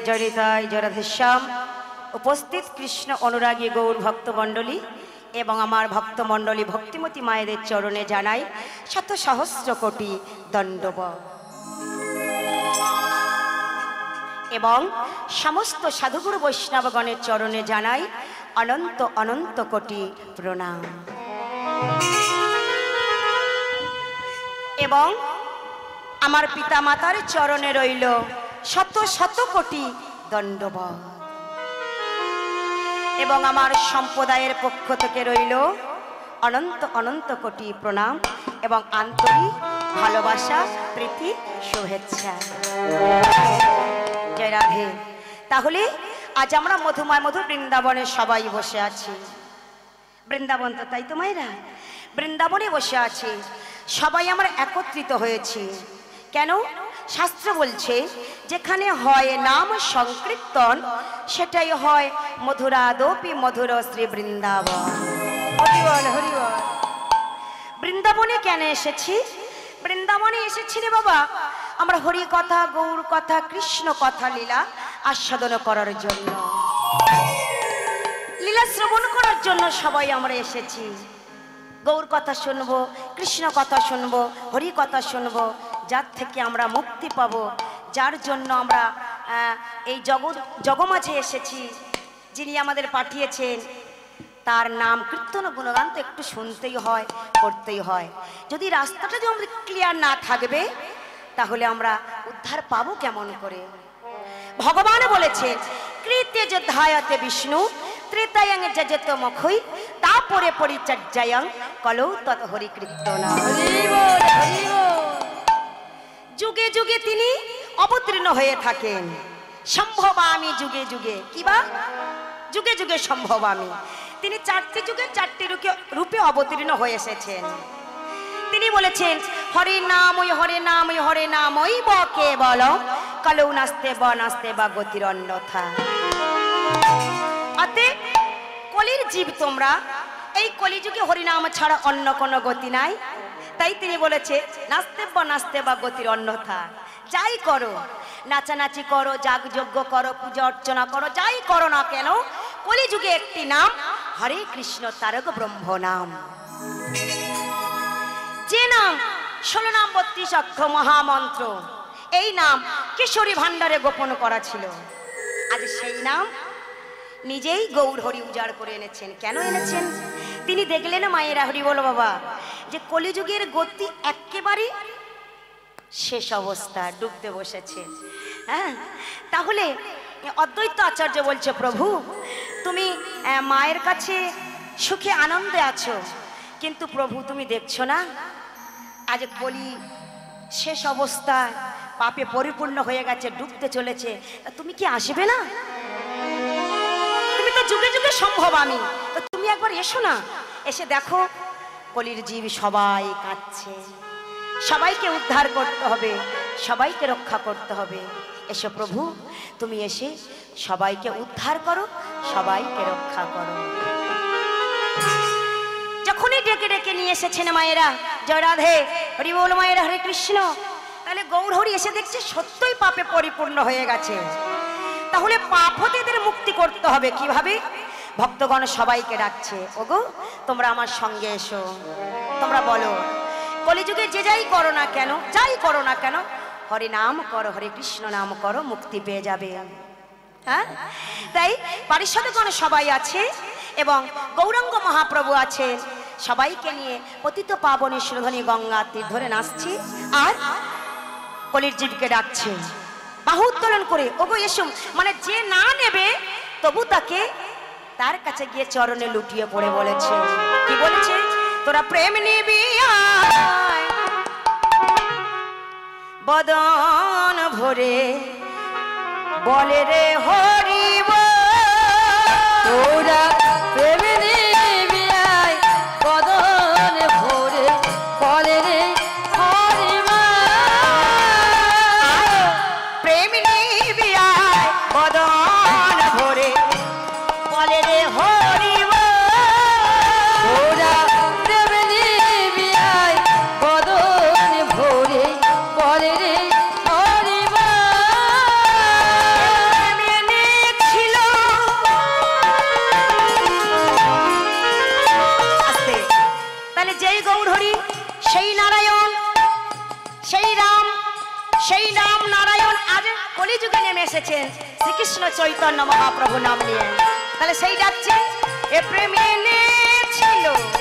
জয় হৃদয় জয় রাধেশ্যাম উপস্থিত কৃষ্ণ অনুরাগী গৌর ভক্তমণ্ডলী এবং আমার ভক্তমণ্ডলী ভক্তিমতী মায়েদের চরণে জানাই শত সহস্র কোটি দণ্ডবত এবং সমস্ত সাধুগুরু বৈষ্ণবগণের চরণে জানাই অনন্ত অনন্ত কোটি প্রণাম এবং আমার পিতা মাতার চরণে রইল শত শত কোটি দণ্ডবত এবং আমার সম্প্রদায়ের পক্ষ থেকে রইল অনন্ত অনন্ত কোটি প্রণাম এবং আন্তরিক ভালোবাসা প্রীতি শুভেচ্ছা জয় রাধে। তাহলে আজ আমরা মধুময় মধুর বৃন্দাবনে সবাই বসে আছি। বৃন্দাবন তো তাই তো মায়েরা, বৃন্দাবনে বসে আছি, সবাই আমরা একত্রিত হয়েছি। কেন? শাস্ত্র বলছে যেখানে হয় নাম সংকীর্তন সেটাই হয় মধুরাদপি মধুর শ্রী বৃন্দাবন। হরিবল হরিবল। বৃন্দাবনে কেন এসেছি? বৃন্দাবনে এসেছি রে বাবা আমরা হরি কথা গৌর কথা কৃষ্ণ কথা লীলা আস্বাদন করার জন্য, লীলা শ্রবণ করার জন্য সবাই আমরা এসেছি। গৌর কথা শুনবো, কৃষ্ণ কথা শুনবো, হরি কথা শুনবো, যার থেকে আমরা মুক্তি পাব, যার জন্য আমরা এই জগমাঝে এসেছি, যিনি আমাদের পাঠিয়েছেন তার নাম কীর্তন গুণগান তো একটু শুনতেই হয়, করতেই হয়। যদি রাস্তাটা যদি আমাদের ক্লিয়ার না থাকবে তাহলে আমরা উদ্ধার পাবো কেমন করে? ভগবান বলেছে কৃতে যোদ্ধায়তে বিষ্ণু ত্রেতায়ং যজত মখৈ তাপরে পরিচর্যায়ং কলৌ তৎ হরি কীর্তন। যুগে যুগে তিনি অবতীর্ণ হয়ে থাকেন। সম্ভবামি যুগে যুগে, কিবা যুগে যুগে সম্ভবামি, তিনি চারটি যুগে চারটি রূপে অবতীর্ণ হয়ে এসেছেন। তিনি বলেছেন হরে নাম ওই হরে নাম ওই হরে নাম ওই বকে বল কলৌ নাস্তে বা গতির অন্যথা। অতএব কলির জীব তোমরা, এই কলিযুগে হরিনাম ছাড়া অন্য কোনো গতি নাই। তাই তিনি বলেছে নাস্তে বা গতির অন্যথা। যাই করো, নাচানাচি করো, যাগযজ্ঞ করো, পূজা অর্চনা করো, যাই করো না কেন, কলিযুগে একটি নাম হরে কৃষ্ণ তারক ব্রহ্ম নাম। যে নাম 16 নাম 32 অক্ষর মহামন্ত্র, এই নাম কিশোরী ভান্ডারে গোপন করা ছিল। আজ সেই নাম নিজেই গৌর হরি উজাড় করে এনেছেন। কেন এনেছেন? তিনি দেখলেন মায়েরা হরি বলো বাবা যে কলিযুগের গতি একেবারে শেষ অবস্থা, ডুবতে বসেছে। হ্যাঁ, তাহলে অদ্বৈত আচার্য বলছে প্রভু তুমি মায়ের কাছে সুখে আনন্দে আছো, কিন্তু প্রভু তুমি দেখছো না আজ কলি শেষ অবস্থায় পাপে পরিপূর্ণ হয়ে গেছে, ডুবতে চলেছে, তুমি কি আসবে না? তুমি তো যুগে যুগে সম্ভব আমি, তো তুমি একবার এসো না, এসে দেখো কলির জীব সবাই কাঁদছে, সবাইকে উদ্ধার করতে হবে, সবাইকে রক্ষা করতে হবে। এসো প্রভু তুমি এসে সবাইকে উদ্ধার করো, সবাইকে রক্ষা করো। যখনই ডেকে ডেকে নিয়ে এসেছেন মায়েরা জয় রাধে হরি বল মায়েরা হরে কৃষ্ণ, তাহলে গৌর হরি এসে দেখছে সত্যই পাপে পরিপূর্ণ হয়ে গেছে। তাহলে পাপ হতে এদের মুক্তি করতে হবে কিভাবে? ভক্তগণ সবাইকে ডাকছে, ওগো তোমরা আমার সঙ্গে এসো, তোমরা বলো কলিযুগে যে যাই করো না কেন, যাই করো না কেন, হরি নাম করো, হরে কৃষ্ণ নাম করো, মুক্তি পেয়ে যাবে। হ্যাঁ, তাই পারিষদগণ সবাই আছে এবং গৌরাঙ্গ মহাপ্রভু আছে, সবাইকে নিয়ে পতিত পাবনী সুরধনী গঙ্গা তীর ধরে নাচছি আর কলির জীবকে ডাকছে বাহু উত্তোলন করে, ওগো এসো, মানে যে না নেবে তবু তাকে তার কাছে গিয়ে চরণে লুটিয়ে পড়ে বলেছে, কি বলেছে? তোরা প্রেম নিবি বদন ভরে বলে রে হরি তোরা প্রেম নিবি বদন ভরে বলে রে হরি প্রেম নিবি বদন ভরে বলে রে হরি তোরা প্রেম নিবি বদন ভরে বলে রে হরি জলে নেমে এসেছেন শ্রীকৃষ্ণ চৈতন্য মহাপ্রভু নাম নিয়ে। তাহলে সেই ডাকছে এ প্রেমে এনেছিল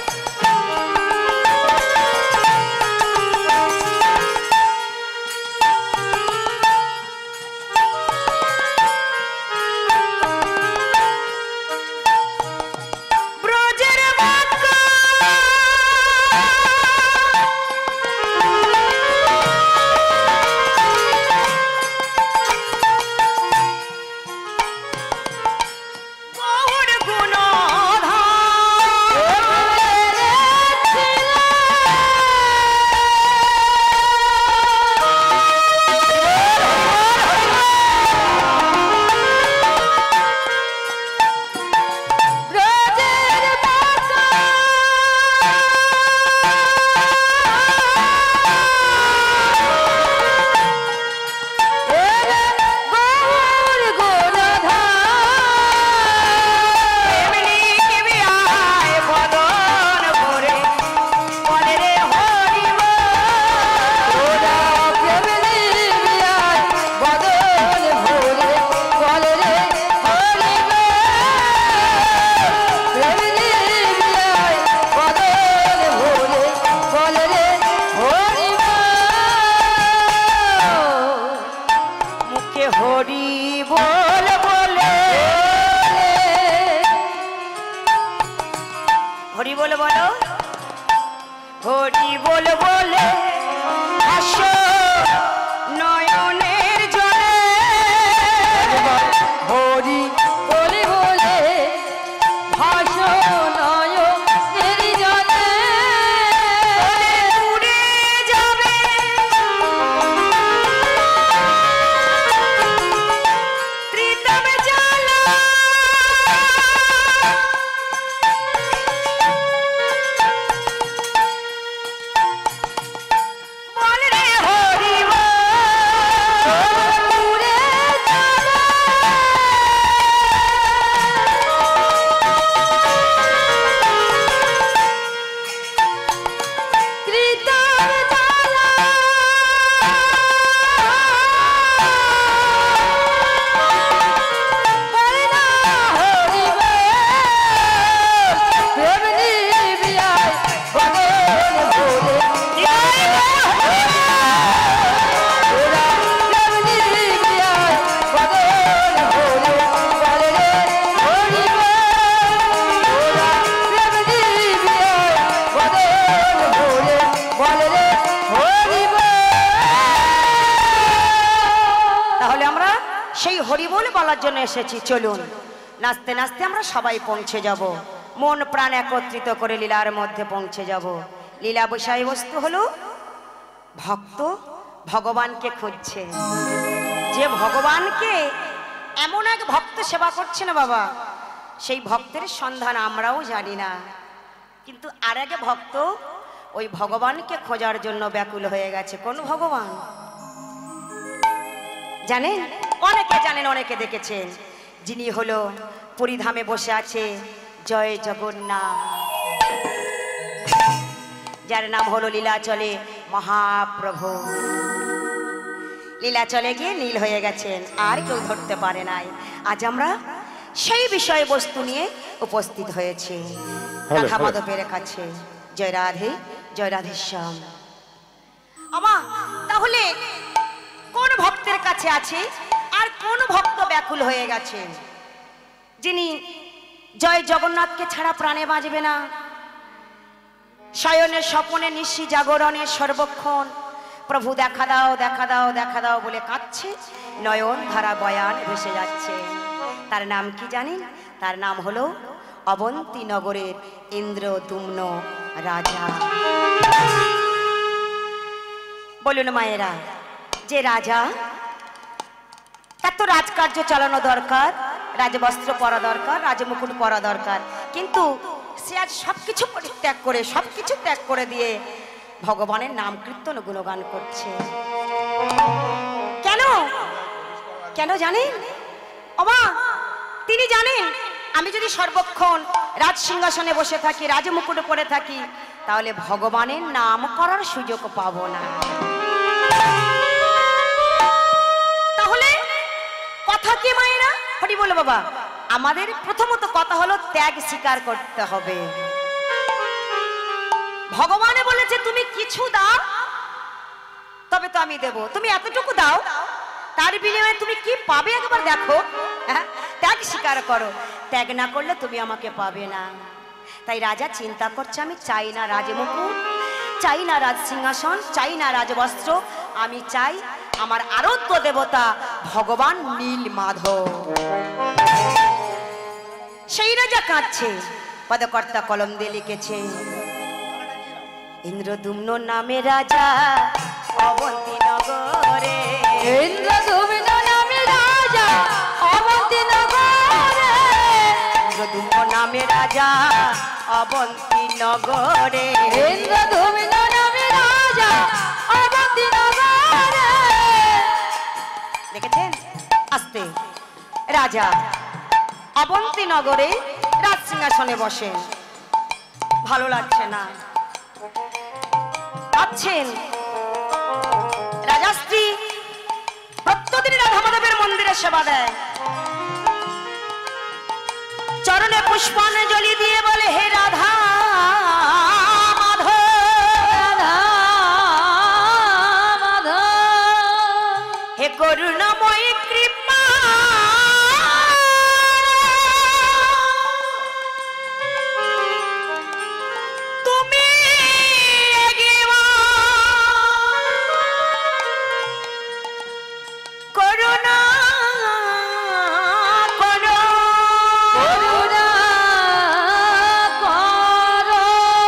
এসেছি। চলুন নাচতে নাচতে আমরা সবাই পৌঁছে যাব, মন প্রাণ একত্রিত করে লীলার মধ্যে পৌঁছে যাব। লীলা বিষয়বস্তু হলো ভক্ত ভগবানকে খুঁজছে, যে ভগবানকে এমন এক ভক্ত সেবা করছে না বাবা, সেই ভক্তের সন্ধান আমরাও জানি না, কিন্তু আর এক ভক্ত ওই ভগবানকে খোঁজার জন্য ব্যাকুল হয়ে গেছে। কোন ভগবান জানেন? অনেকে জানেন, অনেকে দেখেছেন, যিনি হলো পুরীধামে বসে আছে জয় জগন্নাথ, যার নাম হলো লীলাচলে মহাপ্রভু। লীলাচলে গিয়ে নীল হয়ে গেছেন, আর কেউ ধরতে পারে নাই। আজ আমরা সেই বিষয়বস্তু নিয়ে উপস্থিত হয়েছি রাধা মাধবের কাছে। জয় রাধে, জয় রাধেশ্যাম। আমা তাহলে কোন ভক্তের কাছে আছে আর কোন ভক্ত ব্যাকুল হয়ে গেছে, যিনি জয় জগন্নাথকে ছাড়া প্রাণে বাঁচবে না? শয়নে স্বপনে নিশি জাগরণে সর্বক্ষণ প্রভু দেখা দাও দেখা দাও দেখা দাও বলে কাঁদছে, নয়ন ধারা বয়ান ভেসে যাচ্ছে। তার নাম কি জানেন? তার নাম হলো অবন্তী নগরের ইন্দ্রদুম্ন রাজা। বলুন মায়েরা, যে রাজা তার তো রাজকার্য চালানো দরকার, রাজবস্ত্র পরা দরকার, রাজমুকুট পরা দরকার, কিন্তু সে আজ সবকিছু পরিত্যাগ করে, সবকিছু ত্যাগ করে দিয়ে ভগবানের নাম কীর্তন গুণগান করছে। কেন কেন জানেন? ওমা তিনি জানেন, আমি যদি সর্বক্ষণ রাজ সিংহাসনে বসে থাকি, রাজমুকুট পরে থাকি, তাহলে ভগবানের নাম করার সুযোগ পাবো না। তাহলে থাকে মায়েরা, হরি বল বাবা। আমাদের প্রথমত কথা হলো ত্যাগ স্বীকার করতে হবে। ভগবানে বলেছে তুমি কিছু দাও তবে তো আমি দেব, তুমি এতটুকু দাও, তার বিনিময়ে তুমি কি পাবে একবার দেখো। হ্যাঁ, ত্যাগ স্বীকার করো, ত্যাগ না করলে তুমি আমাকে পাবে না। তাই রাজা চিন্তা করছে আমি চাই না রাজমুকুট, চাই না রাজ সিংহাসন, চাই না রাজবস্ত্র, আমি চাই আমার আরাধ্য দেবতা ভগবান নীলমাধব। সেই রাজা কাঁদছে, পদকর্তা কলম দিয়ে লিখেছে ইন্দ্রদুম্ন নামে রাজা অবন্তী নগরে, ইন্দ্রদুম্ন নামে রাজা অবন্তী নগরে, ইন্দ্রদুম্ন নামে রাজা অবন্তী নগরে, ইন্দ্রদুম্ন নামে রাজা অবন্তী নগরে। দেখেছেন আস্তে রাজা অবন্তী নগরে রাজ সিংহাসনে বসেন, ভালো লাগছে না, ভাবছেন রাজাস্ত্রী প্রত্যেকদিন রাধা মাধবের মন্দিরে সেবা দেয়, চরণে পুষ্পাঞ্জলি দিয়ে বলে হে রাধা মাধব, রাধা মাধব, হে করুণাময়ী কৃপা, তুমি করুণা করো, করুণা করো।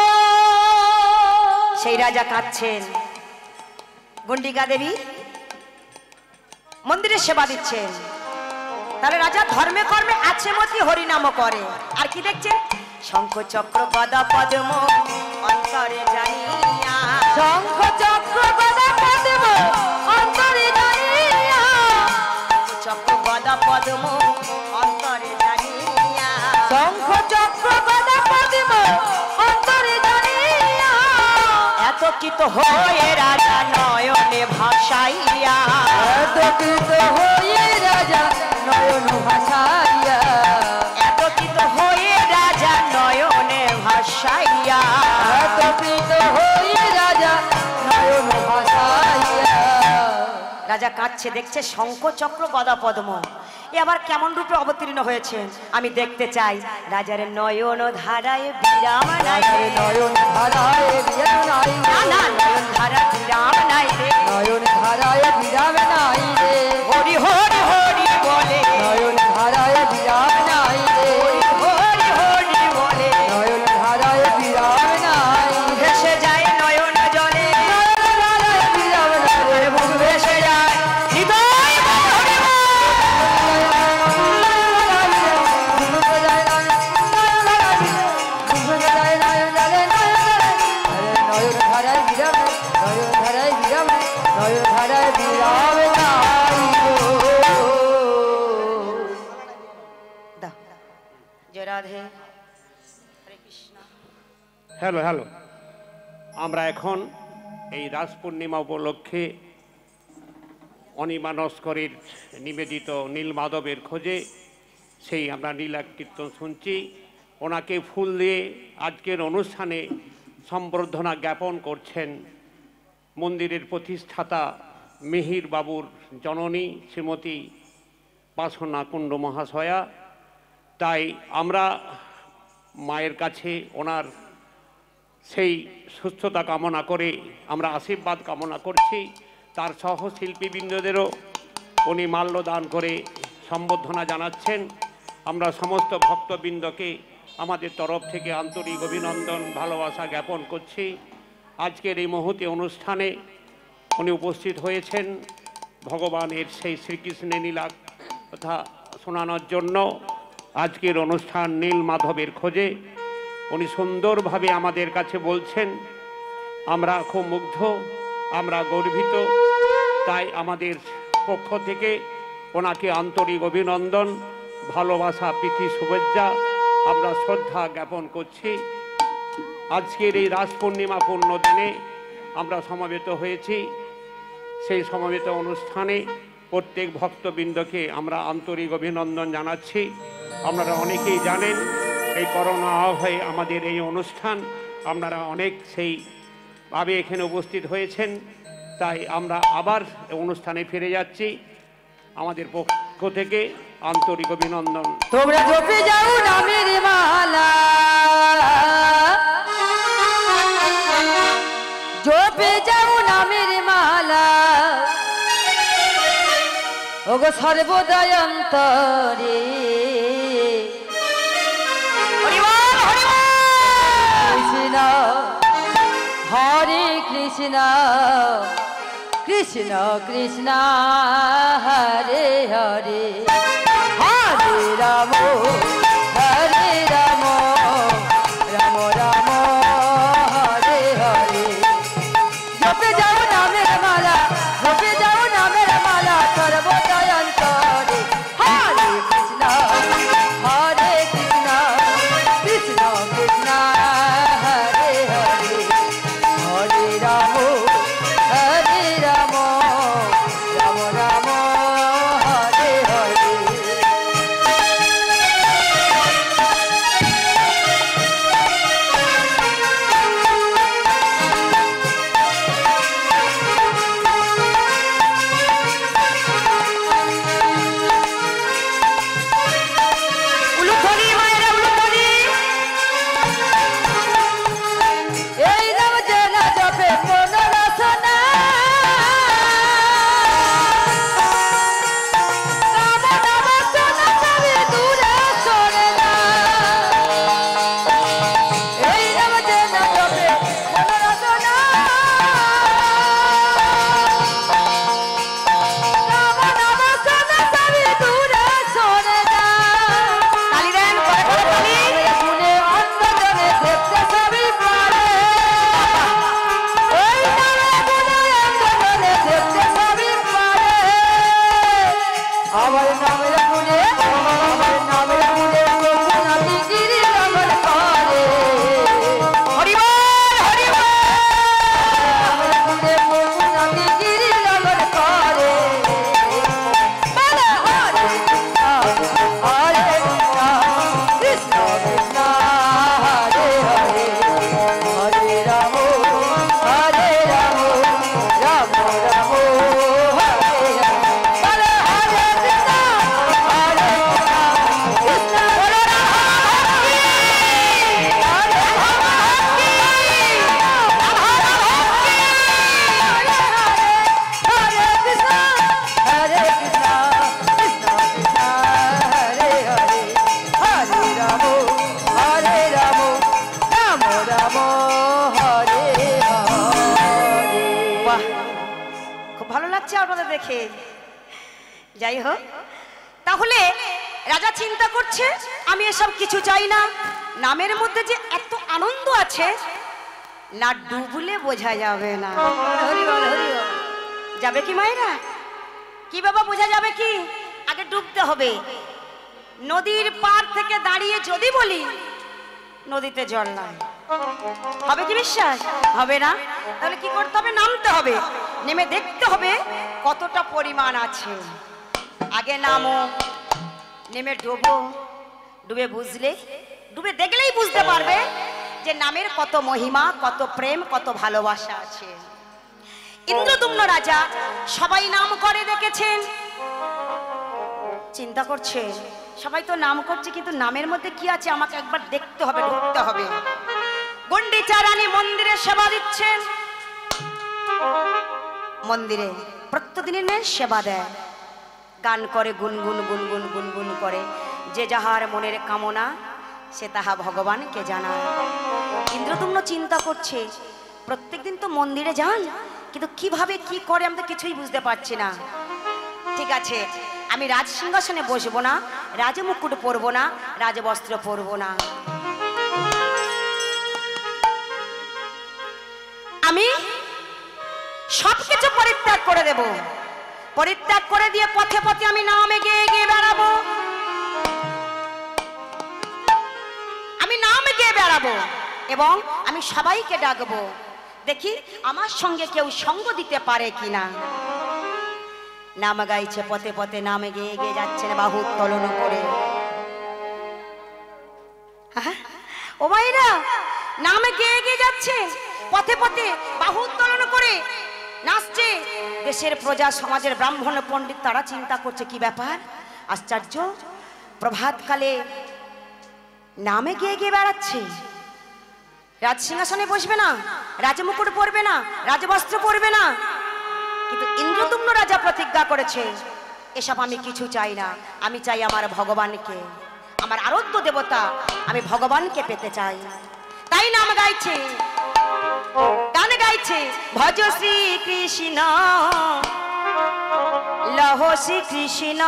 সেই রাজা কাঁদছেন, গণ্ডিকা দেবী মন্দিরে সেবা দিচ্ছেন, তাহলে রাজা ধর্মে কর্মে আছে মতি হরিনাম করে, আর কি দেখছেন শঙ্খ চক্র গদা পদ্ম অন্তরে জানিয়া, শঙ্খ চক্র গদা পদ্ম অন্তরে জানিয়া, চক্র গদা পদ্ম অন্তরে জানিয়া, শঙ্খ চক্র গদা পদ্ম অন্তরে জানিয়া, এত কিত হয়ে রাজা নয়নে ভাসাইয়া, এত কৃত হয়ে রাজা নয়ন ভাসাইয়া, এত কিত হয়ে রাজা নয়নে ভাসাইয়া, এত কৃত হয়ে রাজা নয়ন ভাসাইয়া। রাজা কাঁদছে, দেখছে শঙ্খ চক্র গদা পদ্ম, এ আবার কেমন রূপে অবতীর্ণ হয়েছে, আমি দেখতে চাই। রাজার নয়ন ধারায় বিরাম নাই, নয়ন ধারায় বিরাম নাই, না না নয়ন ধারা বিরাম নাই রে, নয়ন ধারায় বিরাম নাই রে, হরি হরি হরি বলে, নয়ন ধারায় বিরাম নাই রে, হরি হরি বলে, নয়ন ধারায় বিরাম নাই রে, ভেসে যায় নয়ন জলে, নয়ন ধারায় বিরাম নাই রে, বুক ভেসে যায় হৃদয় হরি বল। দাও, জয় রাধে, হরে কৃষ্ণ। হ্যালো হ্যালো, আমরা এখন এই রাস পূর্ণিমা উপলক্ষে অনিমা নস্করের নিবেদিত নীলমাধবের খোঁজে সেই আমরা নীলা কীর্তন শুনছি। ওনাকে ফুল দিয়ে আজকের অনুষ্ঠানে সম্বর্ধনা জ্ঞাপন করছেন মন্দিরের প্রতিষ্ঠাতা মিহির বাবুর জননী শ্রীমতী বাসনা কুণ্ড মহাশয়া। তাই আমরা মায়ের কাছে ওনার সেই সুস্থতা কামনা করে আমরা আশীর্বাদ কামনা করছি। তার সহশিল্পীবৃন্দদেরও উনি মাল্যদান করে সম্বর্ধনা জানাচ্ছেন। আমরা সমস্ত ভক্তবৃন্দকে আমাদের তরফ থেকে আন্তরিক অভিনন্দন ভালোবাসা জ্ঞাপন করছি। আজকের এই মহতী অনুষ্ঠানে উনি উপস্থিত হয়েছেন ভগবানের সেই শ্রীকৃষ্ণের লীলা কথা শোনানোর জন্য। আজকের অনুষ্ঠান নীলমাধবের খোঁজে উনি সুন্দরভাবে আমাদের কাছে বলছেন, আমরা খুব মুগ্ধ, আমরা গর্বিত। তাই আমাদের পক্ষ থেকে ওনাকে আন্তরিক অভিনন্দন, ভালোবাসা, প্রীতি, শুভেচ্ছা আমরা শ্রদ্ধা জ্ঞাপন করছি। আজকের এই রাস পূর্ণিমা পূর্ণ দিনে আমরা সমবেত হয়েছি। সেই সমবেত অনুষ্ঠানে প্রত্যেক ভক্তবৃন্দকে আমরা আন্তরিক অভিনন্দন জানাচ্ছি। আপনারা অনেকেই জানেন এই করোনা আবহে আমাদের এই অনুষ্ঠান, আপনারা অনেক সেইভাবে এখানে উপস্থিত হয়েছেন, তাই আমরা আবার অনুষ্ঠানে ফিরে যাচ্ছি। আমাদের পক্ষ থেকে আন্তরিক অভিনন্দন। তোমরা জপে যাও নামের মালা, জপে যাও নামের মালা, ওগো সর্বদয় অন্তরে কৃষ্ণ হরে কৃষ্ণ কৃষ্ণ কৃষ্ণ হরে হরে হরে রাম হরে রাম রাম রাম হরে হরে। জপে যাও নামের মালা, জপে যাও নামের মালা, সর্বদয় অন্তরে হরে কৃষ্ণ হরে কৃষ্ণ কৃষ্ণ কৃষ্ণ হরে হরে হরে রাম হরে রাম রাম রাম হরে হরে। উলুধ্বনি মায়েরা, উলুধ্বনি। এই নাম জেলা জপে মন রসনা, রাম নাম শোনা তবে দূরে সরে না। এই নাম জেলা জপে মন রসনা, রাম নাম শোনা তবে দূরে সরে না। তালি দেন, করে করে তালি। শুনে অন্তজনে দেখতে সবই পারে, ওই নামে গুণে অন্তজনে দেখতে সবই পারে। আমার নামের গুণে, আমার নামের গুণে নাতি গিরি রমন করে। হরি বল, হরি বল। নামের গুণে নাতি গিরি রমন করে। বলে হরে কৃষ্ণ হরে কৃষ্ণ কৃষ্ণ হরে হরে হরে রাম হরে রাম রাম রাম হরে হরে। বলে হরে কৃষ্ণ হরে কৃষ্ণ বলো রাম হরে রাম হরে কৃষ্ণ হরে কৃষ্ণ কৃষ্ণ কৃষ্ণ হরে হরে হরে রাম হরে রাম রাম রাম হরে হরে। বাহ, খুব ভালো লাগছে আপনাদের দেখে। যাই হোক, তাহলে রাজা চিন্তা করছে আমি এসব কিছু চাই না, নামের মধ্যে যে এত আনন্দ আছে না ডুবলে বোঝা যাবে না। হরি বল, হরি বল। যাবে কি মায়েরা? কি বাবা, বোঝা যাবে কি? আগে ডুবতে হবে। নদীর পার থেকে দাঁড়িয়ে যদি বলি নদীতে জল নাই, হবে কি বিশ্বাস? হবে না। তাহলে কি করতে হবে? নামতে হবে, নেমে দেখতে হবে কতটা পরিমাণ আছে। আগে নামো, নেমে ডুবো, ডুবে বুঝলে, ডুবে দেখলেই বুঝতে পারবে যে নামের কত মহিমা, কত প্রেম, কত ভালোবাসা আছে। ইন্দ্রদুম্ন রাজা সবাই নাম করে দেখেছেন, চিন্তা করছে সবাই তো নাম করছে, কিন্তু নামের মধ্যে কি আছে আমাকে একবার দেখতে হবে, ঢুকতে হবে। গুন্ডিচা রানী মন্দিরে সেবা দিচ্ছেন, মন্দিরে প্রত্যেকদিনের সেবা দেয়, গান করে, গুনগুন গুনগুন গুনগুন করে, যে যাহার মনের কামনা সে তাহা ভগবানকে জানায়। ইন্দ্রদুম্ন চিন্তা করছে প্রত্যেকদিন তো মন্দিরে যান, কিন্তু কিভাবে কি করে আমি তো কিছুই বুঝতে পারছি না। ঠিক আছে, আমি রাজ সিংহাসনে বসবো না, রাজমুকুট পরবো না, রাজবস্ত্র পরবো না, আমি সবকিছু পরিত্যাগ করে দেব। পরিত্যাগ করে দিয়ে পথে পথে আমি নামে গিয়ে গিয়ে বেড়াবো, আমি নামে গিয়ে বেড়াবো এবং আমি সবাইকে ডাকবো, দেখি আমার সঙ্গে কেউ সঙ্গ দিতে পারে কিনা। নাম গাইছে পথে পথে, নাম গেয়ে গিয়ে যাচ্ছেন বাহু উত্তোলন করে। ও মায়েরা, নাম গেয়ে গিয়ে যাচ্ছে পথে পথে বাহু উত্তোলন করে নাচছে। দেশের প্রজা, সমাজের ব্রাহ্মণ পণ্ডিত তারা চিন্তা করছে কি ব্যাপার, আশ্চর্য, প্রভাতকালে নামে গিয়ে গিয়ে বেড়াচ্ছে। রাজ সিংহাসনে বসবে না, রাজমুকুট পরবে না, রাজবস্ত্র পরবে না, কিন্তু ইন্দ্রদুম্ন রাজা প্রতিজ্ঞা করেছে এসব আমি কিছু চাই না, আমি চাই আমার ভগবানকে, আমার আরাধ্য দেবতা, আমি ভগবানকে পেতে চাই। তাই নাম গাইছে, গান গাইছে, ভজ শ্রী কৃষ্ণ লহ শ্রী কৃষ্ণ,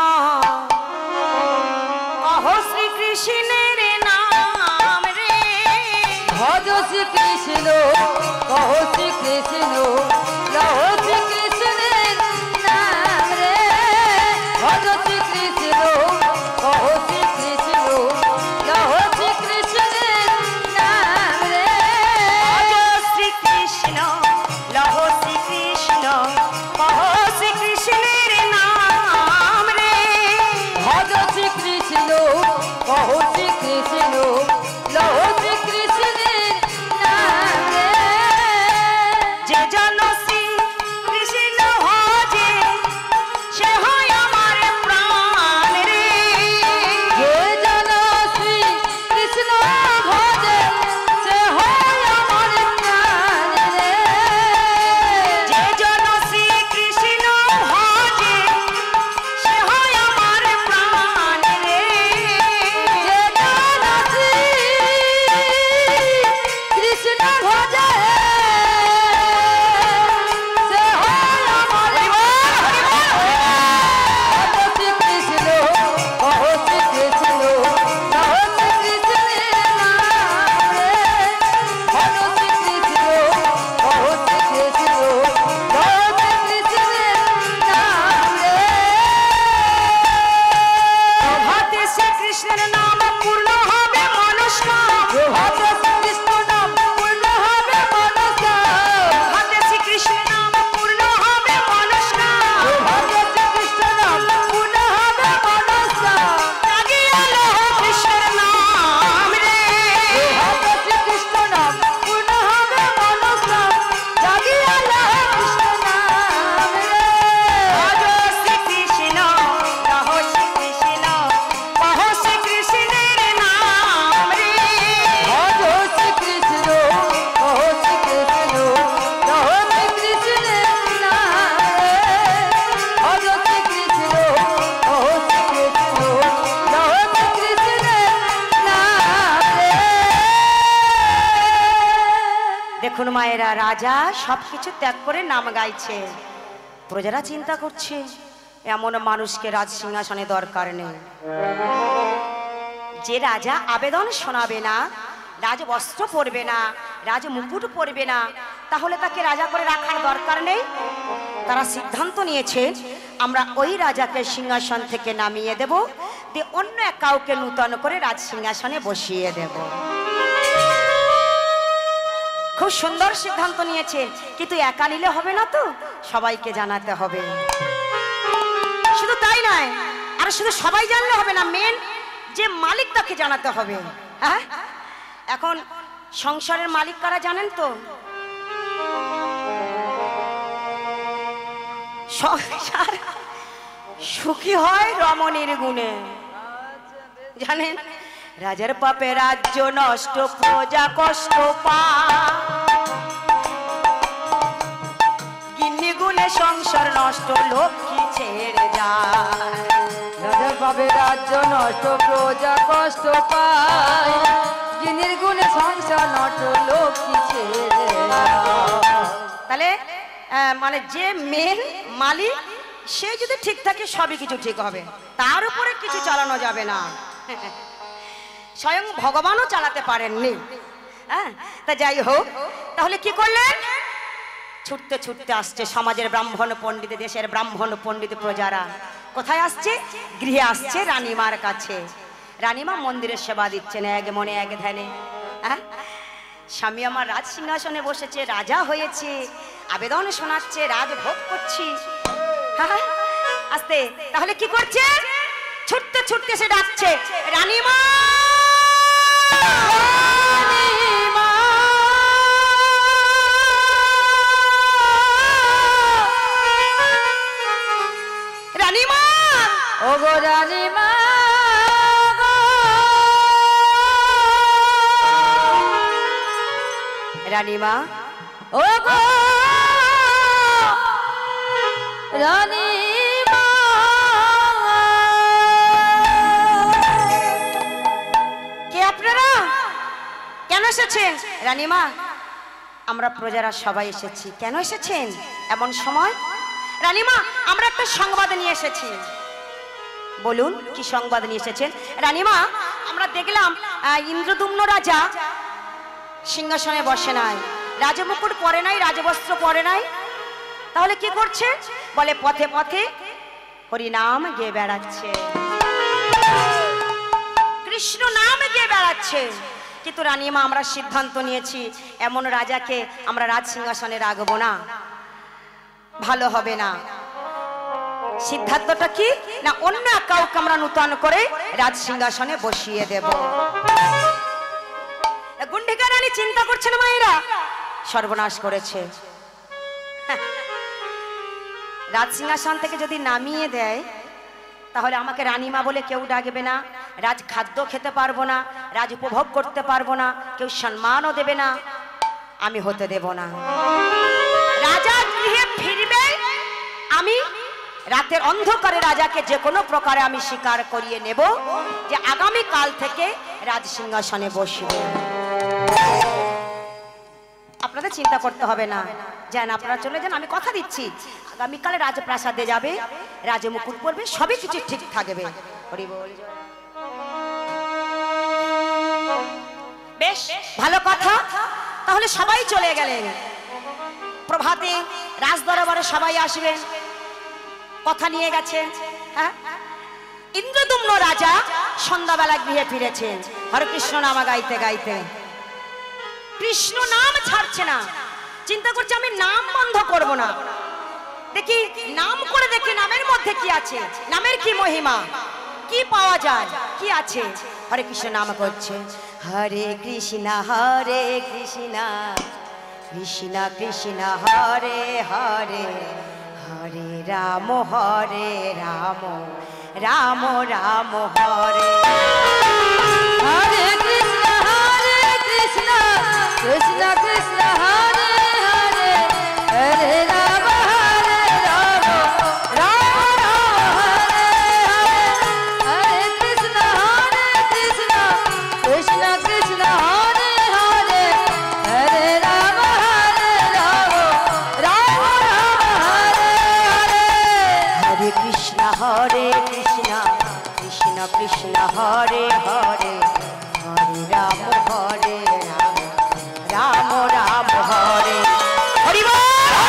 কহ শ্রী কৃষ্ণের নাম রে। ভজ শ্রী কৃষ্ণ, কহ শ্রী কৃষ্ণ, লহ শ্রী কৃষ্ণের নাম রে। ভজ শ্রী কৃষ্ণ, কহ শ্রী কৃষ্ণ, লহ শ্রী কৃষ্ণের নাম রে। ভজ শ্রী কৃষ্ণ লহ শ্রী কৃষ্ণ, কহ শ্রী কৃষ্ণের নাম রে। ভজ শ্রী কৃষ্ণ, কহ শ্রী কৃষ্ণ, লহ শ্রী কৃষ্ণের নাম রে। যে জন শ্রী কৃষ্ণ ভজে সে হয় আমার প্রাণ রে। যে জন শ্রী কৃষ্ণ ভজে সে হয় আমার প্রাণ রে। যে জন শ্রী কৃষ্ণ ভজে সে হয় আমার প্রাণ রে। যে জন শ্রী কৃষ্ণ ভজে সে হয় আমার ভজ শ্রী কৃষ্ণ, কহ শ্রী কৃষ্ণ, লহ শ্রী কৃষ্ণের নাম রে। ভজ শ্রী কৃষ্ণ, কহ শ্রী কৃষ্ণ, লহ শ্রী কৃষ্ণের নাম রে। প্রভাতে শ্রীকৃষ্ণের নাম পূর্ণ হবে মনস্কাম। প্রভাতে শ্রীকৃষ্ণ নাম পূর্ণ হবে মনস্কাম। প্রভাতে শ্রীকৃষ্ণের নাম পূর্ণ হবে মনস্কাম। প্রভাতে শ্রীকৃষ্ণ নাম পূর্ণ হবে মনস্কাম। জাগিয়া লহ কৃষ্ণের নাম রে। প্রভাতে শ্রীকৃষ্ণ নাম পূর্ণ হবে মনস্কাম। জাগিয়া লহ কৃষ্ণ নাম রে। ভজ শ্রীকৃষ্ণ লহ শ্রীকৃষ্ণ, কহ শ্রীকৃষ্ণের নাম রে। ভজ শ্রীকৃষ্ণ, কহ শ্রীকৃষ্ণ, লহ শ্রীকৃষ্ণের নাম রে। ভজ শ্রীকৃষ্ণ, কহ শ্রীকৃষ্ণ, লহ শ্রীকৃষ্ণের নাম রে। দেখুন মায়েরা, রাজা সবকিছু ত্যাগ করে নাম গাইছে। প্রজারা চিন্তা করছে এমন মানুষকে রাজ সিংহাসনে দরকার নেই। যে রাজা আবেদন শোনাবে না, রাজবস্ত্র পরবে না, রাজ মুকুট পরবে না, তাহলে তাকে রাজা করে রাখার দরকার নেই। তারা সিদ্ধান্ত নিয়েছে আমরা ওই রাজাকে সিংহাসন থেকে নামিয়ে দেব, দিয়ে অন্য এক কাউকে নূতন করে রাজ সিংহাসনে বসিয়ে দেব। খুব সুন্দর সিদ্ধান্ত নিয়েছে, কিন্তু একা নিলে হবে না তো, সবাইকে জানাতে হবে। শুধু তাই নয়, আর শুধু সবাই জানলে হবে না, মেন যে মালিক তাকে জানাতে হবে। হ্যাঁ, এখন সংসারের মালিক কারা জানেন তো? সংসার সুখী হয় রমণীর গুণে, জানেন? রাজার পাপে রাজ্য নষ্ট, প্রজা কষ্ট পায়, গিন্নি গুণে সংসার নষ্ট, লক্ষ্মী ছেড়ে যায়। রাজার পাবে রাজ্য নষ্ট, প্রজা কষ্ট পায়, গিন্নির গুণে সংসার নষ্ট, লক্ষ্মী ছেড়ে যায়। তাহলে মানে যে মেন মালিক সে যদি ঠিক থাকে সবই কিছু ঠিক হবে, তার উপরে কিছু চালানো যাবে না। স্বয়ং ভগবানও চালাতে পারেননি। হ্যাঁ, তা যাই হোক, তাহলে কি করলেন? ছুটতে ছুটতে আসছে সমাজের ব্রাহ্মণ পণ্ডিত, দেশের ব্রাহ্মণ পণ্ডিত প্রজারা কোথায় আসছে? গৃহে আসছে রানীমার কাছে। রানীমা মন্দিরের সেবা দিচ্ছেন এক মনে এক ধ্যানে। হ্যাঁ, স্বামী আমার রাজ সিংহাসনে বসেছে, রাজা হয়েছে, আবেদন শোনাচ্ছে, রাজভোগ করছি। হ্যাঁ, আস্তে, তাহলে কি করছে? ছুটতে ছুটতে সে ডাকছে, রানীমা রানীমা, ও গো রানীমা রানীমা, ও গো রানীমা কে আপনারা? কেন এসেছেন? রানীমা, আমরা প্রজারা সবাই এসেছি। কেন এসেছেন এমন সময়? রানীমা, আমরা একটা সংবাদ নিয়ে এসেছি। বলুন কি সংবাদ নিয়ে এসেছেন? রানীমা, আমরা দেখলাম ইন্দ্রদুম্ন রাজা সিংহাসনে বসে নাই, রাজমুকুট পরে নাই, রাজবস্ত্র পরে নাই। তাহলে কি করছে? বলে পথে পথে হরিনাম গেয়ে বেড়াচ্ছে, কৃষ্ণ নাম গেয়ে বেড়াচ্ছে। কিন্তু রানীমা, আমরা সিদ্ধান্ত নিয়েছি এমন রাজাকে আমরা রাজ সিংহাসনে রাখবো না, ভালো হবে না। সিদ্ধান্তটা কি? না অন্য কাউকে আমরা নূতন করে রাজ সিংহাসনে বসিয়ে দেব। গুন্ডিকা রানী চিন্তা করছেন মায়েরা, সর্বনাশ করেছে। রাজ সিংহাসন থেকে যদি নামিয়ে দেয় তাহলে আমাকে রানীমা বলে কেউ ডাকবে না, রাজ খাদ্য খেতে পারবো না, রাজ উপভোগ করতে পারবো না, কেউ সম্মানও দেবে না, আমি হতে দেব না। রাজা গৃহে ফিরবে, আমি রাতের অন্ধকারে রাজাকে যে কোনো প্রকারে আমি স্বীকার করিয়ে নেব যে আগামী কাল থেকে রাজ সিংহাসনে বসবে। আপনাদের চিন্তা করতে হবে না, যান আপনারা চলে যান, আমি কথা দিচ্ছি আগামীকালে রাজপ্রাসাদে যাবে, রাজমুকুট পরবে, সবই কিছু ঠিক থাকবে। হরি বল। বেশ ভালো কথা, তাহলে সবাই চলে গেলেন। প্রভাতে রাজ দরবারে সবাই আসবেন, কথা নিয়ে গেছেন। হ্যাঁ, ইন্দ্রদুম্ন রাজা সন্ধ্যাবেলা গৃহে ফিরেছেন, হরে কৃষ্ণ নামা গাইতে গাইতে। কৃষ্ণ নাম ছাড়ছে না, চিন্তা করছে আমি নাম বন্ধ করব না, দেখি নাম করে দেখি নামের মধ্যে কি আছে, নামের কি মহিমা, কি পাওয়া যায়, কি আছে। হরে কৃষ্ণ নাম করছে, হরে কৃষ্ণ কৃষ্ণ কৃষ্ণ হরে হরে, হরে রাম রাম রাম হরে। হরে কৃষ্ণ কৃষ্ণ কৃষ্ণ হরে হরে, হরে রাম রাম রাম হরে হরে, হরে কৃষ্ণ কৃষ্ণ কৃষ্ণ হরে হরে, হরে রাম রাম রাম হরে হরে। হরে কৃষ্ণ কৃষ্ণ কৃষ্ণ হরে হরে, হরে রাম রাম রাম হরে। হরি বল।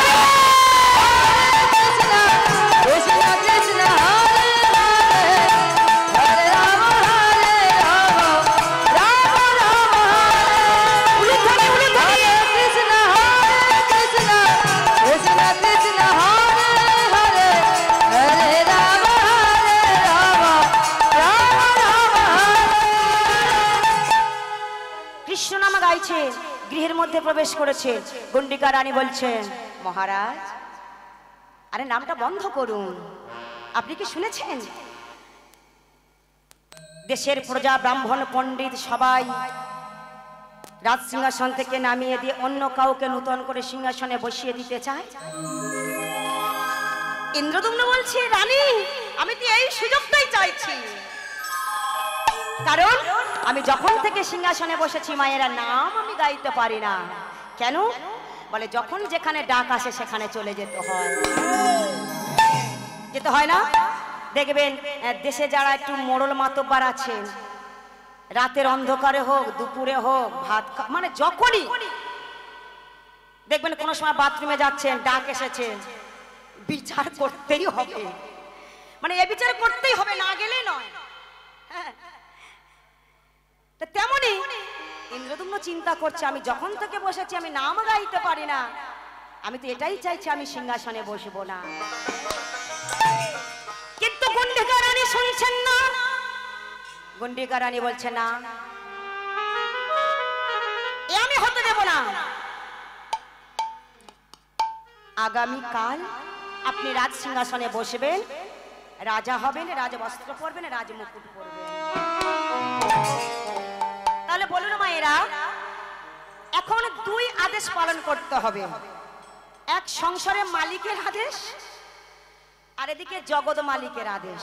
কৃষ্ণ কৃষ্ণ কৃষ্ণ হরে হরে, হরে রাম রাম রাম হরে। হরে কৃষ্ণ কৃষ্ণ কৃষ্ণ কৃষ্ণ হরে হরে, হরে রাম রাম রাম হরে। কৃষ্ণ নাম গাইছে, গৃহের মধ্যে প্রবেশ করেছে। গুন্ডিকা রানী বলছেন, মহারাজ আরে নামটা বন্ধ করুন। আপনি কি শুনেছেন দেশের প্রজা ব্রাহ্মণ পণ্ডিত সবাই রাজ সিংহাসন থেকে নামিয়ে দিয়ে অন্য কাউকে নূতন করে সিংহাসনে বসিয়ে দিতে চায়? ইন্দ্রদুম্ন বলছে, রানী আমি তো এই সুযোগটাই চাইছি, কারণ আমি যখন থেকে সিংহাসনে বসেছি মায়েরা নাম আমি গাইতে পারি না। কেন? বলে যখন যেখানে ডাক আসে সেখানে চলে যেতে হয় না। দেখবেন দেশে যারা একটু মোড়ল মাতব্বার আছেন, রাতের অন্ধকারে হোক দুপুরে হোক ভাত মানে যখনই দেখবেন কোনো সময় বাথরুমে যাচ্ছেন, ডাক এসেছে, বিচার করতেই হবে, মানে এ বিচার করতেই হবে, না গেলে নয়। হ্যাঁ, তেমনি ইন্দ্রদুম্ন চিন্তা করছে আমি যখন থেকে বসেছি আমি নাম গাইতে পারি না, আমি তো এটাই চাইছি আমি সিংহাসনে বসবো না। শুনছেন না? গন্ডিকা রানী বলছে না, এ আমি হতে দেব না। আগামীকাল আপনি রাজ সিংহাসনে বসবেন, রাজা হবেন, রাজবস্ত্র পরবেন, রাজমুকুট পরবেন। তাহলে বলুন মায়েরা, এখন দুই আদেশ পালন করতে হবে। এক সংসারের মালিকের আদেশ, আর এদিকে জগৎ মালিকের আদেশ।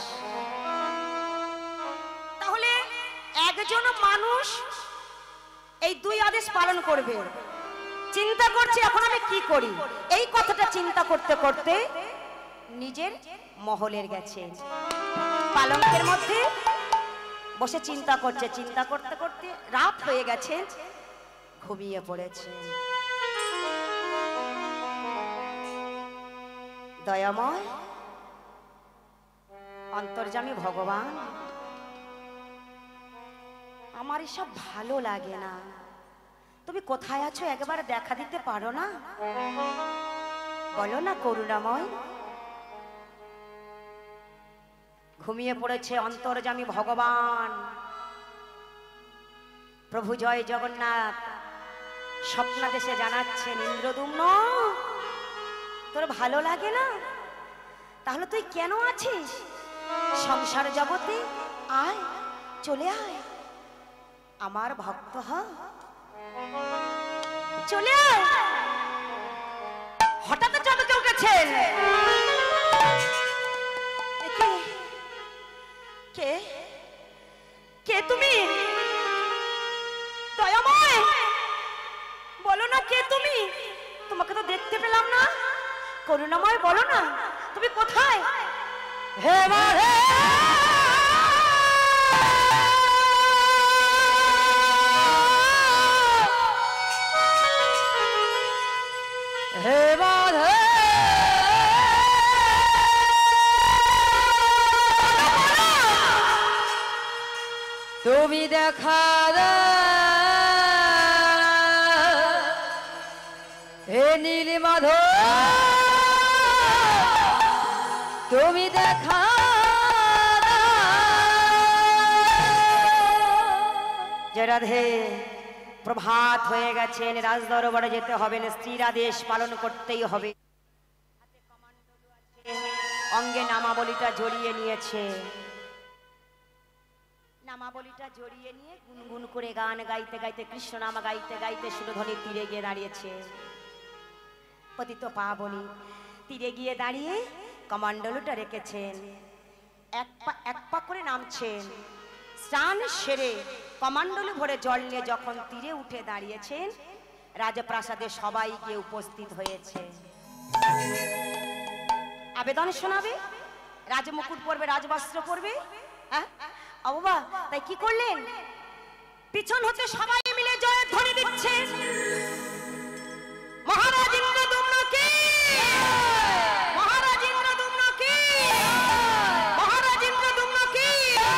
তাহলে একজন মানুষ এই দুই আদেশ পালন করবে। চিন্তা করছে এখন আমি কি করি, এই কথাটা চিন্তা করতে করতে নিজের মহলের গেছে, পালঙ্কের মধ্যে বসে চিন্তা করছে। চিন্তা করতে করতে রাত হয়ে গেছে, ঘুমিয়ে পড়েছে। দয়াময় অন্তর্যামী ভগবান, আমার এসব ভালো লাগে না, তুমি কোথায় আছো একবার দেখা দিতে পারো না? বলো না করুণাময়। ঘুমিয়ে পড়েছে অন্তর্যামী ভগবান। প্রভু জয় জগন্নাথ স্বপ্নাদেশে জানাচ্ছেন, ইন্দ্রদুম্ন তোর ভালো লাগে না? তাহলে তুই কেন আছিস সংসার জগতে? আয়, চলে আয়, আমার ভক্ত হ, চলে আয়। হঠাৎ চমকে উঠেছেন। কে কে তুমি? দয়াময় বলো না, কে তুমি? তোমাকে তো দেখতে পেলাম না। করুণাময় বলো না, তুমি কোথায়? হে মাধে, হে মাধে, তুমি দেখা দে, হে নীল মাধব, তুমি দেখা জয় রাধে। প্রভাত হয়ে গেছেন, রাজদরবারে যেতে হবে, স্ত্রীর আদেশ পালন করতেই হবে। অঙ্গে নামাবলিটা জড়িয়ে নিয়েছে, নামাবলিটা জড়িয়ে নিয়ে গুনগুন করে গান গাইতে গাইতে, কৃষ্ণ নাম গাইতে গাইতে সুরধ্বনির তীরে গিয়ে দাঁড়িয়েছে। পতিত পাবনী তীরে গিয়ে দাঁড়িয়ে কমণ্ডলুটা রেখেছেন, এক পা করে নামছেন। স্নান সেরে কমণ্ডলু ভরে জল নিয়ে যখন তীরে উঠে দাঁড়িয়েছেন, রাজপ্রাসাদে সবাই গিয়ে উপস্থিত হয়েছে। আবেদন শোনাবে, রাজমুকুট পরবে, রাজবস্ত্র পরবে। ও বাবা, তাই কি করলেন? পিছন হতে সবাই মিলে জয়ের ধ্বনি দিচ্ছেন, মহারাজ ইন্দ্রদুম্ন কি, মহারাজ ইন্দ্রদুম্ন কি, মহারাজ ইন্দ্রদুম্ন কি।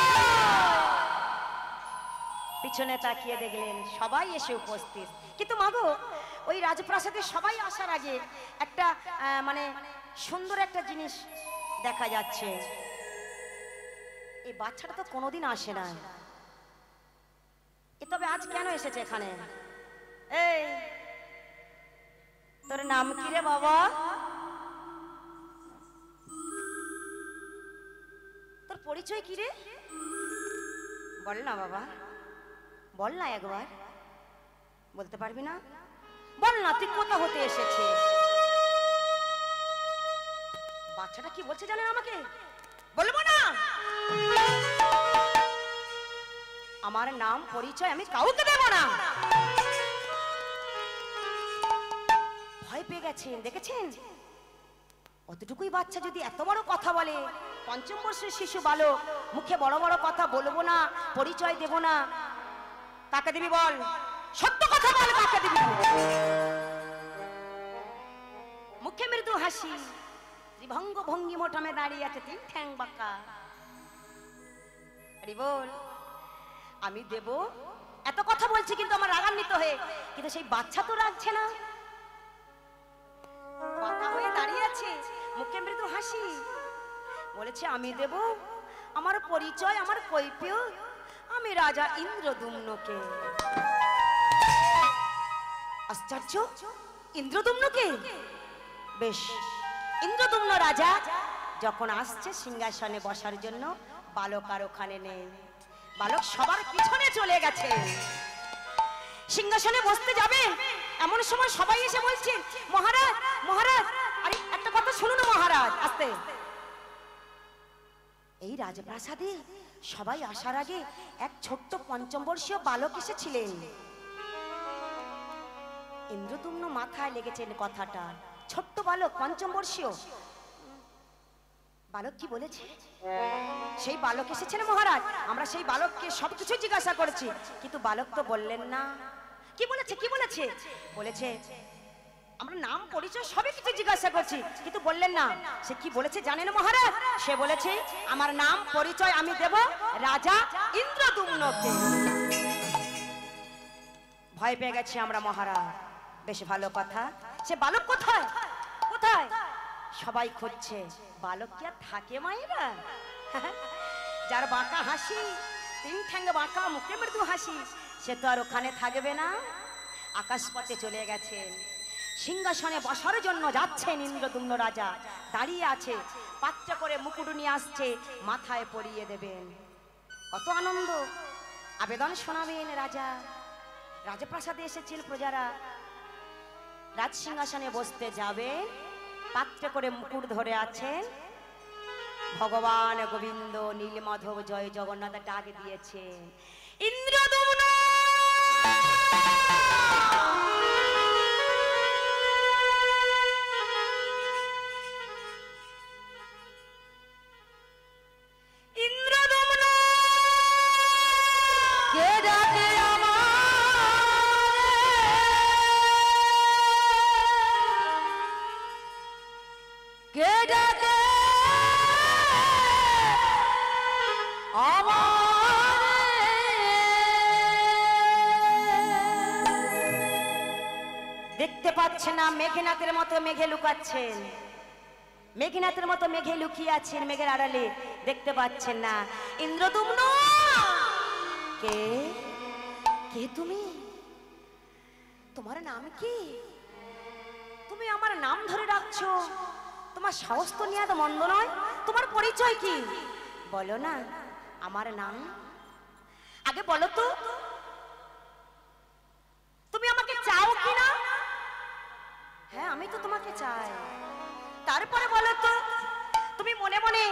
পিছনে তাকিয়ে দেখলেন সবাই এসে উপস্থিত। কিন্তু মাগো, ওই রাজপ্রাসাদে সবাই আসার আগে একটা মানে সুন্দর একটা জিনিস দেখা যাচ্ছে। এই বাচ্চাটা তো কোনোদিন আসে না, এ তবে আজ কেন এসেছে এখানে? এই তোর নাম কি রে বাবা? তোর পরিচয় কি রে? বল না বাবা, বল না একবার। বলতে পারবি না? বল না, তুই কোথা হতে এসেছিস? বাচ্চাটা কি বলছে জানেন আমাকে? বলবো না, আমার নাম পরিচয় আমি কাউকে দেব না। ভয় পেয়ে গেছেন, দেখেছেন? অতটুকুই বাচ্চা যদি এত বড় কথা বলে, পঞ্চম বর্ষের শিশু বালক, মুখে বড় বড় কথা বলবো না, পরিচয় দেব না। কাকে দিবি বল, সত্য কথা বল, কাকে দিবি? মুখে মৃদু হাসি, ত্রিভঙ্গ ভঙ্গি মোটামে দাঁড়িয়ে আছে, তিন ঠ্যাং বাঁকা। আরে বল, আমি দেব। এত কথা বলছি কিন্তু আমার রাগান্বিত হয়ে, কিন্তু সেই বাচ্চা তো রাখছে না, বাঁকা হয়ে দাঁড়িয়ে আছে, মুখে মৃদু হাসি। বলেছে আমি দেব, আমার পরিচয়, আমার কৈফিয়ত, আমি রাজা ইন্দ্রদুম্নকে। আশ্চর্য, ইন্দ্রদুম্নকে? বেশ, ইন্দ্রদুম্ন রাজা যখন আসছে সিংহাসনে বসার জন্য, বালক আর ওখানে নেই। বালক সবার পিছনে চলে গেছে। সিংহাসনে বসতে যাবে, এমন সময় সবাই এসে বলছে, মহারাজ মহারাজ, আরে একটা কথা শুনুন মহারাজ। আস্তে। এই রাজপ্রাসাদে সবাই আসার আগে এক ছোট্ট পঞ্চম বর্ষীয় বালক এসেছিলেন। ইন্দ্রদুম্ন মাথায় লেগেছেন কথাটা, ছোট্ট বালক, পঞ্চম বর্ষীয় বালক কি বলেছে? সেই বালক এসেছেন মহারাজ, আমরা সেই বালককে সবকিছু জিজ্ঞাসা করেছি, কিন্তু বালক তো বললেন না। কি বলেছে? কি বলেছে? বলেছে আমরা নাম পরিচয় সবই কিছু জিজ্ঞাসা করছি, কিন্তু বললেন না। সে কি বলেছে জানেন মহারাজ? সে বলেছে আমার নাম পরিচয় আমি দেব রাজা ইন্দ্রদুম্নকে। ভয় পেয়ে গেছি আমরা মহারাজ। বেশ ভালো কথা, সে বালক কোথায়? কোথায়? সবাই খুঁজছে। বালক কি আর থাকে মায়েরা? যার বাঁকা হাসি, তিন ঠ্যাঙ্গে বাঁকা, মুখে মৃদু হাসি, সে তো আর ওখানে থাকবে না। আকাশপথে চলে গেছেন, সিংহাসনে বসার জন্য যাচ্ছেন। ইন্দ্রদুম্ন রাজা দাঁড়িয়ে আছে, পাত্রে করে মুকুট নিয়ে আসছে, মাথায় পরিয়ে দেবেন। কত আনন্দ! আবেদন শোনাবেন রাজা। রাজপ্রাসাদে এসেছিল প্রজারা, রাজ সিংহাসনে বসতে যাবে, পাত্রে করে মুকুট ধরে আছেন। ভগবান গোবিন্দ নীলমাধব জয় জগন্নাথ ডাক দিয়েছেন, ইন্দ্রদুম্ন ইন্দ্রদুম্ন কে ডাকে কে ডাকে দেখতে পাচ্ছে না? মেঘনাথের মতো মেঘে লুকাচ্ছেন, মেঘনাথের মতো মেঘে লুকিয়ে আছেন, মেঘের আড়ালে দেখতে পাচ্ছেন না। ইন্দ্রদুম্ন, কে? কে তুমি? তোমার নাম কি? তুমি আমার নাম ধরে ডাকছো? তোমার সাহস তো নিয়ে এত মন্দ নয়। তোমার পরিচয় কি বলো না? আমার নাম আগে বলো তো, তুমি আমাকে চাও কি না? হ্যাঁ, আমি তো তোমাকে চাই। তারপরে বলো তো, তুমি মনে মনে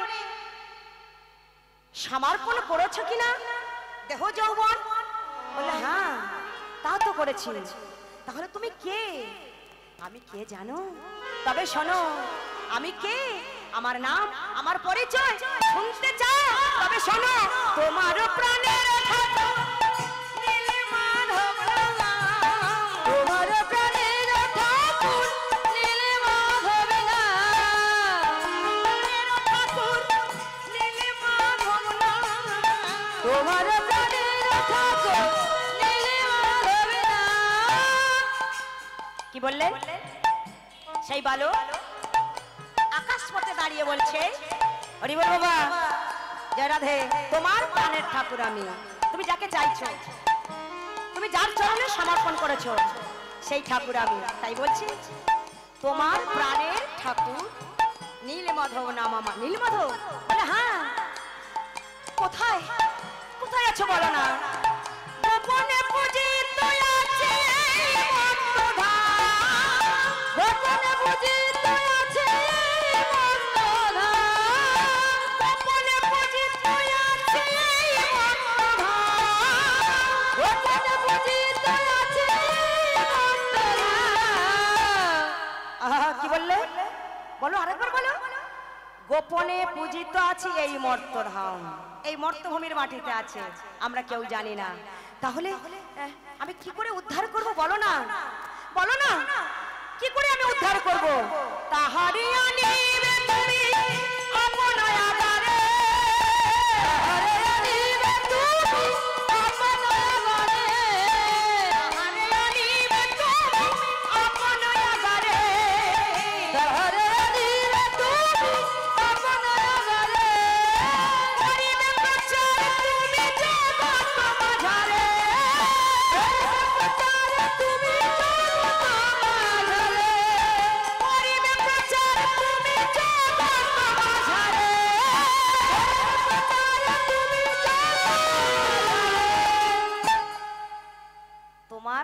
সমর্পণ করেছো কিনা দেহ যৌবন? বলে হ্যাঁ, তা তো করেছি। তাহলে তুমি কে? আমি কে জানো? তবে শোনো, আমি কে, আমার নাম, আমার পরিচয় শুনতে চাও? তবে শোনো, তোমার প্রাণের ঠাকুর নীলমাধব নাম, তোমার প্রাণের ঠাকুর নীলমাধব নাম, ঠাকুর নীলমাধব নাম, তোমার প্রাণের ঠাকুর নীলমাধব নাম। কি বললেন? সেই বালক আকাশ পথে দাঁড়িয়ে বলছে, হরি বল বাবা, জয় রাধে, তোমার প্রাণের ঠাকুর আমি। তুমি যাকে চাইছো, তুমি যার চরণে সমর্পণ করেছো, সেই ঠাকুর আমি। তাই বলছি, তোমার প্রাণের ঠাকুর নীলমাধব নাম আমার। নীলমাধব? বলে হ্যাঁ। কোথায়? কোথায় আছো বলো না? গোপনে পূজিত আছে মত্তধাম, গোপনে পূজিত আছে মত্তধাম, গোপনে পূজিত আছে মত্তধাম, গোপনে পূজিত আছে মত্তধাম। আহা, কি বললে? বলো, আরেকবার বলো। গোপনে পূজিত আছে এই মর্তধাম, এই মর্তভূমির মাটিতে আছে, আমরা কেউ জানি না। তাহলে আমি কি করে উদ্ধার করব বলো না? বলো না, কি করে আমি উদ্ধার করব? তাহারি আনিবে তুমি আপন আধারে, তাহারে আনিবে তুমি আপন আধারে, তাহারি আনিবে তুমি আপন আধারে, তাহারে আনিবে তুমি আপন আধারে, করিবে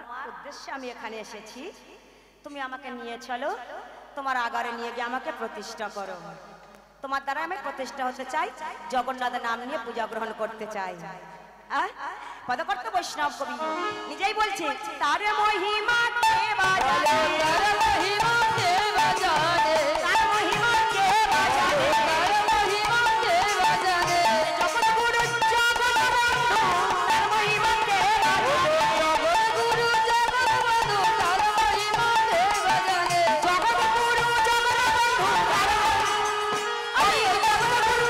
উদ্দেশ্যে আমি এখানে এসেছি। তুমি আমাকে নিয়ে চলো, তোমার আগারে নিয়ে গিয়ে আমাকে প্রতিষ্ঠা করো। তোমার দ্বারা আমি প্রতিষ্ঠা হতে চাই, জগন্নাথের নাম নিয়ে পূজা গ্রহণ করতে চাই। পদকর্তা বৈষ্ণব কবি নিজেই বলছে, তার মহিমা কে বাজানে, তার মহিমা কে বাজানে, তার মহিমা কে বাজানে, তার মহিমা কে বাজানে, জগৎগুরু জগৎবন্ধু, তার মহিমা কে বাজানে, জগৎগুরু জগৎবন্ধু, তার মহিমা কে বাজানে, জগৎগুরু জগৎবন্ধু, তার আরে জগৎগুরু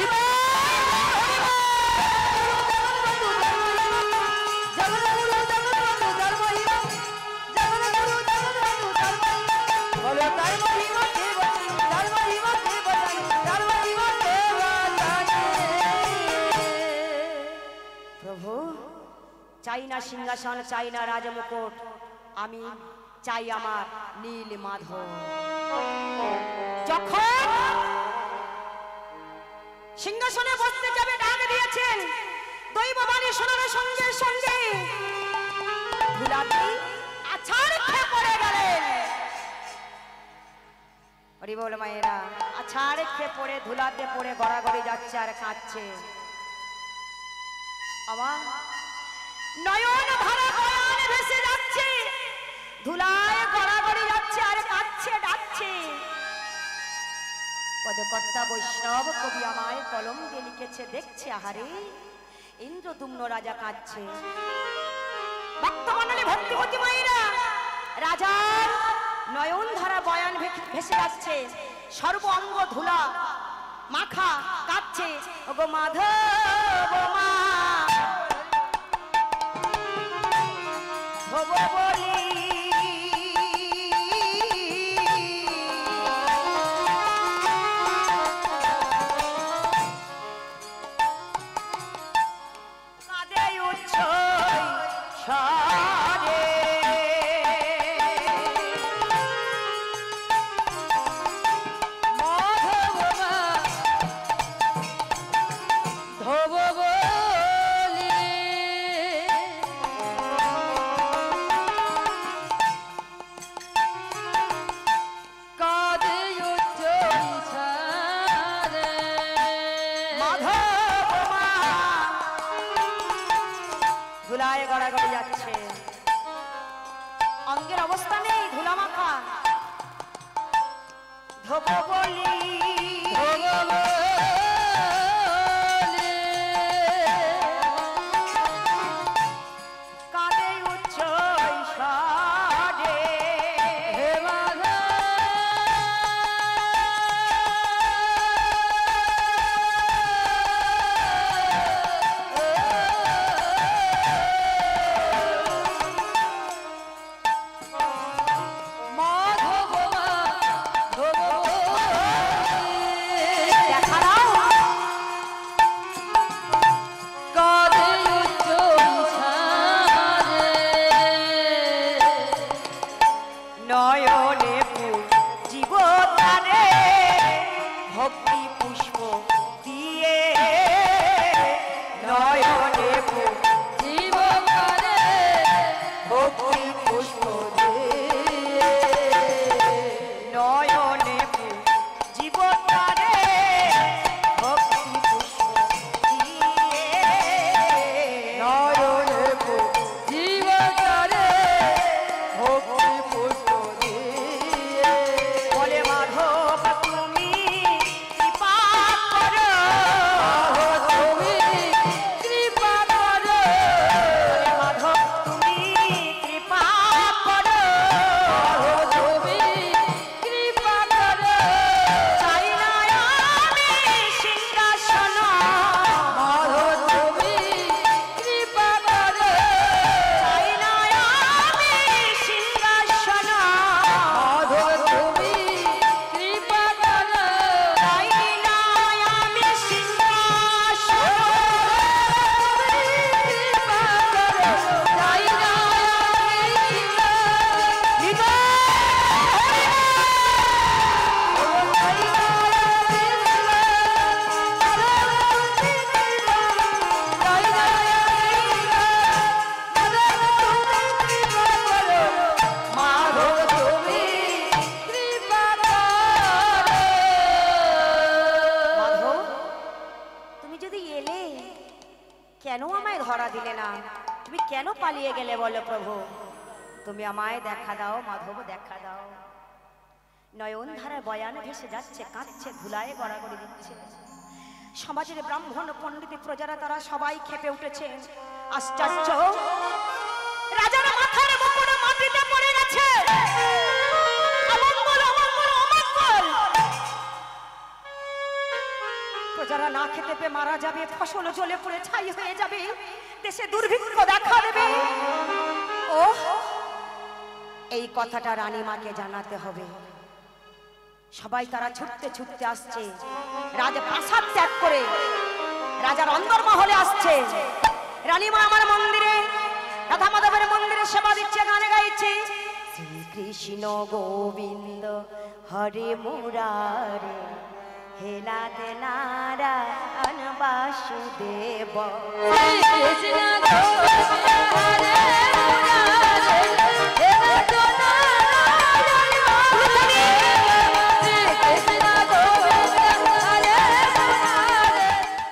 বলো তার মহিমা কে বাজানে, তার মহিমা কে বাজানে, তার মহিমা কে বাজানে। প্রভু, চাই না সিংহাসন, চাই না রাজমুকুট, আমি চাই আমার নীল মাধব। যখন সিংহাসনে বসতে যাবে ডাক দিয়েছেন, দৈববাণী শোনার সঙ্গে সঙ্গে ধুলাটি আছাড় খেয়ে পড়ে গেলেন। হরি বল মায়েরা, আছাড় খেয়ে পড়ে ধুলাতে পড়ে গড়াগড়ি যাচ্ছে আর কাঁদছে। আবার নয়ন ভরা নয়ন ভেসে যাচ্ছে, ধুলায় গড়াগড়ি যাচ্ছে আর কাঁদছে ডাকছে। পদকর্তা বৈষ্ণব কবি আমায় কলম দিয়ে লিখেছে, দেখছে আহারে ইন্দ্রদুম্ন রাজা কাঁদছে। ভক্তমণ্ডলী ভক্তিমতী মায়েরা, রাজার নয়ন ধারা বয়ান ভেসে যাচ্ছে, সর্ব অঙ্গ ধুলা মাখা কাঁদছে। ওগো মাধব মা হব বলি, কাঁদে উচ্ছ্বই স্বরে, মাধব মা ধব বলি, কাঁদে উচ্ছ্বই স্বরে। মাধব মা ধুলায় গড়াগড়ি যাচ্ছে, অঙ্গের অবস্থা নেই ধুলা মাখা। ধব বলি, ধব বলি, কাঁদে উচ্ছ্বই স্বরে। হে মাধব মাধব মা ধব বলি, দেখা দাও ধরা দিলে না, তুমি কেন পালিয়ে গেলে বলো প্রভু? তুমি আমায় দেখা দাও মাধব, দেখা দাও। নয়ন ধারায় বয়ান ভেসে যাচ্ছে, কাঁদছে, ধুলায় গড়াগড়ি দিচ্ছে। সমাজের ব্রাহ্মণ পণ্ডিত প্রজারা তারা সবাই খেপে উঠেছে। আশ্চর্য, রাজার মাথার মুকুট মাটিতে পড়ে গেছে। অমঙ্গল, অমঙ্গল, অমঙ্গল। প্রজারা না খেতে পেয়ে মারা যাবে, ফসল জ্বলে পুড়ে ছাই হয়ে যাবে, দেশে দুর্ভিক্ষ দেখা দেবে। ও, এই কথাটা রানীমাকে জানাতে হবে। সবাই তারা ছুটতে ছুটতে আসছে, রাজপ্রাসাদ ত্যাগ করে রাজার অন্দরমহলে আসছে। রানীমা আমার মন্দিরে, রাধা মাধবের মন্দিরে সেবা দিচ্ছে, গানে গাইছে শ্রীকৃষ্ণ গোবিন্দ হরে মুরারে, হে নাথ নারায়ণ বাসুদেব। কৃষ্ণ গোবিন্দ হরে মুরারে, হে নাথ নারায়ণ বাসুদেব। কৃষ্ণ গোবিন্দ হরে মুরারে।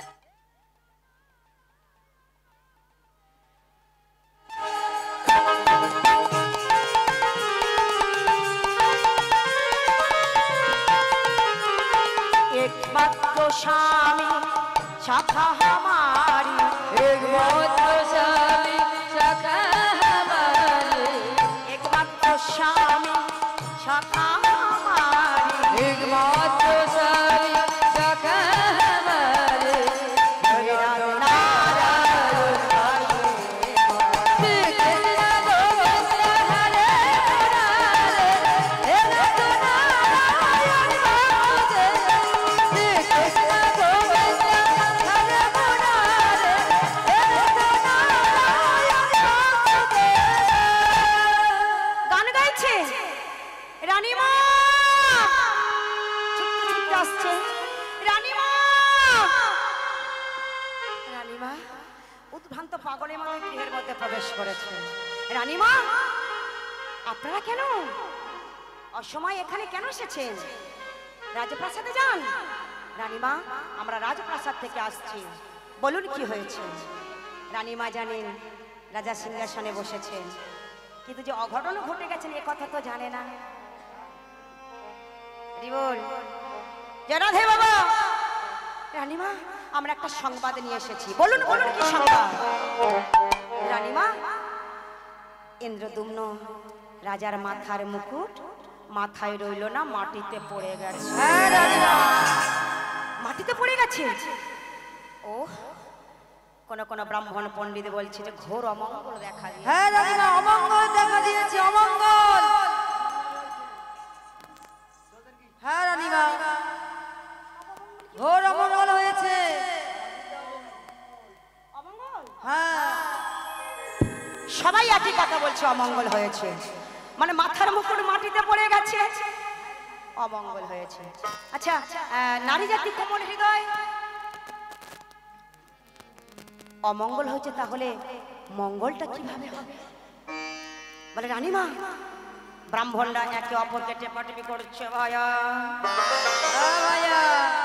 एकमात्र स्वामी शाखा हमारी, एकमात्र स्वामी शाखा हमारी, एकमात्र स्वामी शाखा हमारी, एकमात्र स्वामी शाखा हमारी। हे नाथ नारायण वासुदेव। कृष्ण गोविंद हरे मुरारे, हे नाथ नारायण वासुदेव। कृष्ण गोविंद हरे मुरारे, हे नाथ नारायण वासुदेव। গান গাইছে রানীমা, ছুটতে ছুটতে আসছে রানীমা। রানীমা উদ্ভ্রান্ত পাগলের মতো গৃহের মধ্যে প্রবেশ করেছে। রানীমা, আপনারা কেন অসময় এখানে কেন এসেছেন? রাজপ্রাসাদে যান। রানীমা, আমরা রাজপ্রাসাদ থেকে আসছি, বলুন কি হয়েছে? রানীমা জানেন রাজা সিংহাসনে বসেছেন, কিন্তু যে অঘটন ঘটে গেছেন এ কথা তো জানে না। রিবল, জয় রাধে বাবা। রানীমা, আমরা একটা সংবাদ নিয়ে এসেছি, বলুন বলুন কি সংবাদ? রানীমা, ইন্দ্রদুম্ন রাজার মাথার মুকুট মাথায় রইল না, মাটিতে পড়ে গেছে। হ্যাঁ রানীমা, মাটিতে পড়ে গেছে। ও, কোন কোন ব্রাহ্মণ পণ্ডিত বলছে যে ঘোর অমঙ্গল দেখা দিয়েছে। হ্যাঁ রানীমা, অমঙ্গল দেখা দিয়েছে, অমঙ্গল। হ্যাঁ রানীমা, ঘোর অমঙ্গল হয়েছে। হ্যাঁ, সবাই একই কথা বলছে, অমঙ্গল হয়েছে। মানে মাথার মুকুট মাটিতে পড়ে গেছে, অমঙ্গল হয়েছে। আচ্ছা, নারী জাতি কোমল হৃদয়, অমঙ্গল হয়েছে, তাহলে মঙ্গলটা কিভাবে হবে? বলে রানীমা, ব্রাহ্মণরা একে অপরকে টেপাটেপি করছে ভাইয়া। হ্যাঁ ভাইয়া,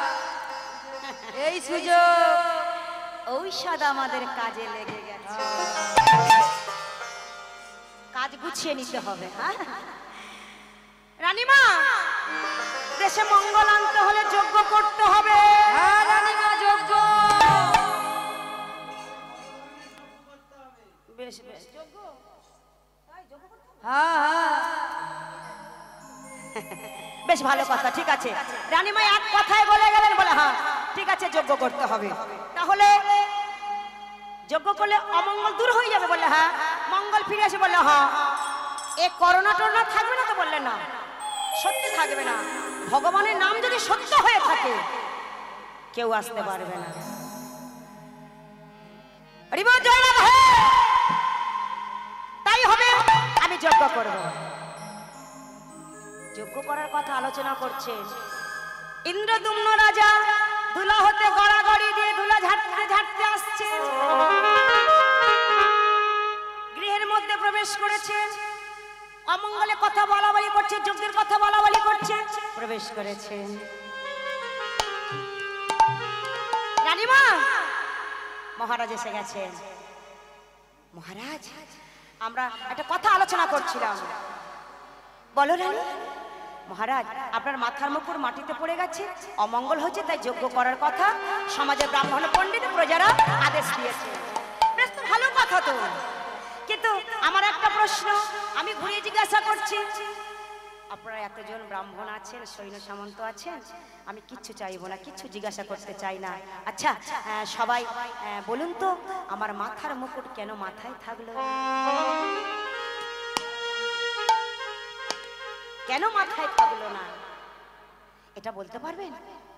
এই সুযোগ। ঔষধ আমাদের কাজে লেগে গেছে, কাজ গুছিয়ে নিতে হবে। হ্যাঁ রানীমা, দেশে মঙ্গল আনতে হলে যজ্ঞ করতে হবে। হ্যাঁ রানীমা, যোগ্য। বেশ বেশ, হ্যাঁ হ্যাঁ, বেশ ভালো কথা, ঠিক আছে। রানীমা এক কথায় বলে গেলেন, বলে হ্যাঁ ঠিক আছে, যজ্ঞ করতে হবে। তাহলে যজ্ঞ করলে অমঙ্গল দূর হয়ে যাবে, বললে হ্যাঁ। মঙ্গল ফিরে আসে, বললে হ্যাঁ। এ করোনা টরোনা থাকবে না তো? বললে না, সত্যি থাকবে না। ভগবানের নাম যদি সত্য হয়ে থাকে কেউ আসতে পারবে না। হরিবল, জয় রাধে। তাই হবে, আমি যজ্ঞ করব। যজ্ঞ করার কথা আলোচনা করছে ইন্দ্রদুম্ন রাজা। ধুলা হতে গড়াগড়ি দিয়ে ধুলা ঝাড়তে ঝাড়তে আসছে, গৃহের মধ্যে প্রবেশ করেছেন। অমঙ্গলে কথা বলা বলি করছে, যজ্ঞের কথা বলা বলি করছে, প্রবেশ করেছেন। রানীমা, মহারাজ এসে গেছেন। মহারাজ, আমরা একটা কথা আলোচনা করছিলাম। বলো রানী। মহারাজ, আপনার মাথার মুকুট মাটিতে পড়ে গেছে, অমঙ্গল হয়েছে, তাই যজ্ঞ করার কথা সমাজের ব্রাহ্মণ পণ্ডিত প্রজারা আদেশ দিয়েছে। বেশ তো ভালো কথা তো, কিন্তু আমার একটা প্রশ্ন আমি ঘুরিয়ে জিজ্ঞাসা করছি। আপনারা এতজন ব্রাহ্মণ আছেন, সৈন্য সামন্ত আছেন, আমি কিচ্ছু চাইবো না, কিচ্ছু জিজ্ঞাসা করতে চাই না। আচ্ছা, সবাই বলুন তো, আমার মাথার মুকুট কেন মাথায় থাকলো? কেন মাথায় থাকলো না, এটা বলতে পারবেন?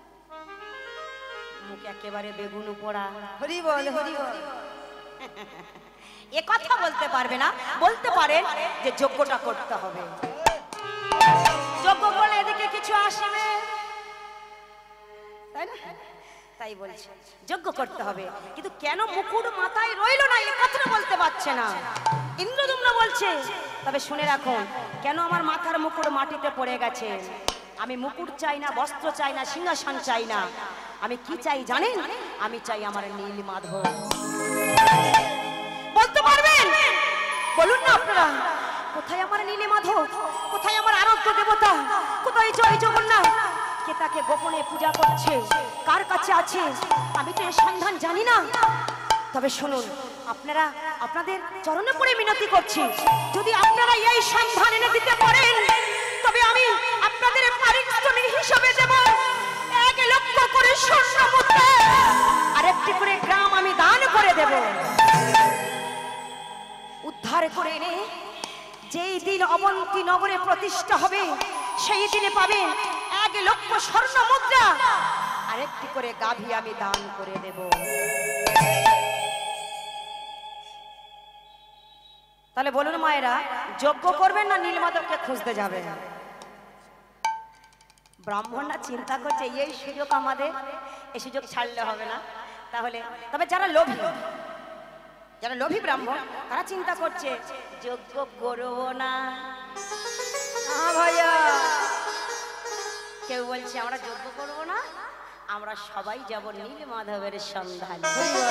মুখ একেবারে বেগুন পোড়া। হরি বল, হরি বল। এ কথা বলতে পারবে না, বলতে পারেন যে যজ্ঞটা করতে হবে। যজ্ঞ করলে এদিকে কিছু আসবে, তাই না? তাই বলছে যজ্ঞ করতে হবে, কিন্তু কেন মুকুট মাথায় রইলো না, এ কথাটা বলতে পারছে না। ইন্দ্রদুম্ন বলছে, তবে শুনে রাখুন, কেন আমার মাথার মুকুট মাটিতে পড়ে গেছে। আমি মুকুট চাই না, বস্ত্র চাই না, সিংহাসন চাই না, আমি কি চাই জানেন? আমি চাই আমার নীল মাধব। বলতে পারবেন? বলুন না আপনারা, কোথায় আমার নীল মাধব? কোথায় আমার আরাধ্য দেবতা? কোথায় জয় জগন্নাথ? কে তাকে গোপনে পূজা করছে, কার কাছে আছে, আমি তো এর সন্ধান জানি না। তবে শুনুন, আপনারা আপনাদের চরণে পড়ে মিনতি করছি, যদি আপনারা এই সন্ধান এনে দিতে পারেন, তবে আমি আপনাদের পারিশ্রমিক হিসাবে দেব 1 লক্ষ করে স্বর্ণ মুদ্রা, আর একটি করে গ্রাম আমি দান করে দেব। উদ্ধার করে এনে যেই দিন অবন্তী নগরে প্রতিষ্ঠা হবে, সেই দিনে পাবেন 1 লক্ষ স্বর্ণ মুদ্রা, আর একটি করে গাভী আমি দান করে দেব। তাহলে বলুন মায়েরা, যজ্ঞ করবেন না নীলমাধবকে খুঁজতে যাবেন? ব্রাহ্মণরা চিন্তা করছে এই সুযোগ আমাদের, এই সুযোগ ছাড়লে হবে না। তাহলে তবে যারা লোভী ব্রাহ্মণ, তারা চিন্তা করছে যজ্ঞ করবো না। ভাইয়া, কেউ বলছে আমরা যজ্ঞ করবো না, আমরা সবাই যাব নীলমাধবের সন্ধান।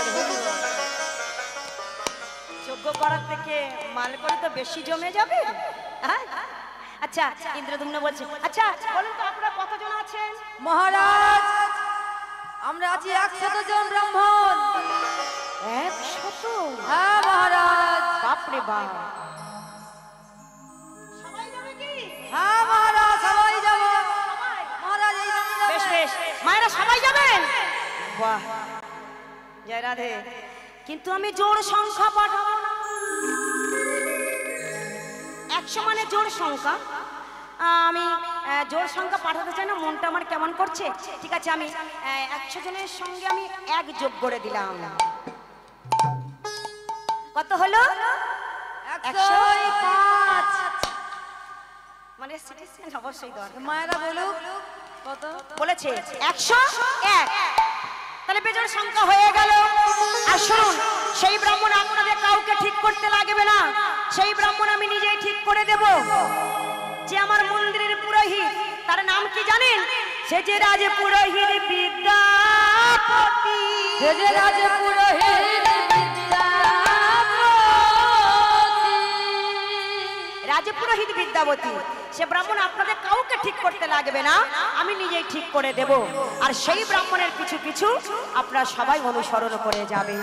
যজ্ঞ করার থেকে মাল করে তো বেশি জমে যাবে। হ্যাঁ, আচ্ছা, ইন্দ্রদুম্ন বলছে, আচ্ছা বলুন তো আপনারা কতজন আছেন? মহারাজ, আমরা আছি 100 জন ব্রাহ্মণ। 100? হ্যাঁ মহারাজ। বাপরে বাপ, হ্যাঁ মহারাজ, সবাই যাব। মহারাজ, এই বেশ বেশ, মায়েরা সবাই যাবেন? বাহ, জয় রাধে। কিন্তু আমি জোড় সংখ্যা পাঠাবো না। 100 মানে জোড় সংখ্যা, আমি জোড় সংখ্যা পাঠাতে চাই না, মনটা আমার কেমন করছে। ঠিক আছে, আমি 100 জনের সঙ্গে আমি 1 যোগ করে দিলাম। কত হলো? 105। মানে সিটিজেন অবশ্যই দরকার। মায়েরা বলুক কত বলেছে 101। তাহলে বেজোড় সংখ্যা হয়ে গেল। আর শুনুন, সেই ব্রাহ্মণ আপনাদের কাউকে ঠিক করতে লাগবে না, সেই ব্রাহ্মণ আমি নিজেই ঠিক করে দেব। যে আমার মন্দিরের পুরোহিত, তার নাম কি জানেন? সে যে রাজ পুরোহিত বিদ্যাপতি। সে যে রাজ পুরোহিত রাজপুরোহিত বিদ্যাবতী, সে ব্রাহ্মণ আপনাদের কাউকে ঠিক করতে লাগবে না, আমি নিজেই ঠিক করে দেব। আর সেই ব্রাহ্মণের পিছু পিছু আপনারা সবাই অনুসরণ করে যাবেন।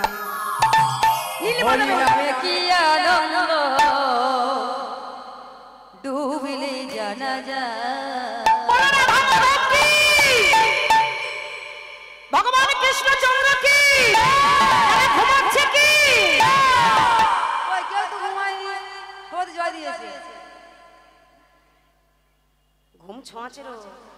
নামে কি আনন্দ ডুবিলে জানা যায়। ভগবান কৃষ্ণচন্দ্র কি ঘুমাচ্ছে কি? ওই কেউ তো ঘুমায়নি, সবাই জয় দিয়েছে। ঘুম ছোঁয়াচের,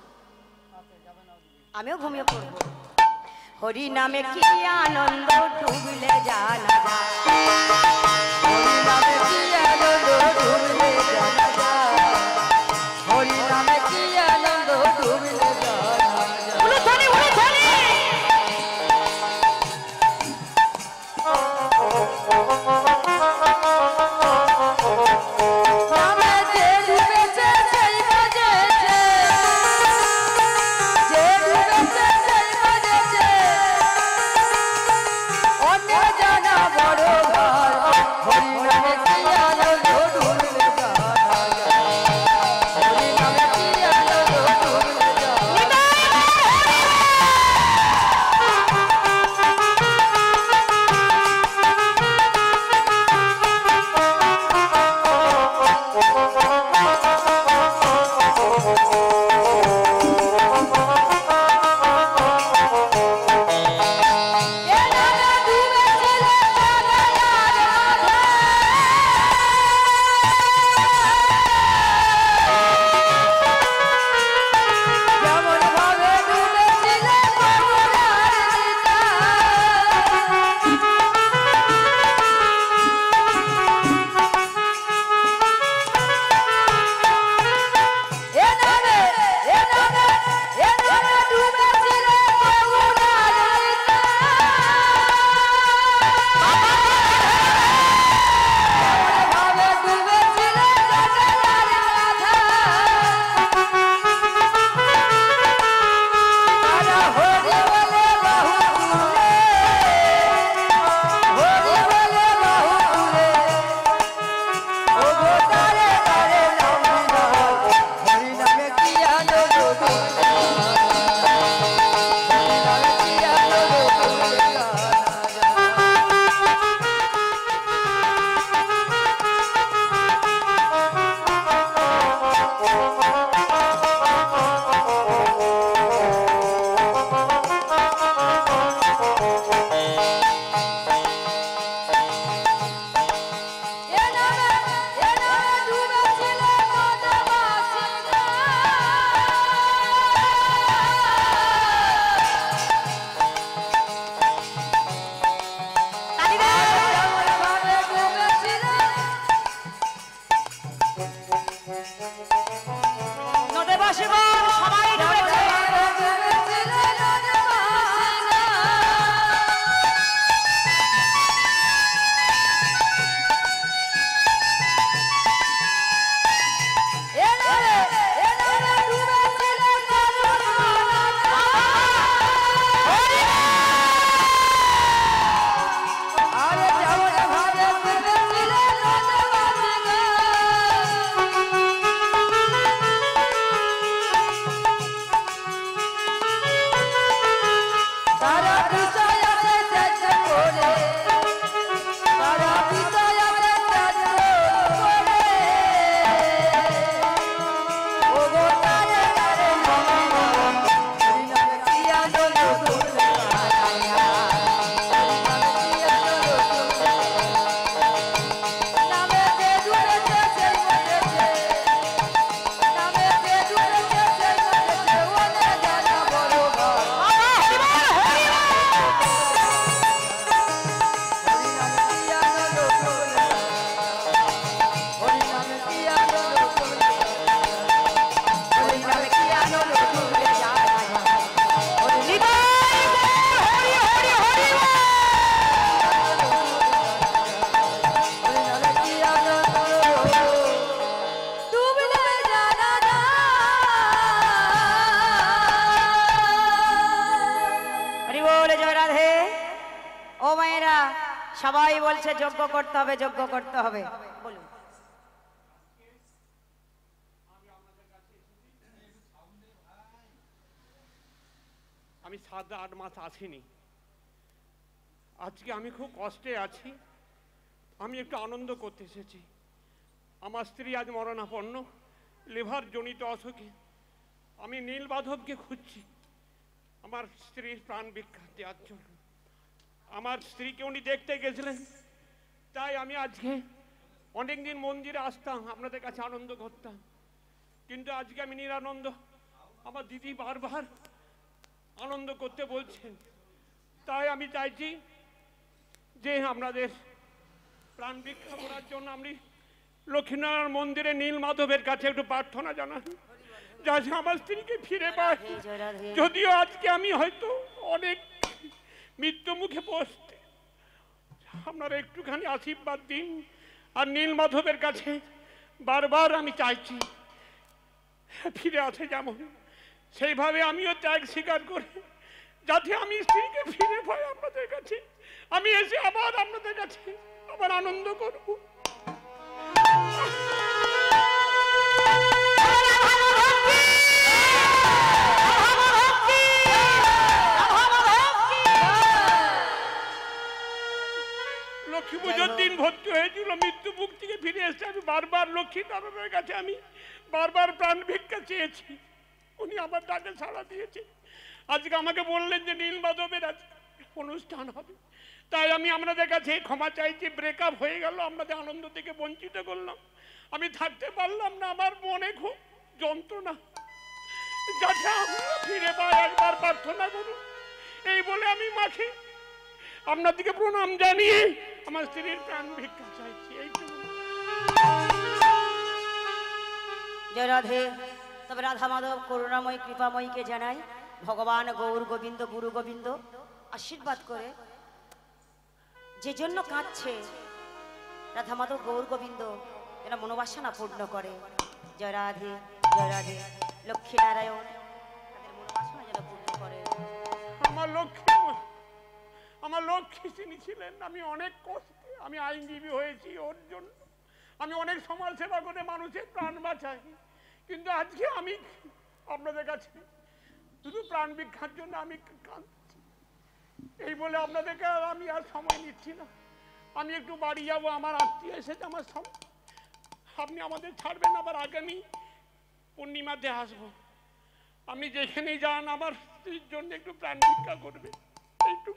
আমিও ঘুমিয়ে পড়বো। হরি নামে কি আনন্দ ডুবলে জানা যায়। হরি নামে কি আনন্দ ডুবিলে জানা যায়। হরি নামে কি আনন্দ ডুবিলে জানা যায়। উলুধ্বনি, উলুধ্বনি। নামে যে ডুবেছে সেই বাজেছে, যে ডুবেছে সেই বাজেছে, অন্য জানা বড় যজ্ঞ করতে হবে, যজ্ঞ করতে হবে। বলুন। আমি 7-8 মাস আসিনি, আজকে আমি খুব কষ্টে আছি। আমি একটু আনন্দ করতে এসেছি। আমার স্ত্রী আজ মরণাপন্ন, লিভার জনিত অসুখে। আমি নীলমাধবকে খুঁজছি আমার স্ত্রীর প্রাণ ভিক্ষা দেওয়ার জন্য। আমার স্ত্রীকে উনি দেখতে গেছিলেন, তাই আমি আজকে অনেকদিন মন্দিরে আসতাম, আপনাদের কাছে আনন্দ করতাম, কিন্তু আজকে আমি নিরানন্দ। আমার দিদি বারবার আনন্দ করতে বলছেন, তাই আমি চাইছি যে আপনাদের প্রাণ ভিক্ষা করার জন্য আমি লক্ষ্মীনারায়ণ মন্দিরে নীলমাধবের কাছে একটু প্রার্থনা জানাই, যাতে আমার স্ত্রীকে ফিরে পাই। যদিও আজকে আমি হয়তো অনেক মৃত্যু মুখে বসতে, আপনারা একটুখানি আশীর্বাদ দিন। আর নীলমাধবের কাছে বারবার আমি চাইছি ফিরে আসে, যেমন সেইভাবে আমিও ত্যাগ স্বীকার করি, যাতে আমি স্ত্রীকে ফিরে পাই আপনাদের কাছে। আমি এসে আবার আপনাদের কাছে আবার আনন্দ করব। লক্ষ্মী পুজোর দিন ভর্তি হয়েছিল, মৃত্যু মুখ থেকে ফিরে এসে আমি বারবার লক্ষ্মী নারায়ণের কাছে আমি বারবার প্রাণ ভিক্ষা চেয়েছি, উনি আমার ডাকে সাড়া দিয়েছে। আজকে আমাকে বললেন যে নীলমাধবের অনুষ্ঠান হবে, তাই আমি আপনাদের কাছে ক্ষমা চাইছি। ব্রেকআপ হয়ে গেল, আপনাদের আনন্দ থেকে বঞ্চিত করলাম, আমি থাকতে পারলাম না, আমার মনে খুব যন্ত্রণা, যাতে আমরা ফিরে পাই একবার প্রার্থনা করুন। এই বলে আমি মাকে আপনাদেরকে প্রণাম জানিয়ে আমার স্ত্রীর প্রাণ ভিক্ষা চাইছি। এইটুকু। জয় রাধে। তবে রাধা মাধব করুণাময় কৃপাময়ীকে জানাই ভগবান গৌর গোবিন্দ গুরু গোবিন্দ আশীর্বাদ করে, যে জন্য কাঁদছে রাধা মাধব গৌর গোবিন্দ এরা মনোবাসনা পূর্ণ করে। জয় রাধে, জয় রাধে। লক্ষ্মী নারায়ণ তাদের মনোবাসনা যেন পূর্ণ করে। আমার লক্ষ্মী তিনি ছিলেন। আমি অনেক কষ্টে আমি আইনজীবী হয়েছি ওর জন্য, আমি অনেক সমাজ সেবা করে মানুষের প্রাণ বাঁচাই, কিন্তু আজকে আমি আপনাদের কাছে শুধু প্রাণ ভিক্ষার জন্য আমি কাঁদছি। এই বলে আপনাদেরকে আমি আর সময় নিচ্ছি না, আমি একটু বাড়ি যাব, আমার আত্মীয় এসেছে আমার সঙ্গে। আপনি আমাদের ছাড়বেন, আবার আগামী পূর্ণিমাতে আসবো। আপনি যেখানেই যান আমার স্ত্রীর জন্য একটু প্রাণ ভিক্ষা করবে। একটু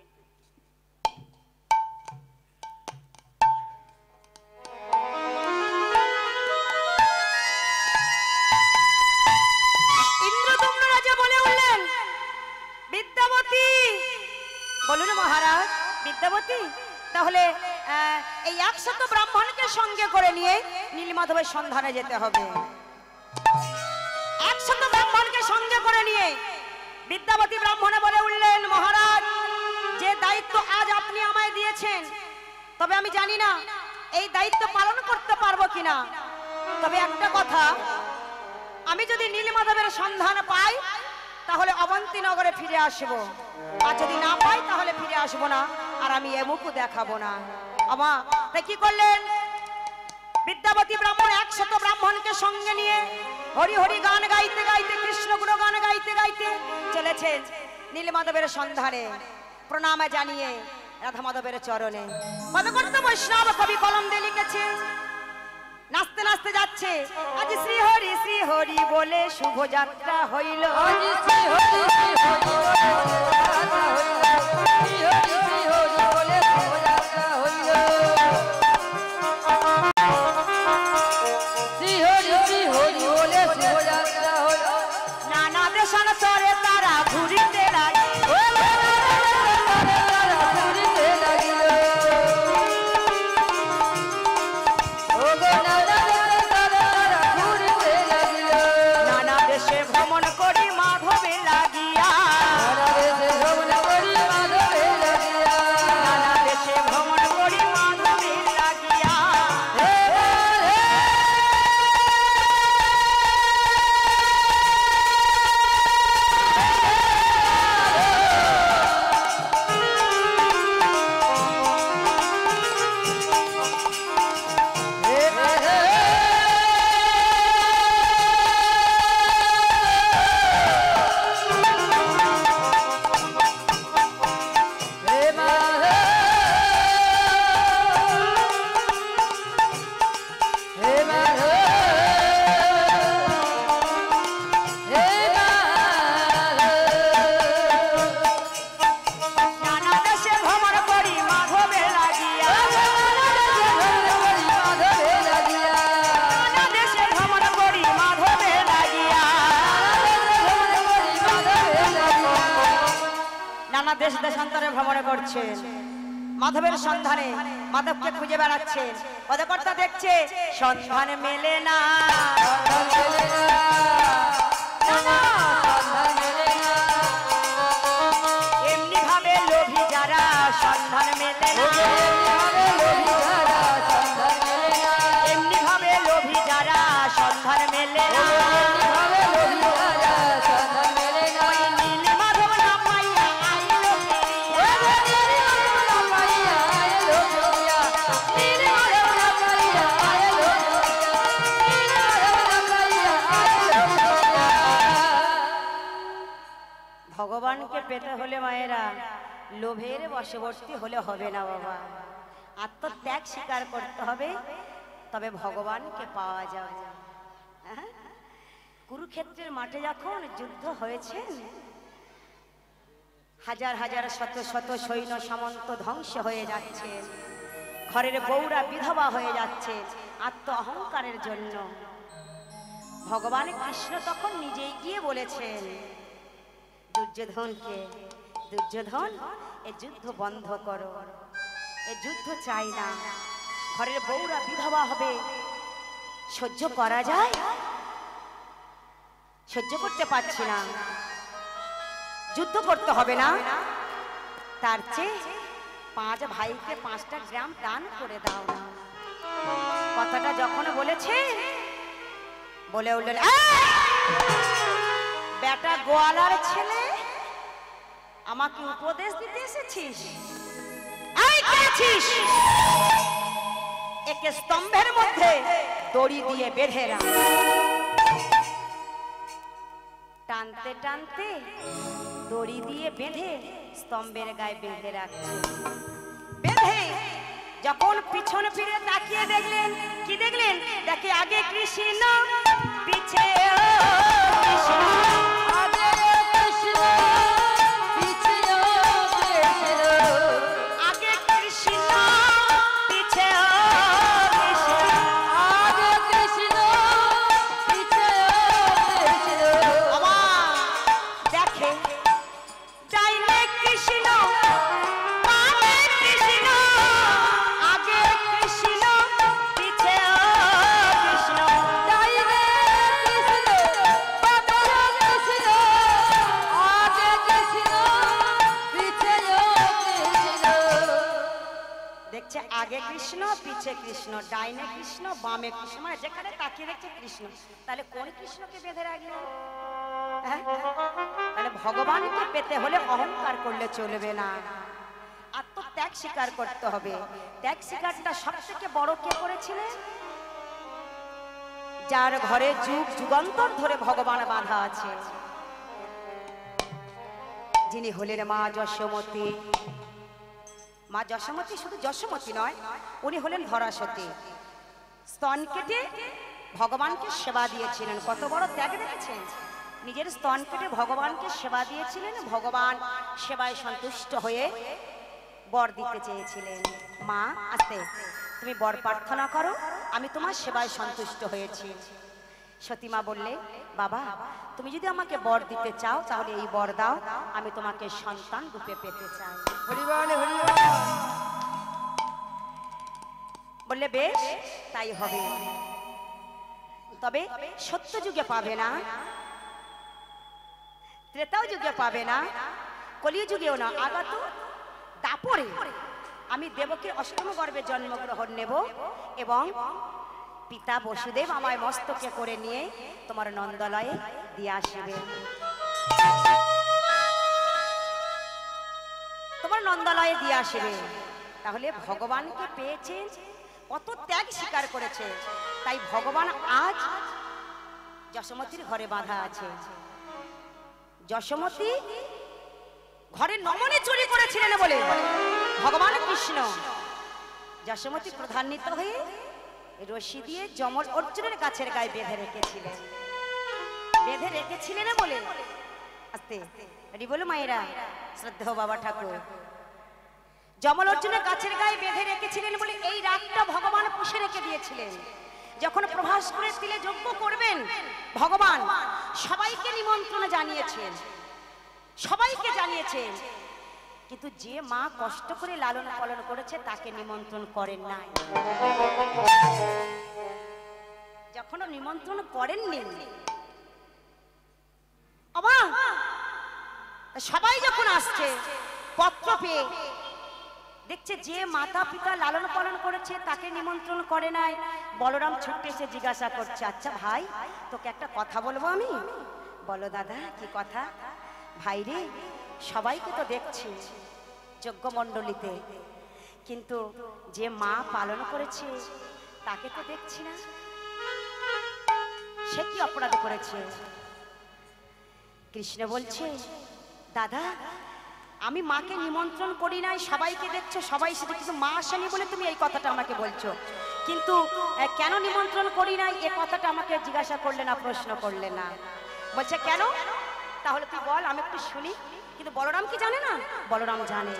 ইন্দ্রদম্ন রাজা বলে উঠলেন, বিদ্যাবতী। বলুন মহারাজ, বিদ্যাবতী। তাহলে এই 100 ব্রাহ্মণকে সঙ্গে করে নিয়ে নীলমাধবের সন্ধানে যেতে হবে। 100 ব্রাহ্মণকে সঙ্গে করে নিয়ে বিদ্যাবতী ব্রাহ্মণে বলে উঠলেন, মহারাজ যে দায়িত্ব আজ আপনি আমায় দিয়েছেন, তবে আমি জানি না এই দায়িত্ব পালন করতে পারবো কিনা। তবে একটা কথা, আমি যদি নীলমাধবের সন্ধান পাই তাহলে অবন্তী নগরে ফিরে আসবো, আর যদি না পাই তাহলে ফিরে আসবো না, আর আমি এমুকু দেখাবো না। আমা তাই কি করলেন, বিদ্যাবতী ব্রাহ্মণ 100 ব্রাহ্মণকে সঙ্গে নিয়ে হরি হরি গান গাইতে গাইতে, কৃষ্ণ গুণ গান গাইতে গাইতে চলেছেন নীলমাধবের সন্ধানে। প্রণাম জানিয়ে রাধা মাধবের চরণে পদকর্ত বৈষ্ণব কবি কলম দিয়ে লিখেছে, নাচতে নাচতে যাচ্ছে, আজ শ্রী হরি বলে শুভ যাত্রা হইল। আজ শ্রী হরি বলে শুভ যাত্রা হইল। শ্রী হরি বলে শুভ যাত্রা হইল। নানা দেশান্তরে তারা ঘুরিতে লাগে, ঘুরিতে লাগিল। ও গো ঘুরিতে লাগিল। নানা দেশে ভ্রমণ করি মাধবে লাগিয়া, নানা দেশে ভ্রমণ করি মাধবে লাগিয়া। দেশ দেশান্তরে ভ্রমণ করছেন, মাধবের সন্ধানে মাধবকে খুঁজে বেড়াচ্ছেন। পদকর্তা দেখছে সন্ধান মেলে না, এমনি ভাবে লোভী যারা সন্ধান মেলে না, এমনি ভাবে লোভী যারা সন্ধান মেলে না। ভগবানকে পেতে হলে মায়েরা লোভের বশবর্তী হলে হবে না বাবা, আত্মত্যাগ স্বীকার করতে হবে, তবে ভগবানকে পাওয়া যাবে। কুরুক্ষেত্রের মাঠে যখন যুদ্ধ হয়েছে, হাজার হাজার শত শত সৈন্য সামন্ত ধ্বংস হয়ে যাচ্ছে, ঘরের বউরা বিধবা হয়ে যাচ্ছে আত্ম অহংকারের জন্য। ভগবান কৃষ্ণ তখন নিজেই গিয়ে বলেছেন দুর্যোধনকে, দুর্যোধন এ যুদ্ধ বন্ধ করো, এ যুদ্ধ চাই না, ঘরের বউরা বিধবা হবে, সহ্য করা যায়? সহ্য করতে পারছি না, যুদ্ধ করতে হবে না, তার চেয়ে 5 ভাইকে 5টা গ্রাম দান করে দাও না। কথাটা যখন বলেছে বলে উঠলেন, বেটা গোয়ালার ছেলে, আমাকে উপদেশ দিতে এসেছিস? একে স্তম্ভের মধ্যে দড়ি দিয়ে বেঁধে রাখ। টানতে টানতে দড়ি দিয়ে বেঁধে স্তম্ভের গায়ে বেঁধে রাখছে। বেঁধে যখন পিছন ফিরে তাকিয়ে দেখলেন, কি দেখলেন? দেখে আগে কৃষ্ণ, পিছে পিছে কৃষ্ণ, ডাইনে কৃষ্ণ, বামে কৃষ্ণ, মানে যেখানে তাকিয়ে দেখছে কৃষ্ণ। তাহলে কোন কৃষ্ণকে বেঁধে রাখলো? তাহলে ভগবানকে পেতে হলে অহংকার করলে চলবে না, আত্মত্যাগ স্বীকার করতে হবে। ত্যাগ স্বীকারটা সব থেকে বড় কে করেছিলেন? যার ঘরে যুগ যুগান্তর ধরে ভগবান বাঁধা আছে, যিনি হলেন মা যশোমতী। মা যশোমতী শুধু যশোমতী নয়, উনি হলেন ধরাসতী। স্তন কেটে ভগবানকে সেবা দিয়েছিলেন। কত বড় ত্যাগ দেখেছেন? নিজের স্তন কেটে ভগবানকে সেবা দিয়েছিলেন। ভগবান সেবায় সন্তুষ্ট হয়ে বর দিতে চেয়েছিলেন। মা আস্তে, তুমি বর প্রার্থনা করো, আমি তোমার সেবায় সন্তুষ্ট হয়েছি। সতীমা বললে, বাবা তুমি যদি আমাকে বর দিতে চাও তাহলে এই বর দাও, আমি তোমাকে সন্তান রূপে পেতে চাই। বললে বেশ, তাই হবে, তবে সত্য যুগে পাবে না, ত্রেতাও যুগে পাবে না, কলিয় যুগেও না, আগত দাপরে আমি দেবকীর অষ্টম গর্ভে জন্মগ্রহণ নেব এবং পিতা বসুদেব আমায় মস্তকে করে নিয়ে তোমার নন্দলয়ে দিয়ে আসবে। তোমার নন্দলয়ে দিয়ে আসবে। তাহলে ভগবানকে পেয়েছে, কত ত্যাগ স্বীকার করেছে, তাই ভগবান আজ যশোমতীর ঘরে বাঁধা আছে। যশোমতী ঘরে নমনে চুরি করেছিলেন বলে ভগবান কৃষ্ণ যশোমতী প্রধান্বিত হয়ে রশি দিয়ে যমজ অর্জুনের গাছের গায়ে বেঁধে রেখেছিলেন। বেঁধে রেখেছিলেন বলে আস্তে বলো মায়েরা, শ্রদ্ধেয় বাবা ঠাকুর, যমল অর্জুনের গাছের গায়ে বেঁধে রেখেছিলেন বলে এই রাতটা ভগবান পুষে রেখে দিয়েছিলেন। যখন প্রভাস করে তিলে যজ্ঞ করবেন, ভগবান সবাইকে নিমন্ত্রণ জানিয়েছেন, সবাইকে জানিয়েছেন কিন্তু যে মা কষ্ট করে লালন পালন করেছে তাকে নিমন্ত্রণ করেন নাই। যখনও নিমন্ত্রণ করেননি, সবাই যখন আসছে পত্র পেয়ে দেখছে যে মাতা পিতা লালন পালন করেছে তাকে নিমন্ত্রণ করে নাই, বলরাম ছুটে এসে জিজ্ঞাসা করছে, আচ্ছা ভাই তোকে একটা কথা বলবো আমি। বলো দাদা, কি কথা? ভাই রে, সবাইকে তো দেখছি যজ্ঞমণ্ডলীতে, কিন্তু যে মা পালন করেছে তাকে তো দেখছি না, সে কি অপরাধ করেছে? কৃষ্ণ বলছে, দাদা আমি মাকে নিমন্ত্রণ করি নাই, সবাইকে দেখছো সবাই সেটা, কিন্তু মা আসেনি বলে তুমি এই কথাটা আমাকে বলছো, কিন্তু কেন নিমন্ত্রণ করি নাই এ কথাটা আমাকে জিজ্ঞাসা করলে না, প্রশ্ন করলে না। বলছে কেন? তাহলে তুই বল, আমি একটু শুনি। কিন্তু বলরাম কি জানে না? বলরাম জানে।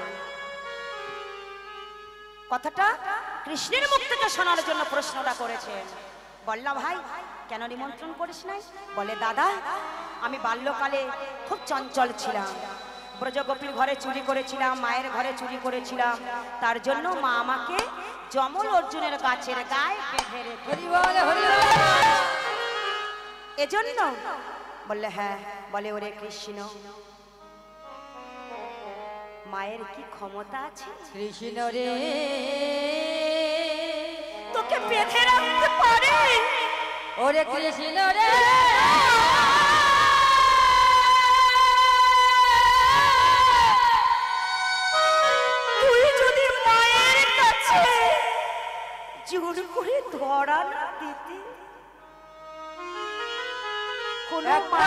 কথাটা কৃষ্ণের মুখ থেকে শোনার জন্য প্রশ্নটা করেছেন। বললা ভাই কেন নিমন্ত্রণ করিস নাই? বলে দাদা আমি বাল্যকালে খুব চঞ্চল ছিলাম, ব্রজগোপীর ঘরে চুরি করেছিলাম, মায়ের ঘরে চুরি করেছিলাম, তার জন্য মা আমাকে যমল অর্জুনের গাছের গায়ে বেঁধে রেখে, এজন্য। বললে হ্যাঁ। বলে ওরে কৃষ্ণ, মায়ের কি ক্ষমতা আছে কৃষ্ণ রে তোকে বেঁধে রাখতে পারে? ওরে কৃষ্ণ রে তুই যদি মায়ের কাছে জোর করে ধরা না দিতে, কোন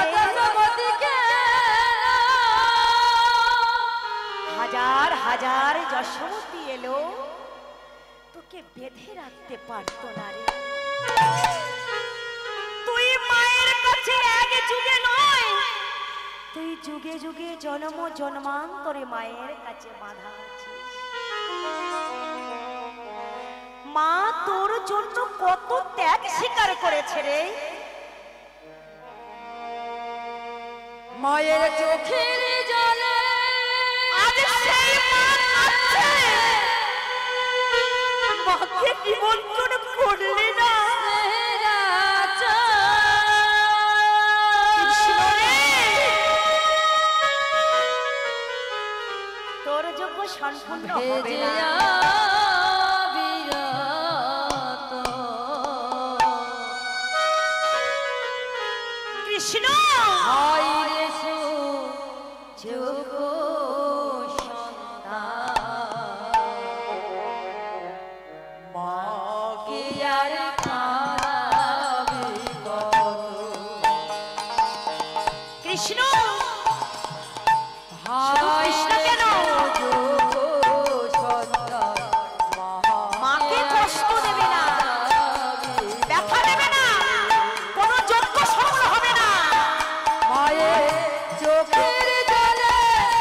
হাজার হাজার যশোমতী এলো তোকে বেঁধে রাখতে পারতো না রে। তুই মায়ের কাছে এক যুগে নয়, তুই যুগে যুগে জন্ম জন্মান্তরে মায়ের কাছে বাঁধা আছিস। মা তোর জন্য কত ত্যাগ স্বীকার করেছে রে। মায়ের চোখের জলে আজ সেই মা কাঁদছে, মাকে নিমন্ত্রণ করলি না। তোর যোগ্য সম্পূর্ণ হবে না। কৃষ্ণ কৃষ্ণ কৃষ্ণ কেন মাকে কষ্ট দেবে না, ব্যথা দেবে না, কোন যজ্ঞ সফল হবে না। মায়ের চোখের জলে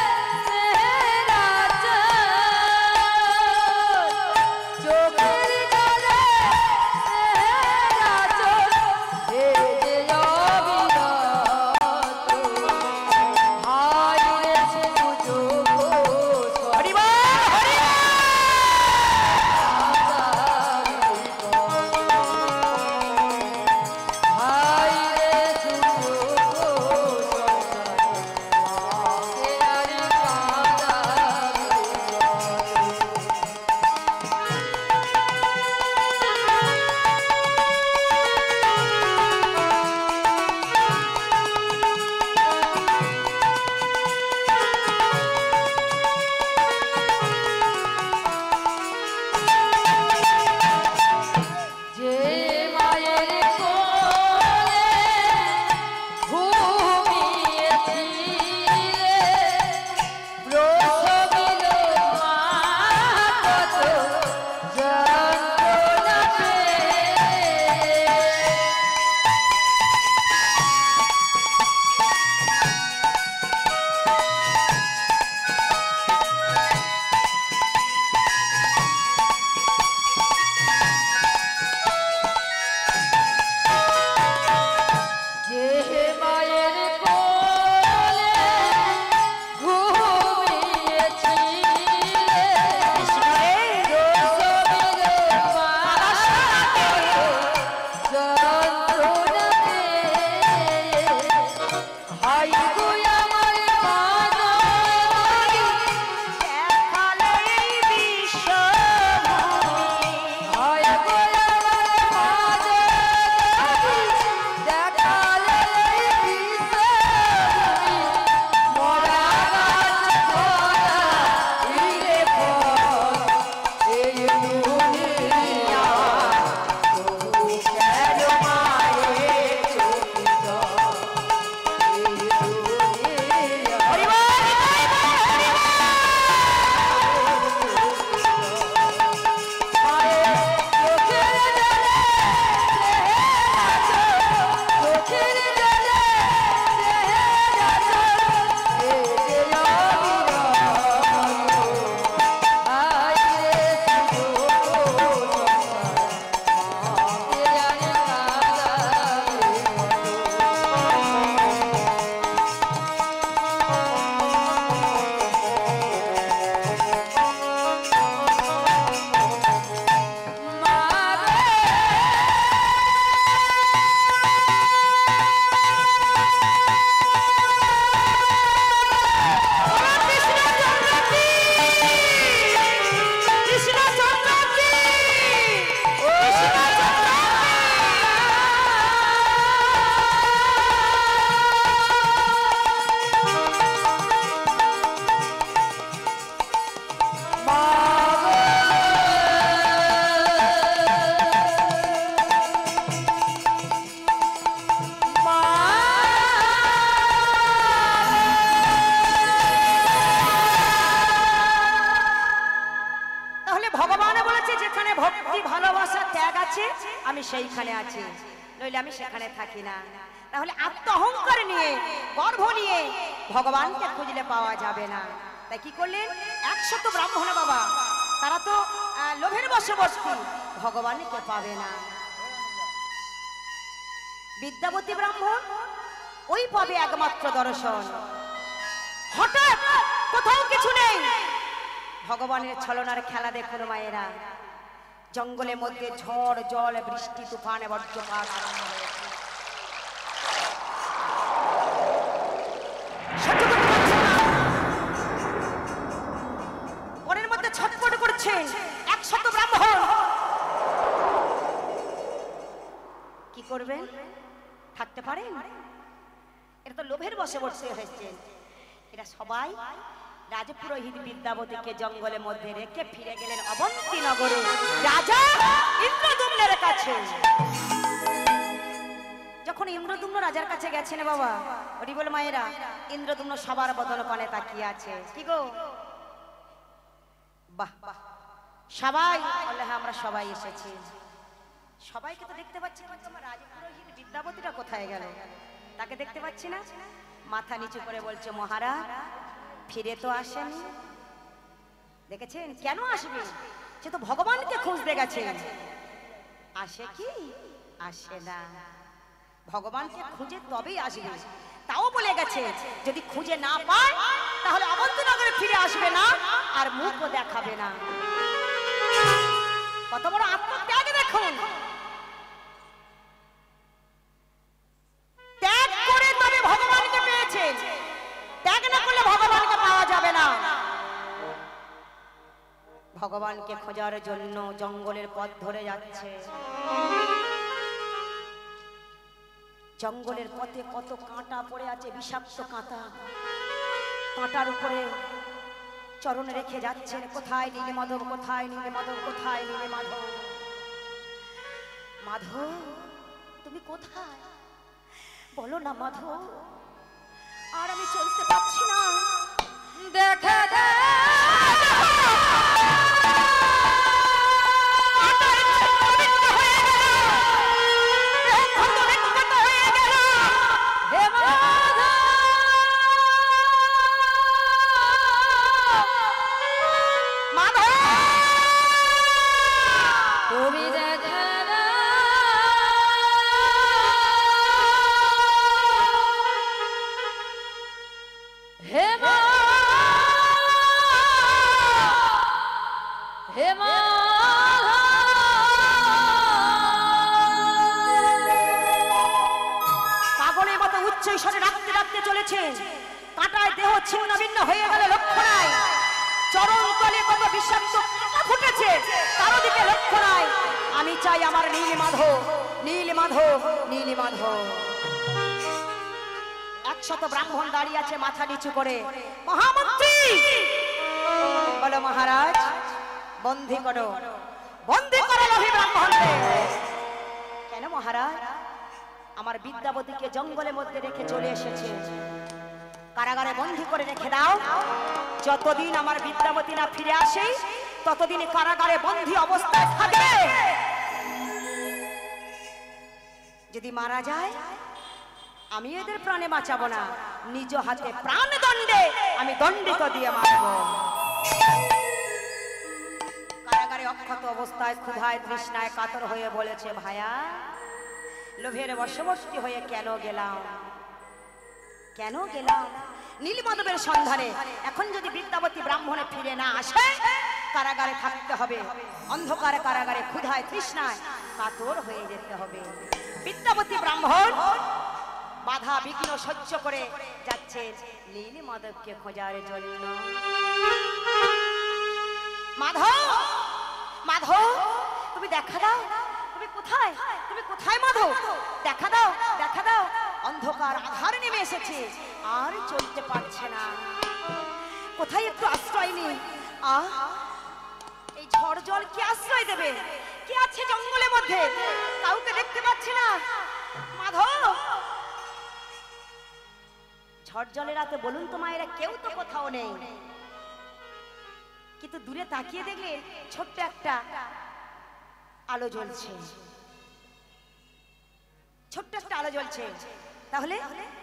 চোখের জলে আছে আমি সেইখানে আছি, নইলে আমি সেখানে থাকি না। তাহলে আত্ম অহংকার নিয়ে, গর্ব নিয়ে ভগবানকে খুঁজলে পাওয়া যাবে না। তাই কি করলেন? 100 ব্রাহ্মণ বাবা, তারা তো লোভের বশবর্তী, ভগবানকে পাবে না। বিদ্যাবতী ব্রাহ্মণ ওই পাবে একমাত্র দর্শন। হঠাৎ কোথাও কিছু নেই, ভগবানের ছলনার খেলা দেখুন মায়েরা। জঙ্গলের মধ্যে ঝড় জল বৃষ্টি তুফান বজ্রপাত আরম্ভ হয়েছে। মনের মধ্যে ছটফট করছে 100 ব্রাহ্মণ। কি করবেন? থাকতে পারেন? এটা তো লোভের বশবর্তী হয়েছে। এরা সবাই রাজপুরোহিত বিদ্যাবতীকে জঙ্গলের মধ্যে রেখে ফিরে গেলেন অবন্তী নগরে রাজা ইন্দ্রদুম্নের কাছে। যখন ইন্দ্রদুম্ন রাজার কাছে গেছেন বাবা, হরি বল মায়েরা, ইন্দ্রদুম্ন সবার বদন পানে তাকিয়ে আছে। কি গো, বাহ বাহ, সবাই বলে হ্যাঁ আমরা সবাই এসেছি। সবাইকে তো দেখতে পাচ্ছি, কিন্তু আমার রাজপুরোহিত বিদ্যাবতীটা কোথায় গেল? তাকে দেখতে পাচ্ছি না। মাথা নিচু করে বলছে, মহারাজ ফিরে তো আসেনি। দেখেছেন? কেন আসবে? সে তো ভগবানকে খুঁজতে গেছে। আসে কি? আসে না। ভগবানকে খুঁজে তবেই আসবে। তাও বলে গেছে যদি খুঁজে না পায় তাহলে অবন্তনগরে ফিরে আসবে না, আর মুখও দেখাবে না। কত বড় আত্মত্যাগ দেখুন। ত্যাগ করে তবে ভগবানকে পেয়েছে, ত্যাগ না করলে ভগবানকে পাওয়া যাবে না। ভগবানকে খোঁজার জন্য জঙ্গলের পথ ধরে যাচ্ছে। জঙ্গলের পথে কত কাঁটা পড়ে আছে, বিষাক্ত কাঁটা। কাঁটার উপরে চরণ রেখে যাচ্ছেন, কোথায় নীলে মাধব, কোথায় নীলে মাধব, কোথায় নীলে মাধব। মাধব তুমি কোথায়? বলো না মাধব, আর আমি চলতে পারছি না। দেখা দে কাঁটায় দেহ ছিন্ন ভিন্ন হয়ে গেল, লক্ষ্য নাই। চরণ তলে কত বিষাক্ত কাঁটা ফুটেছে, তার দিকে লক্ষ্য নাই। আমি চাই আমার নীল মাধব, নীল মাধব, নীল মাধব। 100 ব্রাহ্মণ দাঁড়িয়ে আছে মাথা নিচু করে। মহামন্ত্রী বলো, মহারাজ বন্দী করো, বন্দী করো লোভী ব্রাহ্মণদের। কেন মহারাজ? আমার বিদ্যাবতীকে জঙ্গলের মধ্যে রেখে চলে এসেছে, কারাগারে বন্দী করে রেখে দাও। যতদিন আমার বিদ্যাবতী না ফিরে আসে ততদিন কারাগারে বন্দী অবস্থায় থাকবে। যদি মারা যায় আমি এদের প্রাণে বাঁচাবো না, নিজ হাতে প্রাণ দণ্ডে আমি দণ্ডিত দিয়ে মারব। কারাগারে অক্ষত অবস্থায় ক্ষুধায় তৃষ্ণায় কাতর হয়ে বলেছে, ভায়া লোভের বশবর্তী হয়ে কেন গেলাম, কেন গেলাম নীলমাধবের সন্ধানে। এখন যদি বিদ্যাবতী ব্রাহ্মণে ফিরে না আসে কারাগারে থাকতে হবে, অন্ধকারে কারাগারে ক্ষুধায় তৃষ্ণায় কাতর হয়ে যেতে হবে। বিদ্যাবতী ব্রাহ্মণ বাধা বিঘ্ন সহ্য করে যাচ্ছে নীলমাধবকে খোঁজার জন্য। মাধব, মাধব তুমি দেখা দাও, তুমি কোথায়, তুমি কোথায় মাধব? দেখা দাও, দেখা দাও। অন্ধকার আধার নেমে এসেছে, আর চলতে পারছে না। কোথায় একটু আশ্রয় নেই? এই ঝড় জল কি আশ্রয় দেবে? কি আছে জঙ্গলের মধ্যে? কাউকে দেখতে পাচ্ছি না। মাধব, ঝড় জলের রাতে বলুন তো মায়েরা, কেউ তো কোথাও নেই। কিন্তু দূরে তাকিয়ে দেখলে ছোট্ট একটা আলো জ্বলছে, ছোট্ট একটা আলো জ্বলছে। তাহলে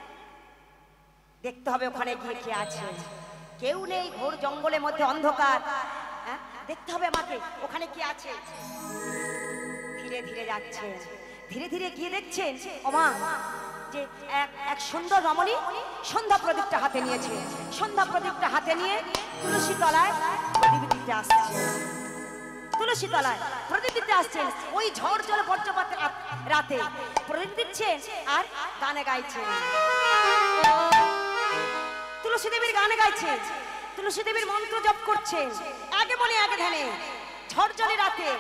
দেখতে হবে ওখানে গিয়ে কে আছে। কেউ নেই, ঘোর জঙ্গলের মধ্যে অন্ধকার। হ্যাঁ, দেখতে হবে আমাকে ওখানে কি আছে। ধীরে ধীরে যাচ্ছে, ধীরে ধীরে গিয়ে দেখছেন ওমা যে এক সুন্দর রমণী সন্ধ্যা প্রদীপটা হাতে নিয়েছে। সন্ধ্যা প্রদীপটা হাতে নিয়ে তুলসী তলায় প্রদীপ দিতে আসছে। তুলসী তলায় প্রদীপ দিতে আসছেন। ওই ঝড় জল বজ্রপাতের রাতে প্রদীপ দিচ্ছেন আর গানে গাইছে। তুলসী দেবীর গানে গাইছে, তুলসী দেবীর মন্ত্র জপ করছে আগে মনে আগে ধ্যানে। ঝড় জলে রাতে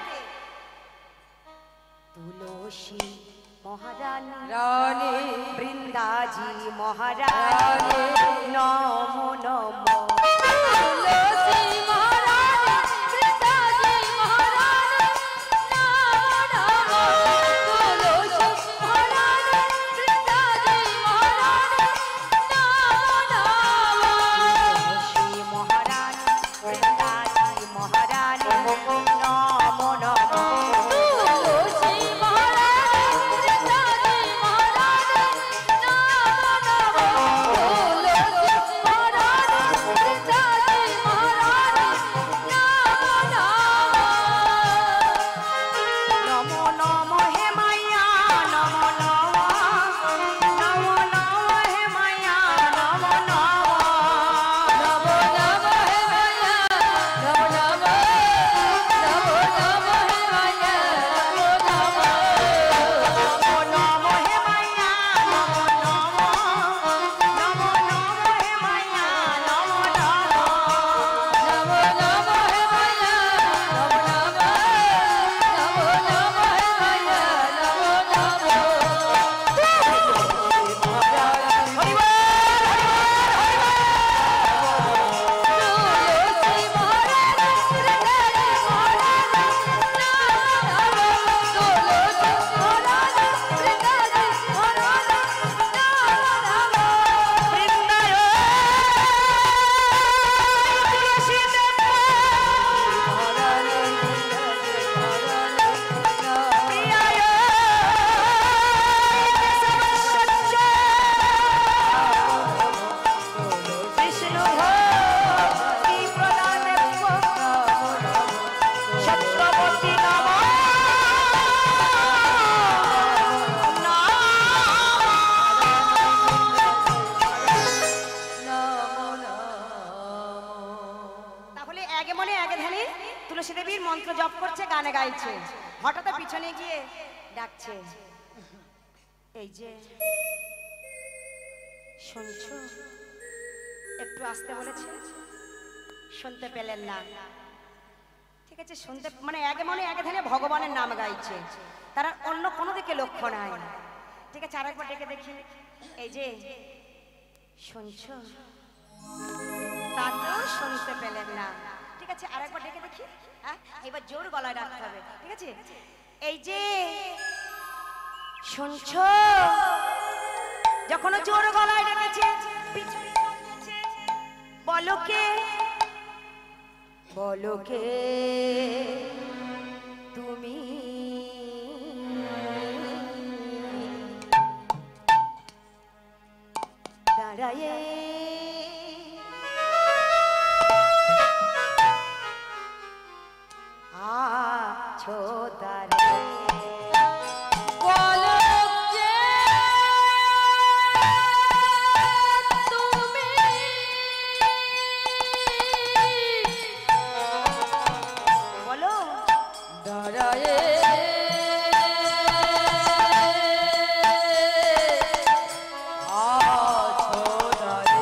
তুলসী মহারানী রানী বৃন্দাজি মহারানী নমো নমো। তুলসী মহারানী বৃন্দাজি মহারানী নমো নমো। তুলসী মহারানী বৃন্দাজি মহারানী নমো নমো। তুলসী মহারানী বৃন্দাজি মহারানী নমো নমো। তুলসী মহারানী বৃন্দাজি মহারানী নমো নমো। তুলসী মহারানী বৃন্দাজি মহারানী নমো নমো। নমো নমো হে মাইয়া নমো নমো, নমো নমো হে মাইয়া নমো নমো। নমো নমো হে মায়া নমো নমো। নমো নমো হে মায়া নমো নমো। নমো নমো হে মাইয়া নমো নমো, নমো নমো হে মাইয়া নমো নমো। নমো নমো হে মায়া নমো নমো। নমো নমো হে মায়া নমো নমো। তুলসী মহারানী বৃন্দাজি মহারানী নমো নমো। তুলসী মহারানী বৃন্দাজি মহারানী নমো নমো। তাহলে আগে মনে আগে ধ্যানে তুলসী দেবীর মন্ত্র জপ করছে, গানে গাইছে। হঠাৎ পিছনে গিয়ে ডাকছে, এই যে শুনছো? একটু আসতে বলেছে, শুনতে পেলেন না। ঠিক আছে, শুনতে মানে আগে মনে আগে ধ্যানে ভগবানের নাম গাইছে, তারা অন্য কোনো দিকে লক্ষ্য নাই। ঠিক আছে, আরেকবার ডেকে দেখি, এই যে শুনছো? তাতেও শুনতে পেলেন না। ঠিক আছে, আরেকবার ডেকে দেখি। হ্যাঁ, এবার জোর গলায় ডাকতে হবে। ঠিক আছে, এই যে শুনছো? যখন জোর গলায় ডেকেছে পিছনে তাকিয়েছে, বলো কে, বলো কে তুমি? দাঁড়ায়ে আছো দাঁড়ায়ে। বলো যে তুমি বলো দাঁড়ায়ে আছো দাঁড়ায়ে।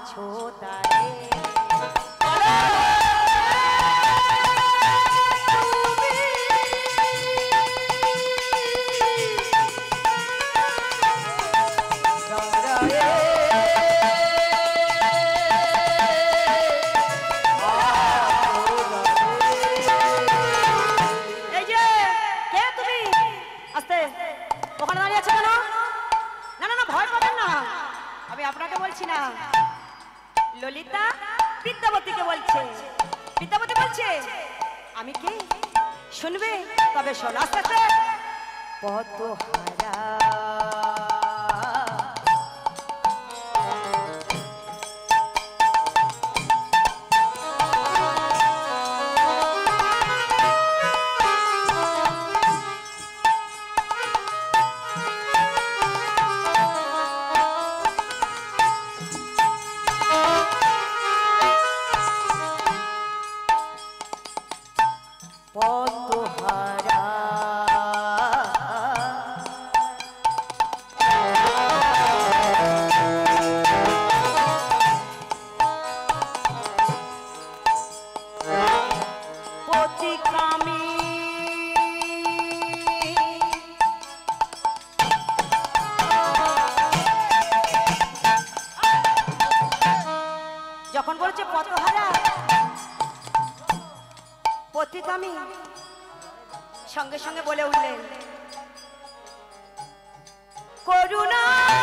আছো তারে ললিতা বিদ্যাপতিকে বলছে। বিদ্যাপতি বলছে আমি কে শুনবে? তবে শোন আস্তে আস্তে। পথহারা যখন বলছে পথহারা পথিকামী সঙ্গে সঙ্গে বলে উঠলেন করুণা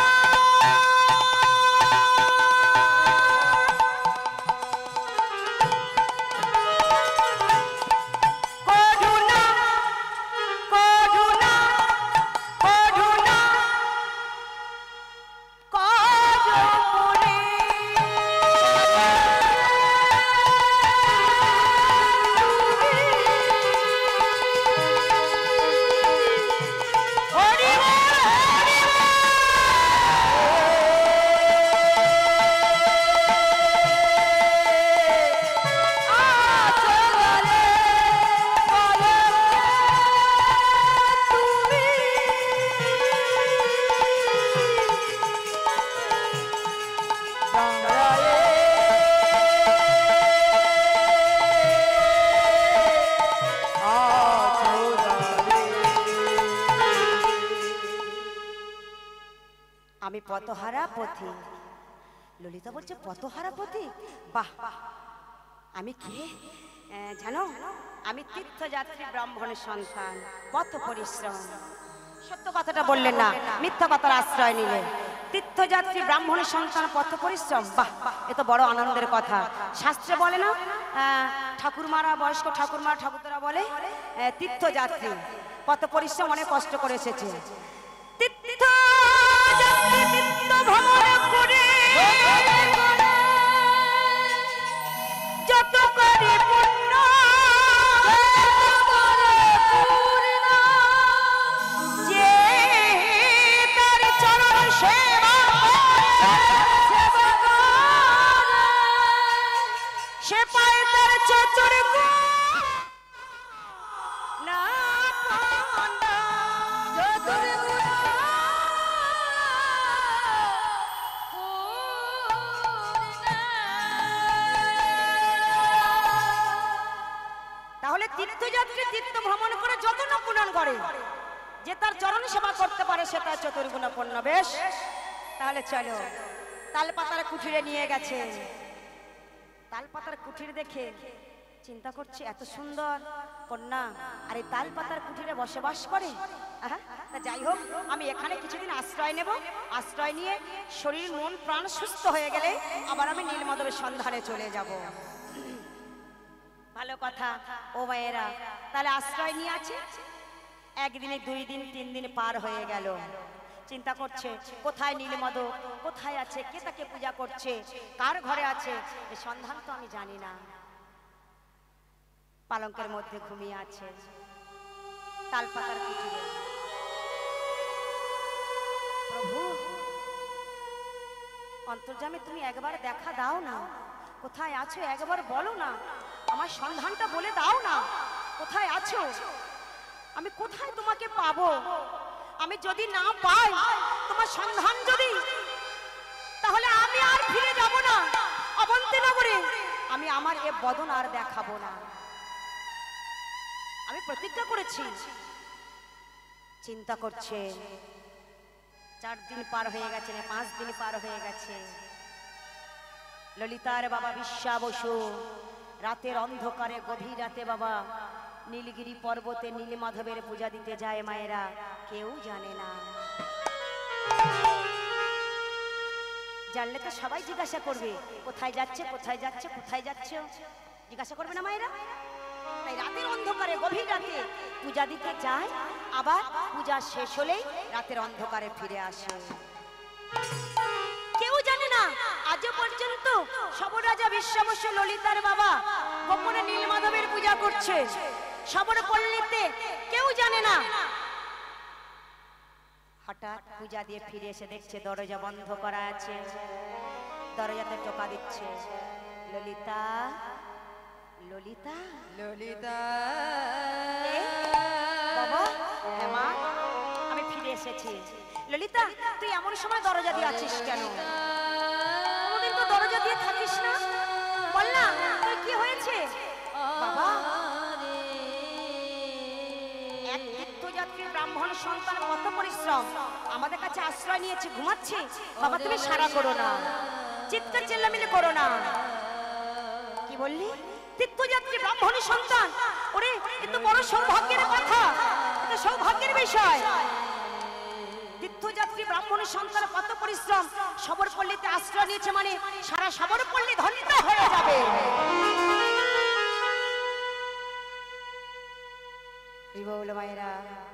আমি পথহারা পথি। ললিতা বলছে পথহারা পথি? বাহ, আমি কে জানো? আমি তীর্থযাত্রী ব্রাহ্মণের সন্তান, পথ পরিশ্রম। সত্য কথাটা বললেন না, মিথ্যা কথার আশ্রয় নিলেন। তীর্থযাত্রী ব্রাহ্মণের সন্তান, পথ পরিশ্রম। বাহ, এ তো বড় আনন্দের কথা। শাস্ত্রে বলে না, ঠাকুরমারা, বয়স্ক ঠাকুরমা ঠাকুরদারা বলে তীর্থযাত্রী পথ পরিশ্রম, অনেক কষ্ট করে এসেছে। যত করে পুণ্য যে তার চরণ সেবা সে পায় তার চতুর না তাহলে তীর্থযাত্রী তীর্থ ভ্রমণ করে যত না পুণ্য করে, যে তার চরণ সেবা করতে পারে সে তার চতুর্গুণ পূর্ণ। বেশ, তাহলে চলো। তালপাতার কুঠিরে নিয়ে গেছে। তালপাতার কুঠির দেখে চিন্তা করছে এত সুন্দর কন্যা আর এই তালপাতার কুঠিরে বসবাস করে। তা যাই হোক, আমি এখানে কিছুদিন আশ্রয় নেব। আশ্রয় নিয়ে শরীর মন প্রাণ সুস্থ হয়ে গেলে আবার আমি নীলমাধবের সন্ধানে চলে যাব। ভালো কথা। ও মায়েরা, তাহলে আশ্রয় নিয়ে আছে। একদিনে 2 দিন 3 দিন পার হয়ে গেল। চিন্তা করছে কোথায় নীলমাধব, কোথায় আছে, কে তাকে পূজা করছে, কার ঘরে আছে, এই সন্ধান তো আমি জানি না। পালঙ্কের মধ্যে ঘুমিয়ে আছে তালপাতার কুঠিরে। প্রভু অন্তর্যামী, তুমি একবার দেখা দাও না, কোথায় আছো একবার বলো না, আমার সন্ধানটা বলে দাও না, কোথায় আছো? আমি কোথায় তোমাকে পাবো? আমি যদি না পাই তোমার সন্ধান, যদি তাহলে আমি আমি আর ফিরে যাব না অবন্তী নগরে, আমি আমার এ বদন আর দেখাবো না। আমি প্রতিজ্ঞা করেছি। চিন্তা করছে 4 দিন পার হয়ে গেছে না 5 দিন পার হয়ে গেছে। ললিতার বাবা বিশ্বা বসু রাতের অন্ধকারে গভীর রাতে বাবা নীলগিরি পর্বতে নীলমাধবের পূজা দিতে যায় মায়েরা, কেউ জানে না। জানলে তো সবাই জিজ্ঞাসা করবে কোথায় যাচ্ছে কোথায় যাচ্ছে কোথায় যাচ্ছে, জিজ্ঞাসা করবে না মায়েরা? তাই রাতের অন্ধকারে গভীর রাতে পূজা দিতে যায়, আবার পূজা শেষ হলেই রাতের অন্ধকারে ফিরে আসে। কেউ জানে না আজও পর্যন্ত সবর রাজা বিশ্বা বসু ললিতার বাবা গোপনে নীলমাধবের পূজা করছে সবর পল্লীতে, কেউ জানে না। হঠাৎ পূজা দিয়ে ফিরে এসে দেখছে দরজা বন্ধ করা আছে, দরজাতে টোকা দিচ্ছে, ললিতা ললিতা ললিতা বাবা, হ্যাঁ মা আমি ফিরে এসেছি। ললিতা তুই এমন সময় দরজা দিয়ে আছিস কেন? কোনদিন তো দরজা দিয়ে থাকিস না, বল না তোর কি হয়েছে? বাবা এক তীর্থযাত্রী ব্রাহ্মণ সন্তান কত পরিশ্রম, আমাদের কাছে আশ্রয় নিয়েছে, ঘুমাচ্ছে। বাবা তুমি সাড়া করো না, চিৎকার চেল্লামিলি করো না। কি বললি? তীর্থযাত্রী ব্রাহ্মণ সন্তান, ওরে এ তো বড় সৌভাগ্যের কথা, এটা সৌভাগ্যের বিষয়। তীর্থযাত্রী ব্রাহ্মণ সন্তান কত পরিশ্রম, সবর পল্লীতে আশ্রয় নিয়েছে মানে সারা সবর পল্লী ধন্য হয়ে যাবে। বল মায়েরা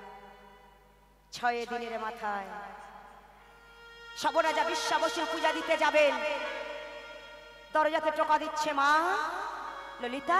6 দিনের মাথায় সবর রাজা বিশ্বা বসু পূজা দিতে যাবেন, দরজাতে টোকা দিচ্ছে মা ললিতা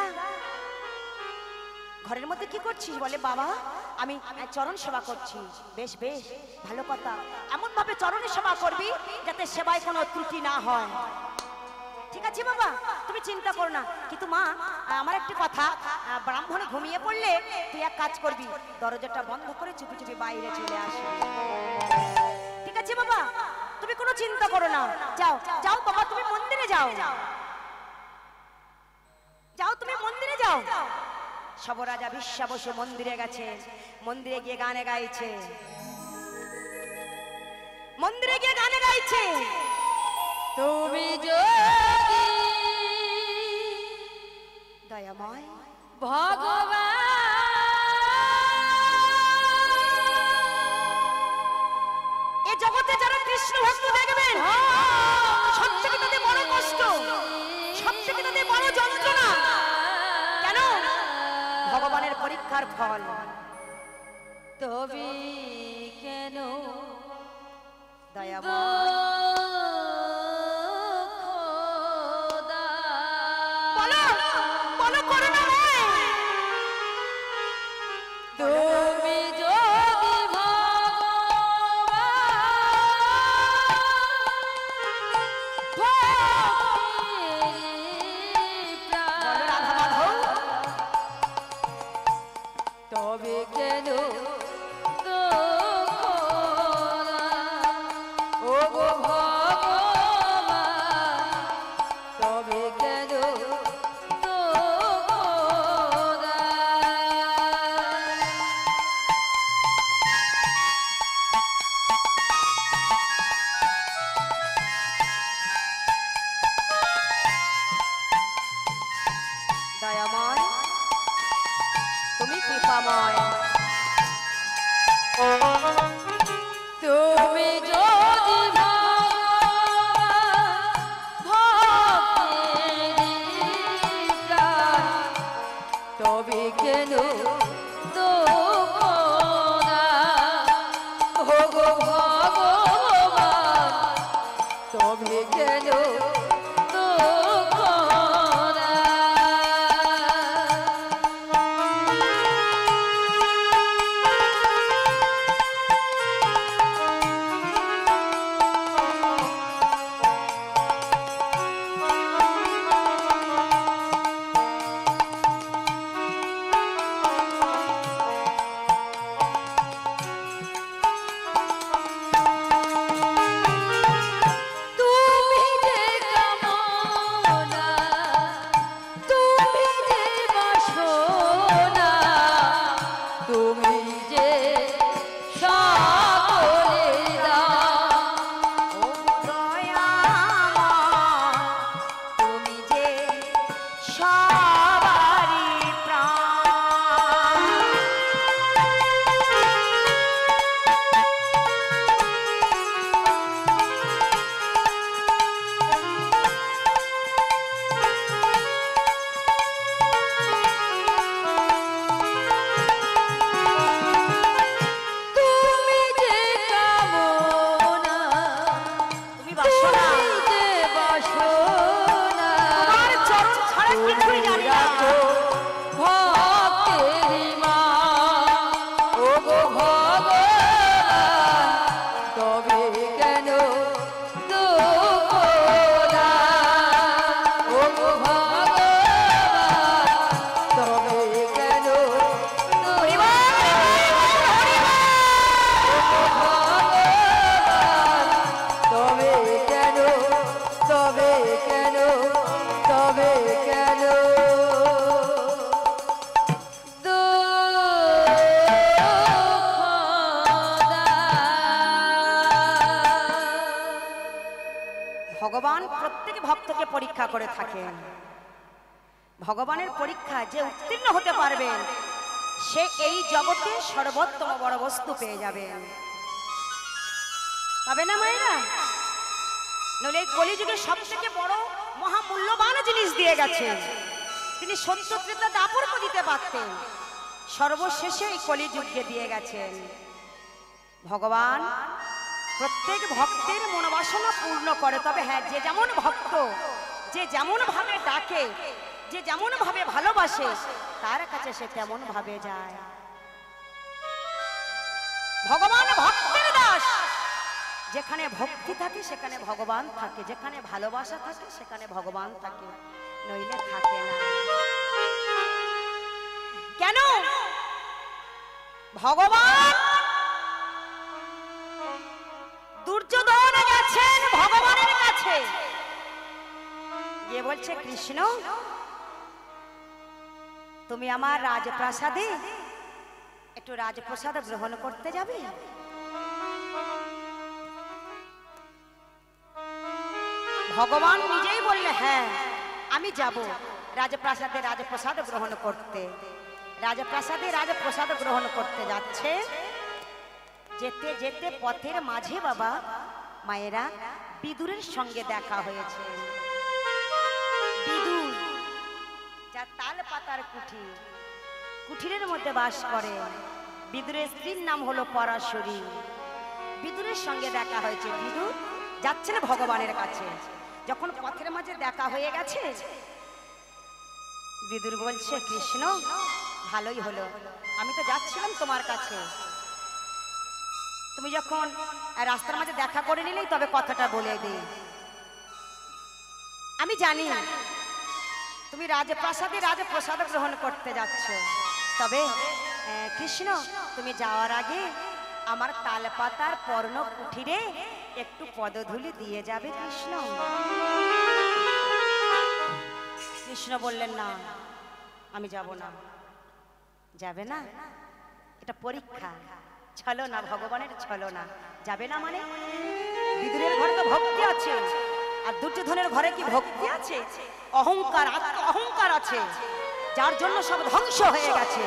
ঘরের মধ্যে কি করছিস? বলে বাবা আমি চরণ সেবা করছি। বেশ বেশ ভালো কথা, এমন ভাবে চরণ সেবা করবি যাতে সেবায় কোনো ত্রুটি না হয়। ঠিক আছে বাবা তুমি চিন্তা করো না, কিন্তু মা আমার একটি কথা, ব্রাহ্মণ ঘুমিয়ে পড়লে তুই এক কাজ করবি, দরজাটা বন্ধ করে চুপি চুপি বাইরে চলে আসবি। ঠিক আছে বাবা তুমি কোনো চিন্তা করো না, যাও যাও বাবা তুমি মন্দিরে যাও, যাও তুমি মন্দিরে যাও। সবর রাজা বিশ্বা বসু মন্দিরে গেছে, মন্দিরে গিয়ে গানে গাইছে, মন্দিরে গিয়ে গানে গাইছে, তুমি যদি দয়াময় ভগবান এ জগতে যারা কৃষ্ণ ভক্ত দেখবেন সবথেকে তাদের বড় কষ্ট, সবথেকে তাদের বড় যন্ত্রণা, কেন? ভগবানের পরীক্ষার ফল। তবে কেন দয়াময় বলো বলো করুণাময়, তুমি যদি বলো রাধা মাধব তবে কেন ও গো ভগবান, তবে কেন দয়াময় তুমি কৃপাময়, তুমি যদি তবে কেন ভগবান, তবে কেন কিছুই জানি না। রাখো ভক্তের মা, ওগো ভগবান, তবে কেন দুঃখ দাও? ওগো ভগবান, তবে কেন দুঃখ তবে কেন, তবে কেন, তবে কেন ভগবান প্রত্যেক ভক্তকে পরীক্ষা করে থাকেন। ভগবানের পরীক্ষা যে উত্তীর্ণ হতে পারবেন সে এই জগতে সর্বোত্তম বড় বস্তু পেয়ে যাবেন, পাবে না মায়েরা? নইলে এই কলিযুগে সব থেকে বড় মহামূল্যবান জিনিস দিয়ে গেছেন। তিনি সত্য ত্রেতা দাপরকে দিতে পারতেন, সর্বশেষে এই কলিযুগকে দিয়ে গেছেন। ভগবান প্রত্যেক ভক্তের মনোবাসনা পূর্ণ করে, তবে হ্যাঁ, যে যেমন ভক্ত, যে যেমন ভাবে ডাকে, যে যেমন ভাবে ভালোবাসে, তার কাছে সে তেমন ভাবে যায়। ভগবান ভক্তের দাস, যেখানে ভক্তি থাকে সেখানে ভগবান থাকে, যেখানে ভালোবাসা থাকে সেখানে ভগবান থাকে, নইলে থাকে না। কেন? ভগবান দুর্যোধন গেছেন ভগবানের কাছে গিয়ে বলছে, কৃষ্ণ তুমি আমার রাজপ্রাসাদে একটু রাজপ্রসাদ গ্রহণ করতে যাবে? ভগবান নিজেই বললে, হ্যাঁ আমি যাব রাজপ্রাসাদে রাজপ্রসাদ গ্রহণ করতে। রাজপ্রাসাদে রাজপ্রসাদ গ্রহণ করতে যাচ্ছে, যেতে যেতে পথের মাঝে বাবা মায়েরা বিদুরের সঙ্গে দেখা হয়েছে। বিদুর যা তাল পাতার কুঠি, কুঠিরের মধ্যে বাস করে। বিদুরের স্ত্রীর নাম হলো পরাশরী। বিদুরের সঙ্গে দেখা হয়েছে। বিদুর যাচ্ছেন ভগবানের কাছে। যখন পথের মাঝে দেখা হয়ে গেছে, বিদুর বলছে, কৃষ্ণ ভালোই হলো, আমি তো যাচ্ছিলাম তোমার কাছে, তুমি যখন রাস্তার মাঝে দেখা করে নিলেই তবে কথাটা বলে দিই। আমি জানি তুমি রাজপ্রাসাদে রাজপ্রসাদ গ্রহণ করতে যাচ্ছ, তবে কৃষ্ণ তুমি যাওয়ার আগে আমার তালপাতার পর্ণ কুঠিরে একটু পদধূলি দিয়ে যাবে কৃষ্ণ। কৃষ্ণ বললেন, না আমি যাব না। যাবে না? এটা পরীক্ষা, ছলো না, ভগবানের ছলো না। যাবে না মানে? বিদুরের ঘরে তো ভক্তি আছে, আর দুর্যোধনের ঘরে কি ভক্তি আছে? অহংকার, আত্ম অহংকার আছে, যার জন্য সব ধ্বংস হয়ে গেছে।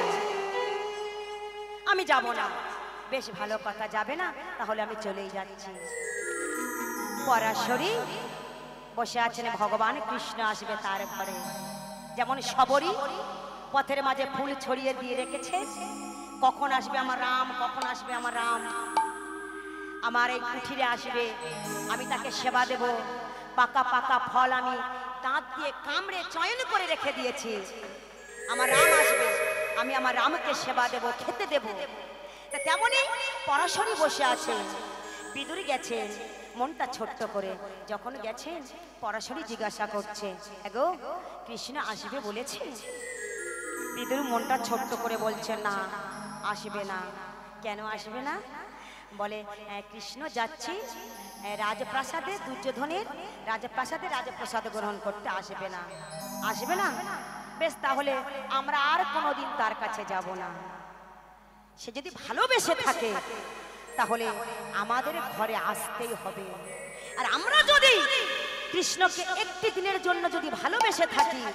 আমি যাব না। বেশ ভালো কথা, যাবে না, তাহলে আমি চলেই যাচ্ছি। পরাশরী বসে আছেন, ভগবান কৃষ্ণ আসবে তার ঘরে। যেমন শবরী পথের মাঝে ফুল ছড়িয়ে দিয়ে রেখেছে, কখন আসবে আমার রাম, কখন আসবে আমার রাম, আমার এই কুঠিরে আসবে, আমি তাকে সেবা দেব। পাকা পাকা ফল আমি দাঁত দিয়ে কামড়ে চয়ন করে রেখে দিয়েছি। আমার রাম আসবে, আমি আমার রামকে সেবা দেব, খেতে দেব। তেমনই পরাশরী বসে আছে। বিদুর গেছেন মনটা ছোট্ট করে। যখন গেছেন, পরাশরী জিজ্ঞাসা করছে, এগো কৃষ্ণ আসবে বলেছে? বিদুর মনটা ছোট্ট করে বলছে, না আসবে না। কেন আসবে না? বলে, কৃষ্ণ যাচ্ছি রাজপ্রাসাদে, দুর্যোধনের রাজপ্রাসাদে রাজপ্রসাদ গ্রহণ করতে, আসবে না। আসবে না? বেশ, তাহলে আমরা আর কোনোদিন তার কাছে যাব না। সে যদি ভালোবেসে থাকে তাহলে আমাদের ঘরে আসতেই হবে। আর আমরা যদি কৃষ্ণকে একটি দিনের জন্য যদি ভালোবেসে থাকি,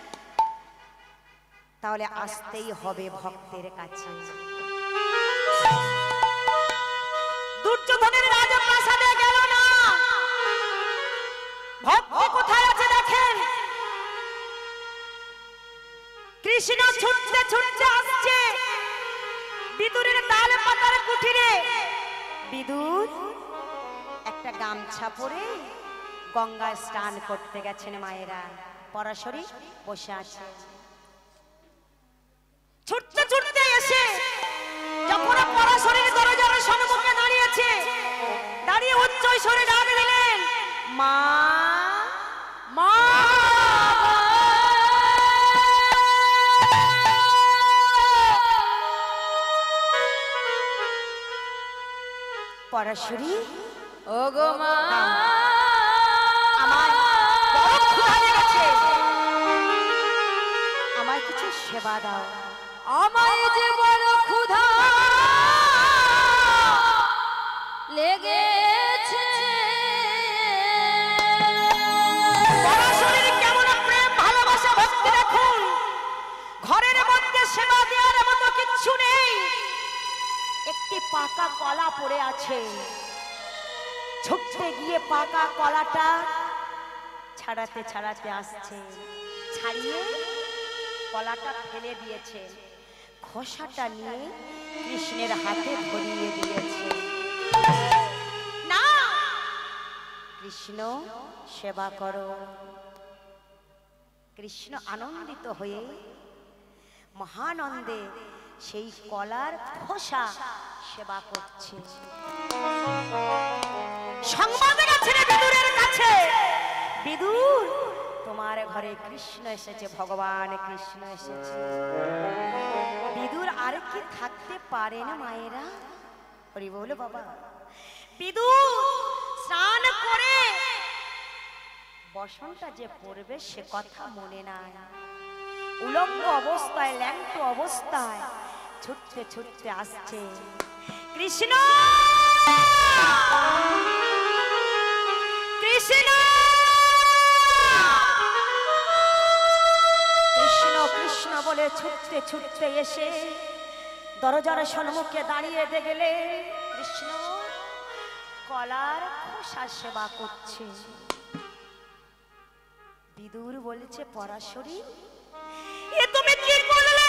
তাহলে আসতেই হবে ভক্তের কাছে। দুর্যোধনের রাজপ্রাসাদে গেল না, ভক্তি কোথায় আছে দেখেন। কৃষ্ণ ছুটতে ছুটতে আসছে বিদুরের তাল পাতার কুঠিরে। বিদুর একটা গামছা পরে গঙ্গায় স্নান করতে গেছেন মায়েরা। পরাশরী বসে আছে। ছুটতে ছুটতে এসে যখন পরাশরীর দরজার সম্মুখে দাঁড়িয়েছে, দাঁড়িয়ে উচ্চ স্বরে ডাক দিলেন, মা মা। পরাশরী, ও গো মা, আমার বড় ক্ষুধা লেগেছে, আমার কিছু সেবা দাও। আমায় যে বড় ক্ষুধা লেগেছে। পরাশরীর কেমন প্রেম ভালোবাসা ভক্তি দেখুন। ঘরের মধ্যে সেবা দেওয়ার মতো কিচ্ছু নেই, একটি পাকা কলা পড়ে আছে। ছুটতে গিয়ে পাকা কলাটা ছাড়াতে ছাড়াতে আসছে, ছাড়িয়ে কলাটা ফেলে দিয়েছে, খোসাটা নিয়ে কৃষ্ণের হাতে ধরিয়ে দিয়েছে। না, কৃষ্ণ সেবা করো। কৃষ্ণ আনন্দিত হয়ে মহানন্দে সেই কলার খোসা সেবা করছে। সংবাদ গেছে বিদুরের কাছে, বিদুর তোমার ঘরে কৃষ্ণ এসেছে, ভগবান কৃষ্ণ এসেছে। বিদুর আর কি থাকতে পারে না মায়েরা? হরি বল বাবা। বিদুর স্নান করে বসনটা যে পড়বে সে কথা মনে নাই, উলঙ্গ অবস্থায় ল্যাংটো অবস্থায় ছুটতে ছুটতে আসছে। কৃষ্ণ কৃষ্ণ কৃষ্ণ কৃষ্ণ বলে ছুটতে ছুটতে এসে দরজার সম্মুখে দাঁড়িয়ে গেলে কৃষ্ণ কলার খোসা সেবা করছে। বিদুর বলেছে, পরাশরী এ তুমি কি করলে?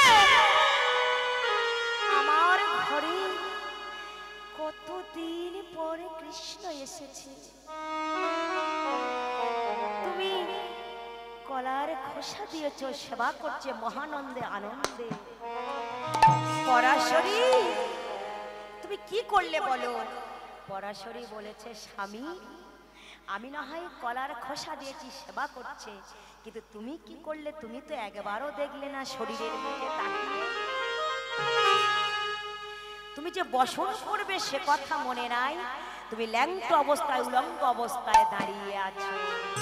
আমার ঘরে কতদিন পরে কৃষ্ণ এসেছে, তুমি কলার খোসা দিয়েছ, সেবা করছে মহানন্দে আনন্দে। পরাশরী তুমি কি করলে বলো? পরাশরী বলেছে, স্বামী আমি না হয় কলার খোসা দিয়েছি, সেবা করছে, কিন্তু তুমি কি করলে? তুমি তো একবারও দেখলে না শরীরের দিকে তাকিয়ে। তুমি যে বসন করবে সে কথা মনে নাই, তুমি ল্যাংটো অবস্থায় উলঙ্গ অবস্থায় দাঁড়িয়ে আছো।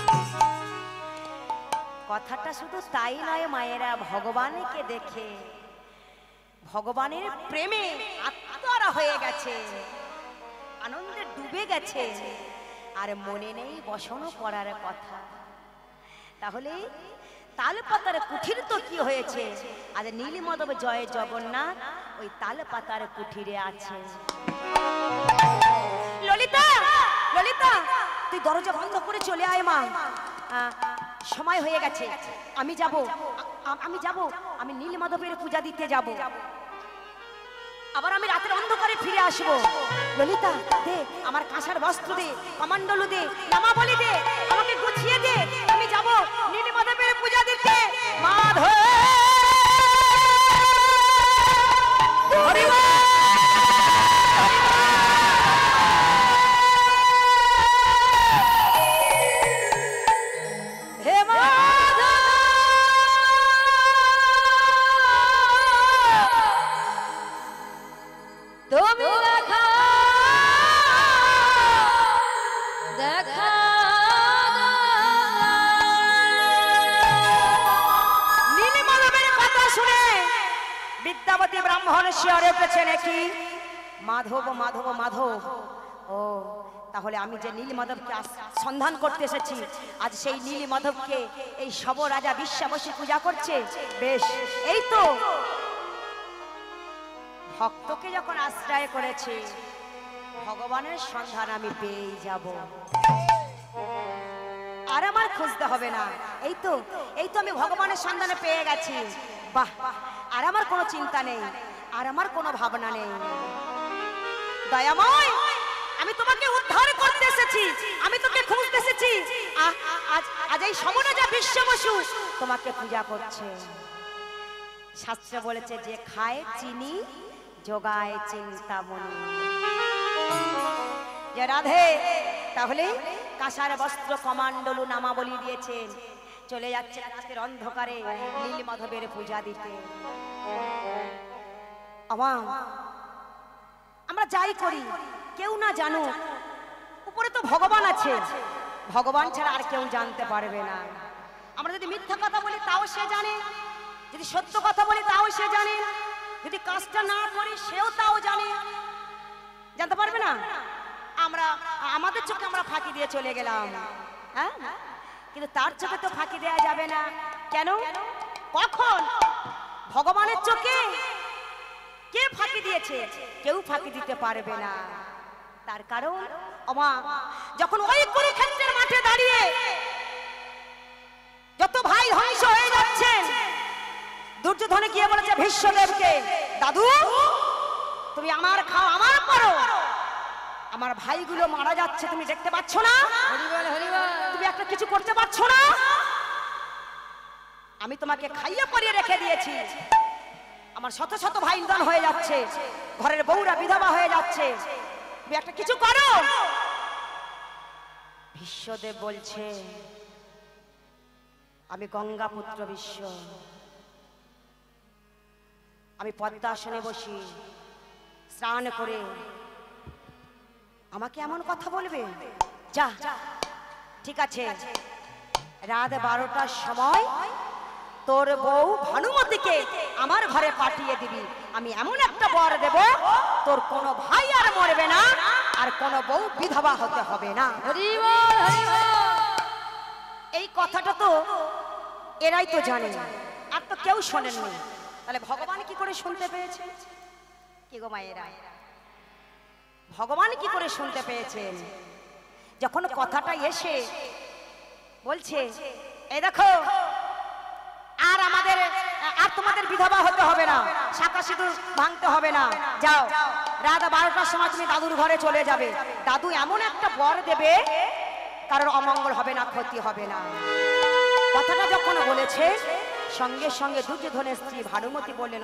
কথাটা শুধু তাই নয় মায়েরা, ভগবানকে দেখে ভগবানের প্রেমে আত্মহারা হয়ে গেছে, আনন্দে ডুবে গেছে, আর মনে নেই বসন করার কথা। তাহলে তালপাতার কুঠির তো কি হয়েছে? আজ নীলমাধব জয় জগন্নাথ ওই তালপাতার কুঠিরে আছে। ললিতা, ললিতা তুই দরজা বন্ধ করে চলে আয় মা, সময় হয়ে গেছে। আমি যাব, আমি নীলমাধবের পূজা দিতে যাব, আবার আমি রাতের অন্ধকারে ফিরে আসবো। ললিতা দে আমার কাঁসার বস্ত্র দে, কমণ্ডলু দে, নামাবলি দে, আমাকে গুছিয়ে দে, আমি যাব নীলমাধবের পূজা দিতে। মাধব হে মাধব, তুমি দেখা দেখা নীলমাধবের কথা শুনে বিদ্যাপতি ব্রাহ্মণ শিয়রে উঠেছে নাকি? মাধব মাধব মাধব, ও তাহলে আমি যে নীলমাধবকে সন্ধান করতে এসেছি, আজ সেই নীলমাধবকে এই সব রাজা বিশ্বাবসী পূজা করছে। বেশ, এই তো ভক্তকে যখন আশ্রয় করেছে, ভগবানের সন্ধান আমি পেয়েই যাব, আর আমার খুঁজতে হবে না। এই তো আমি ভগবানের সন্ধানে পেয়ে গেছি। বাহ, আর আমার কোনো চিন্তা নেই, আর আমার কোনো ভাবনা নেই। দয়াময়, আমি তোমাকে উদ্ধার করতে এসেছি, আমি তোকে খুঁজতে এসেছি, আজ আজ এই সমনজা বিশ্ব বসু তোমাকে পূজা করছে। শাস্ত্রে বলেছে যে খায় চিনি যোগায় চিন্তামণি। যে রাধে তাহলে কাঁসার বস্ত্র কমান্ডলু নামাবলী দিয়েছেন, চলে যাচ্ছে রাতের অন্ধকারে নীল মাধবের পূজা দিতে। আমরা যাই করি কেউ না জানো, উপরে তো ভগবান আছে, ভগবান ছাড়া আর কেউ জানতে পারবে না। আমরা যদি মিথ্যা কথা বলি তাও সে জানে, যদি সত্য কথা বলি তাও সে জানে, যদি কাজটা না করি সেও তাও জানে। জানতে পারবে না? আমরা আমাদের চোখে আমরা ফাঁকি দিয়ে চলে গেলাম, হ্যাঁ, কিন্তু তার চোখে তো ফাঁকি দেয়া যাবে না। কেন? কখন? ভগবানের চোখে কে ফাঁকি দিয়েছে? কেউ ফাঁকি দিতে পারবে না। তার কারণ ওমা যখন ওই কুরুক্ষেত্রের মাঠে দাঁড়িয়ে যত ভাই ধ্বংস হয়ে যাচ্ছেন, দুর্যোধনে গিয়ে বলেছে ভীষ্মদেবকে, দাদু তুমি আমার খাও আমার পরো, আমার ভাইগুলো মারা যাচ্ছে, তুমি দেখতে পাচ্ছ না? তুমি একটা কিছু করতে পারছো না? আমি তোমাকে খাইয়ে পরিয়ে রেখে দিয়েছি, আমার শত শত ভাই নিধন হয়ে যাচ্ছে, ঘরের বউরা বিধবা হয়ে যাচ্ছে, তুমি একটা কিছু করো। ভীষ্মদেব বলছে আমি গঙ্গা পুত্র বিশ্ব, আমি পদ্মাসনে বসি স্নান করে, আমাকে এমন কথা বলবে? যা ঠিক আছে, রাত 12টার সময় তোর বউ ভানুমতিকে আমার ঘরে পাঠিয়ে দিবি, আমি এমন একটা বর দেব তোর কোনো ভাই আর মরবে না, আর কোনো বউ বিধবা হতে হবে না। এই কথাটা তো এরাই তো জানে, আর তো কেউ শোনেননি, তাহলে ভগবান কি করে শুনতে পেয়েছে? কি গো মায়েরা, ভগবান কি করে শুনতে পেয়েছেন? যখন কথাটা এসে বলছে এই দেখো আর আমাদের আর তোমাদের বিধবা হতে হবে না, শাঁখা সিঁদুর ভাঙতে হবে না, যাও রাত 12টার সময় তুমি দাদুর ঘরে চলে যাবে, দাদু এমন একটা বর দেবে কারোর অমঙ্গল হবে না, ক্ষতি হবে না। কথাটা যখন বলেছে সঙ্গে সঙ্গে দুর্যোধনের স্ত্রী ভানুমতি বললেন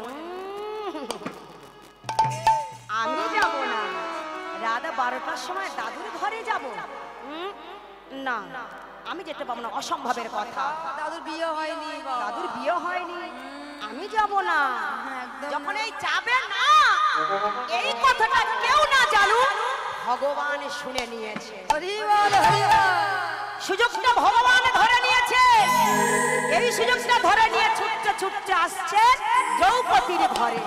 আমি যাব না, রাত 12টার সময় দাদুর ঘরে যাব না, আমি যেতে পারবো না, অসম্ভবের কথা। দাদুর বিয়ে হয়নি, দাদুর বিয়ে হয়নি, আমি যাব না। যখন এই যাবে না এই কথাটা কেউ না জানুক, ভগবান শুনে নিয়েছে, সুযোগটা ভগবান ধরে নিয়েছে। এই সুযোগটা ধরে নিয়ে ছুটতে ছুটতে আসছে দ্রৌপদীর ঘরে।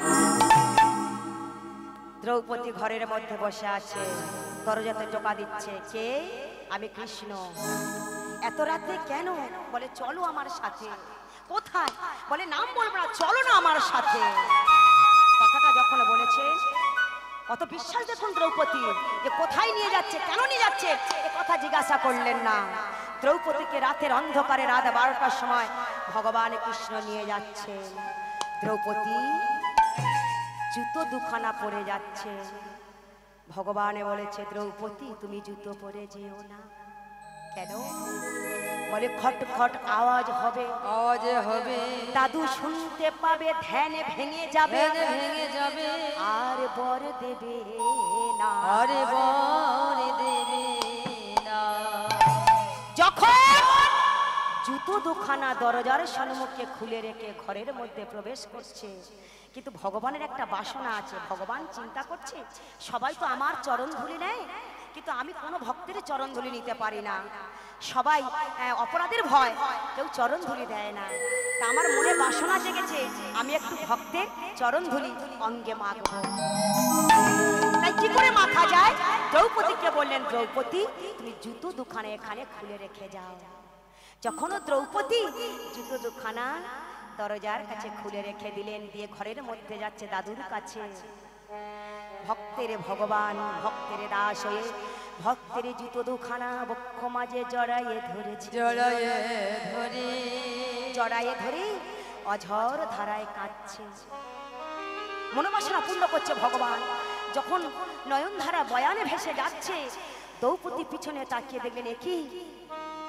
দ্রৌপদী ঘরের মধ্যে বসে আছে, দরজাতে টোকা দিচ্ছে, কে? আমি কৃষ্ণ। এত রাতে কেন? বলে চলো আমার সাথে। কোথায়? বলে নাম বলবো না, চলো না আমার সাথে। কথাটা যখন বলেছে কত বিশ্বাস দেখুন দ্রৌপদী, যে কোথায় নিয়ে যাচ্ছে, কেন নিয়ে যাচ্ছে এ কথা জিজ্ঞাসা করলেন না। দ্রৌপদীকে রাতের অন্ধকারে রাত 12টার সময় ভগবান কৃষ্ণ নিয়ে যাচ্ছে। দ্রৌপদী জুতো দুখানা পরে যাচ্ছে, ভগবান বলেছে দ্রৌপদী তুমি জুতো পরে যেও না। কেন? বলে খট খট আওয়াজ হবে, আওয়াজ হবে, দাদু শুনতে পাবে, ধ্যান ভেঙে যাবে, ভেঙে যাবে, আর বর দেবে না, আরে বর দেবে না। যখন জুতো দুখানা দরজার সম্মুখে খুলে রেখে ঘরের মধ্যে প্রবেশ করছে, কিন্তু ভগবানের একটা বাসনা আছে। ভগবান চিন্তা করছে সবাই তো আমার চরণ ধুলি নেয়, কিন্তু আমি কোনো ভক্তের চরণ ধুলি নিতে পারি না, সবাই অপরাধের ভয় কেউ চরণ ধুলি দেয় না। তা আমার মনে বাসনা জেগেছে আমি একটু ভক্তের চরণ ধুলি অঙ্গে মাখবো। তাই কি করে মাখা যায়? দ্রৌপদীকে বললেন দ্রৌপদী তুমি জুতো দুখানা এখানে খুলে রেখে যাও। যখন দ্রৌপদী জুতো দুখানা দরজার কাছে খুলে রেখে দিলেন, দিয়ে ঘরের মধ্যে যাচ্ছে দাদুর কাছে। ভক্তের ভগবান ভক্তের দাস হয়ে ভক্তের জুতো দুখানা বক্ষ মাঝে জড়াইয়ে ধরেছে, জড়াইয়ে ধরে, জড়াইয়ে ধরে অঝর ধারায় কাঁদছে, মনোবাসনা পূর্ণ করছে ভগবান। যখন নয়ন ধারা বয়ানে ভেসে যাচ্ছে, দ্রৌপদী পিছনে তাকিয়ে দেখলেন কি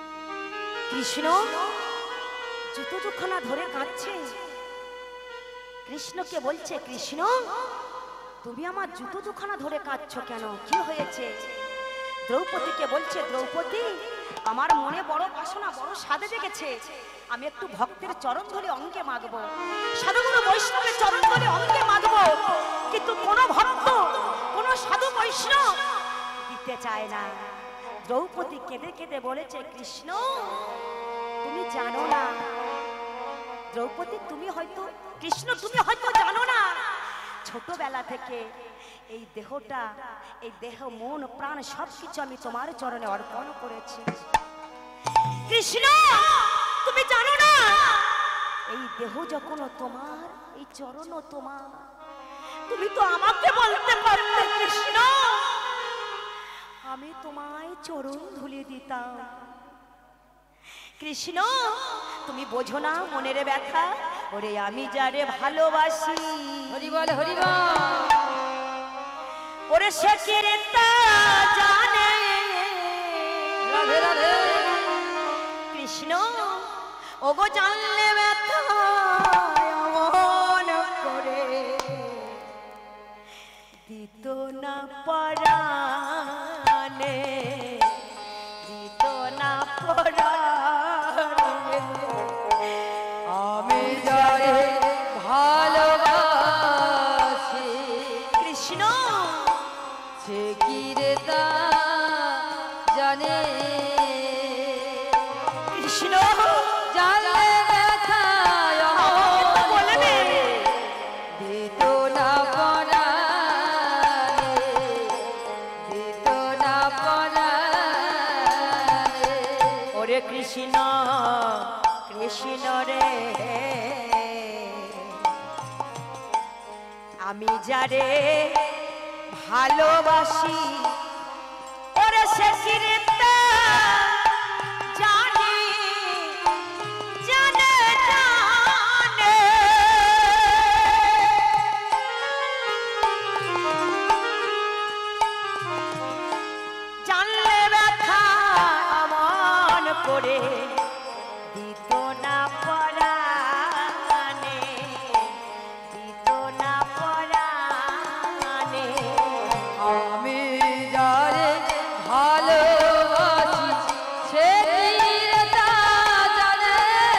কৃষ্ণ জুতো দুখানা ধরে কাঁদছে। কৃষ্ণকে বলছে, কৃষ্ণ তুমি আমার জুতো দুখানা ধরে কাঁদছো কেন, কি হয়েছে? দ্রৌপদীকে বলছে, দ্রৌপদী আমার মনে বড় বাসনা, বড় সাধে জেগেছে, আমি একটু ভক্তের চরণ ধরে অঙ্গে মাগবো, সাধুগুরু বৈষ্ণবের চরণ ধরে অঙ্গে মাগবো, কিন্তু কোনো ভক্ত, কোনো সাধু বৈষ্ণব দিতে চায় না। দ্রৌপদী কেঁদে কেঁদে বলেছে, কৃষ্ণ তুমি জানো না, দ্রৌপদী তুমি হয়তো, কৃষ্ণ তুমি হয়তো জানো না, ছোটবেলা থেকে এই দেহটা, এই দেহ মন প্রাণ সবকিছু আমি তোমার চরণে অর্পণ করেছি। কৃষ্ণ তুমি জানো না, এই দেহ যখন তোমার, এই চরণ তোমার, তুমি তো আমাকে বলতে পারতে কৃষ্ণ, আমি তোমায় চরণ ধুলে দিতাম। কৃষ্ণ তুমি বোঝো না মনের ব্যথা, ওরে আমি যারে ভালোবাসি, হরি বল হরি বল, ওরে সে কি রে তা জানে। রাধে রাধে। কৃষ্ণ ওগো জানলে ব্যথা অমন করে দিত না পরাণে, দিত না পরাণে। আমি যারে ভালোবাসি, কৃষ্ণ সে কি রে তা জানে। কৃষ্ণ জানলে ব্যথা অমন বলবে, দিত না পরাণে, দিত না পরাণে। ওরে কৃষ্ণ কৃষ্ণ রে আমি যারে ভালোবাসি, ওরে সে কি রে তা জানে, জানে জানে। জানলে ব্যথা অমন করে দিত না পরাণে, দিত না পরাণে। আমি যারে ভালোবাসি, সে কি রে তা জানে।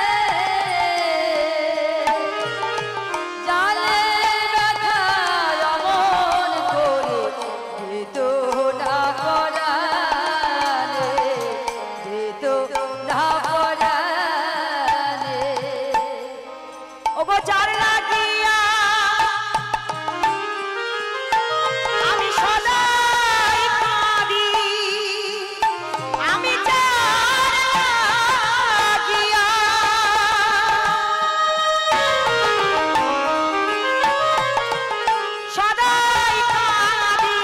জানে ব্যথা অমন করে দিত না পরাণে, দিত না পরাণে। ওগো যার লাগিয়া আমি সদাই কাঁদি, আমি যার লাগিয়া সদাই কাঁদি,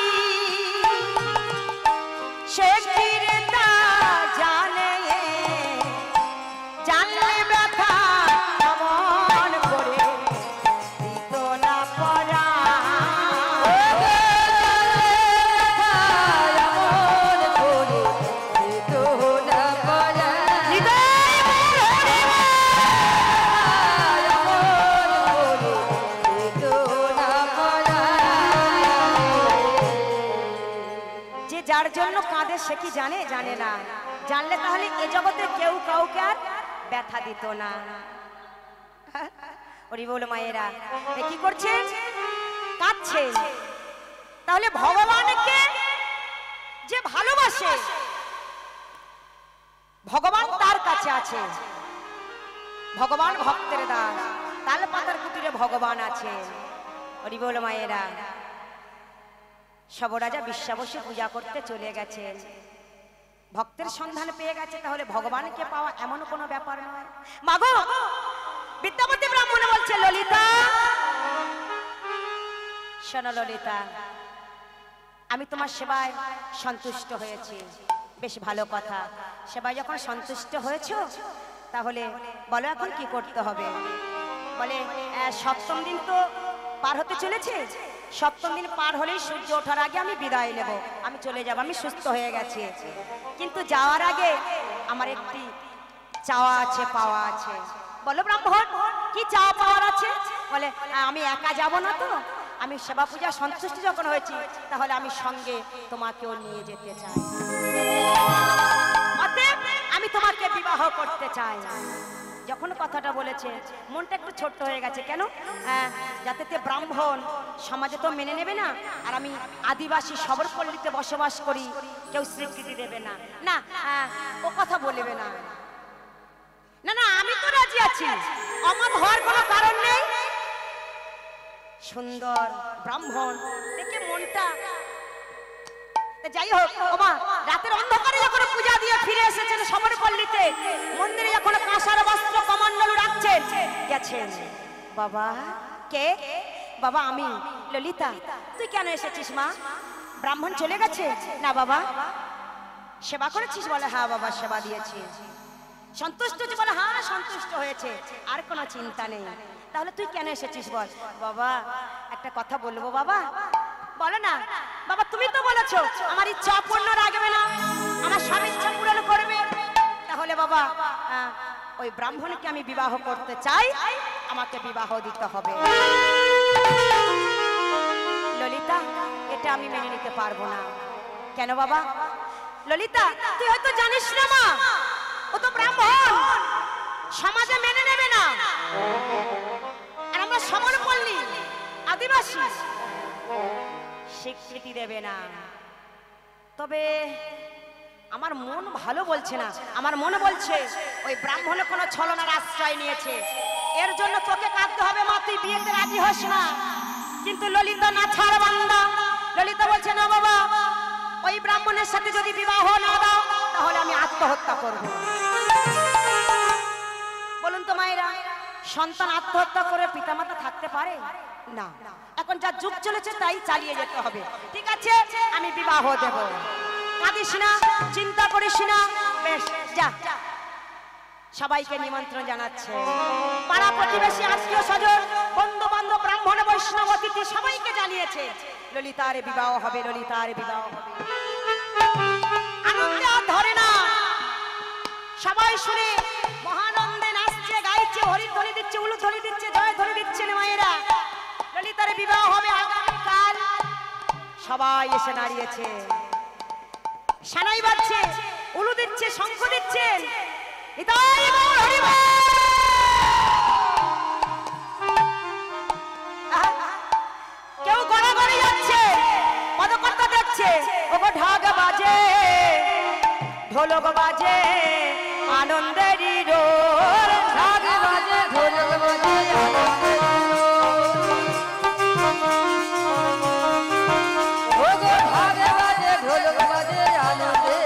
সে কি রে তা জানে, জানলে ব্যথা অমন করে দিত না পরাণে। হৃদয় ভরে যে যার জন্য কাঁদে সে কি জানে, জানে না। জানলে তাহলে এ জগতে কেউ কাউকে আর ব্যথা দিত না। ওরে বলো মায়েরা, এ কি করছে, কাঁদছে। তাহলে ভগবানকে যে ভালোবাসে, ভগবান তার কাছে আছে। ভগবান ভক্তের দাস, তাল পাতার কুটিরে ভগবান আছে। ওরে বলো মায়েরা, সবরাজা বিশ্বাবসে পূজা করতে চলে গেছেন, ভক্তের সন্ধান পেয়ে গেছে, তাহলে ভগবানকে পাওয়া এমন কোনো ব্যাপার নয়। মাগো বিদ্যাপতি ব্রাহ্মণ বলছে, ললিতা শোনো ললিতা, আমি তোমার সেবায় সন্তুষ্ট হয়েছি, বেশ ভালো কথা। সেবায় যখন সন্তুষ্ট হয়েছো, তাহলে বলো এখন কি করতে হবে। বলে সপ্তম দিন তো পার হতে চলেছে, সপ্তম দিন পার হলেই সূর্য ওঠার আগে আমি বিদায় নেব, আমি চলে যাব, আমি সুস্থ হয়ে গেছি। কিন্তু যাওয়ার আগে আমার একটি চাওয়া আছে পাওয়া আছে। বলো ব্রাহ্মণ কি চাওয়া পাওয়ার আছে? বলে আমি একা যাব না তো, আমি সেবা পূজা সন্তুষ্ট যখন হয়েছি তাহলে আমি সঙ্গে তোমাকেও নিয়ে যেতে চাই, অতএব আমি তোমাকে বিবাহ করতে চাই। যখন কথাটা বলেছে মনটা একটু ছোট্ট হয়ে গেছে। কেন? যাতে তে ব্রাহ্মণ সমাজে তো মেনে নেবে না, আর আমি আদিবাসী শবরপল্লীতে বসবাস করি, কেউ স্বীকৃতি দেবে না। না ও কথা বলবে না। না না আমি তো রাজি আছি, অমত হওয়ার কোনো কারণ নেই। সুন্দর ব্রাহ্মণ দেখে মনটা, যাই হোক ওমা রাতের অন্ধকারে যখন পূজা দিয়ে ফিরে এসেছেন শবরপল্লীতে, মন্দিরে যখন কাঁসার বস্ত্র কমণ্ডলু রাখছেন, গেছেন। বাবা কে? বাবা আমি ললিতা। তুই কেন এসেছিস মা? ব্রাহ্মণ চলে গেছে? না বাবা। সেবা করেছিস? বলে হ্যাঁ বাবা সেবা দিয়েছি। সন্তুষ্ট হয়েছে? বলে হ্যাঁ সন্তুষ্ট হয়েছে, আর কোনো চিন্তা নেই। তাহলে তুই কেন এসেছিস বল? বাবা একটা কথা বলবো। বাবা বলো না। বাবা তুমি তো বলেছো আমার ইচ্ছা পূর্ণ রাখবে না, আমার সব ইচ্ছা পূরণ করবে। তাহলে বাবা ওই ব্রাহ্মণকে আমি বিবাহ করতে চাই, আমাকে বিবাহ দিতে হবে। ললিতা এটা আমি মেনে নিতে পারবো না। কেন বাবা? ললিতা তুই হয়তো জানিস না মা, ও তো ব্রাহ্মণ, সমাজে মেনে নেবে না, আর আমরা শবরপল্লী আদিবাসী, স্বীকৃতি দেবে না। তবে আমার মন ভালো বলছে না, আমার মন বলছে ওই ব্রাহ্মণে কোনো ছলনার আশ্রয় নিয়েছে, এর জন্য তোকে কাঁদতে হবে মা, তুই বিয়েতে রাজি হস না। কিন্তু ললিতা না ছাড় বান্দা, ললিতা বলছে না বাবা, ওই ব্রাহ্মণের সাথে যদি বিবাহ না দাও তাহলে আমি আত্মহত্যা করব। বলুন তো মায়েরা, সন্তান আত্মহত্যা করে পিতামাতা থাকতে পারে না? এখন যা যুগ চলেছে তাই চালিয়ে যেতে হবে। ঠিক আছে আমি বিবাহ দেব, কাঁদিস না, চিন্তা করিস না। বেশ যা। সবাইকে নিমন্ত্রণ জানাচ্ছে, পাড়া প্রতিবেশী আত্মীয় স্বজন বন্ধু বান্ধব ব্রাহ্মণ বৈষ্ণব অতিথি সবাইকে জানিয়েছে ললিতার বিবাহ হবে, ললিতার বিবাহ হবে। আনন্দে আর ধরে না, সবাই শুনে মহানন্দে নাচছে গাইছে, হরিধ্বনি দিচ্ছে, উলুধ্বনি দিচ্ছে, জয় ধ্বনি দিচ্ছেন মায়েরা। ললিতার বিবাহ হবে আগামীকাল। সবাই এসে দাঁড়িয়েছে, সানাই বাজছে, উলু দিচ্ছে, শঙ্খ দিচ্ছেন। কেউ গড়াগড়ি যাচ্ছে, পদকর্তা দেখছে, ওগো ঢাক বাজে, ঢোলক বাজে, আনন্দেরই রোল। ঢাক বাজে, ঢোলক বাজে, ওগো ঢাক বাজে, ঢোলক বাজে, আনন্দের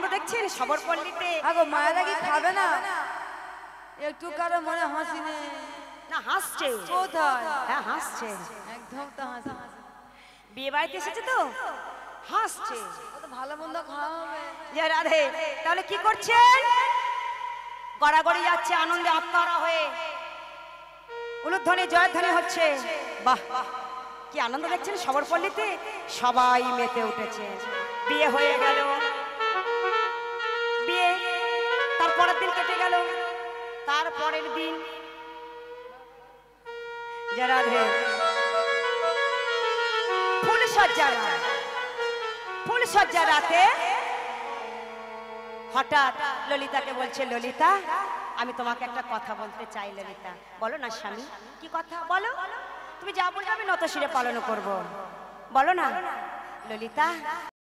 দেখছেন সবর পল্লীতে। আগো মায়েরা কি খাবে না? একটু কারো মনে হাসি নেই? না হাসছে। কোথায়? হ্যাঁ হাসছে, একদম তো হাসি। বিয়ে বাড়িতে এসেছে তো হাসছে। কত ভালো মন্দ খাওয়া হবে। যে রাধে তাহলে কি করছেন? গড়াগড়ি যাচ্ছে আনন্দে আত্মারা হয়ে, উলুধ্বনি জয়ধ্বনি হচ্ছে। বাহ কি আনন্দ দেখছেন সবর পল্লীতে, সবাই মেতে উঠেছে। বিয়ে হয়ে গেল, বিয়ে তারপরের দিন কেটে গেল, তারপরের দিন যে রাধে ফুলসজ্জা রাতে হঠাৎ ললিতাকে বলছে, ললিতা আমি তোমাকে একটা কথা বলতে চাই। ললিতা বলো না স্বামী, কি কথা বলো? তুমি যা বলবে আমি নত শিরে পালন করবো, বলো না। ললিতা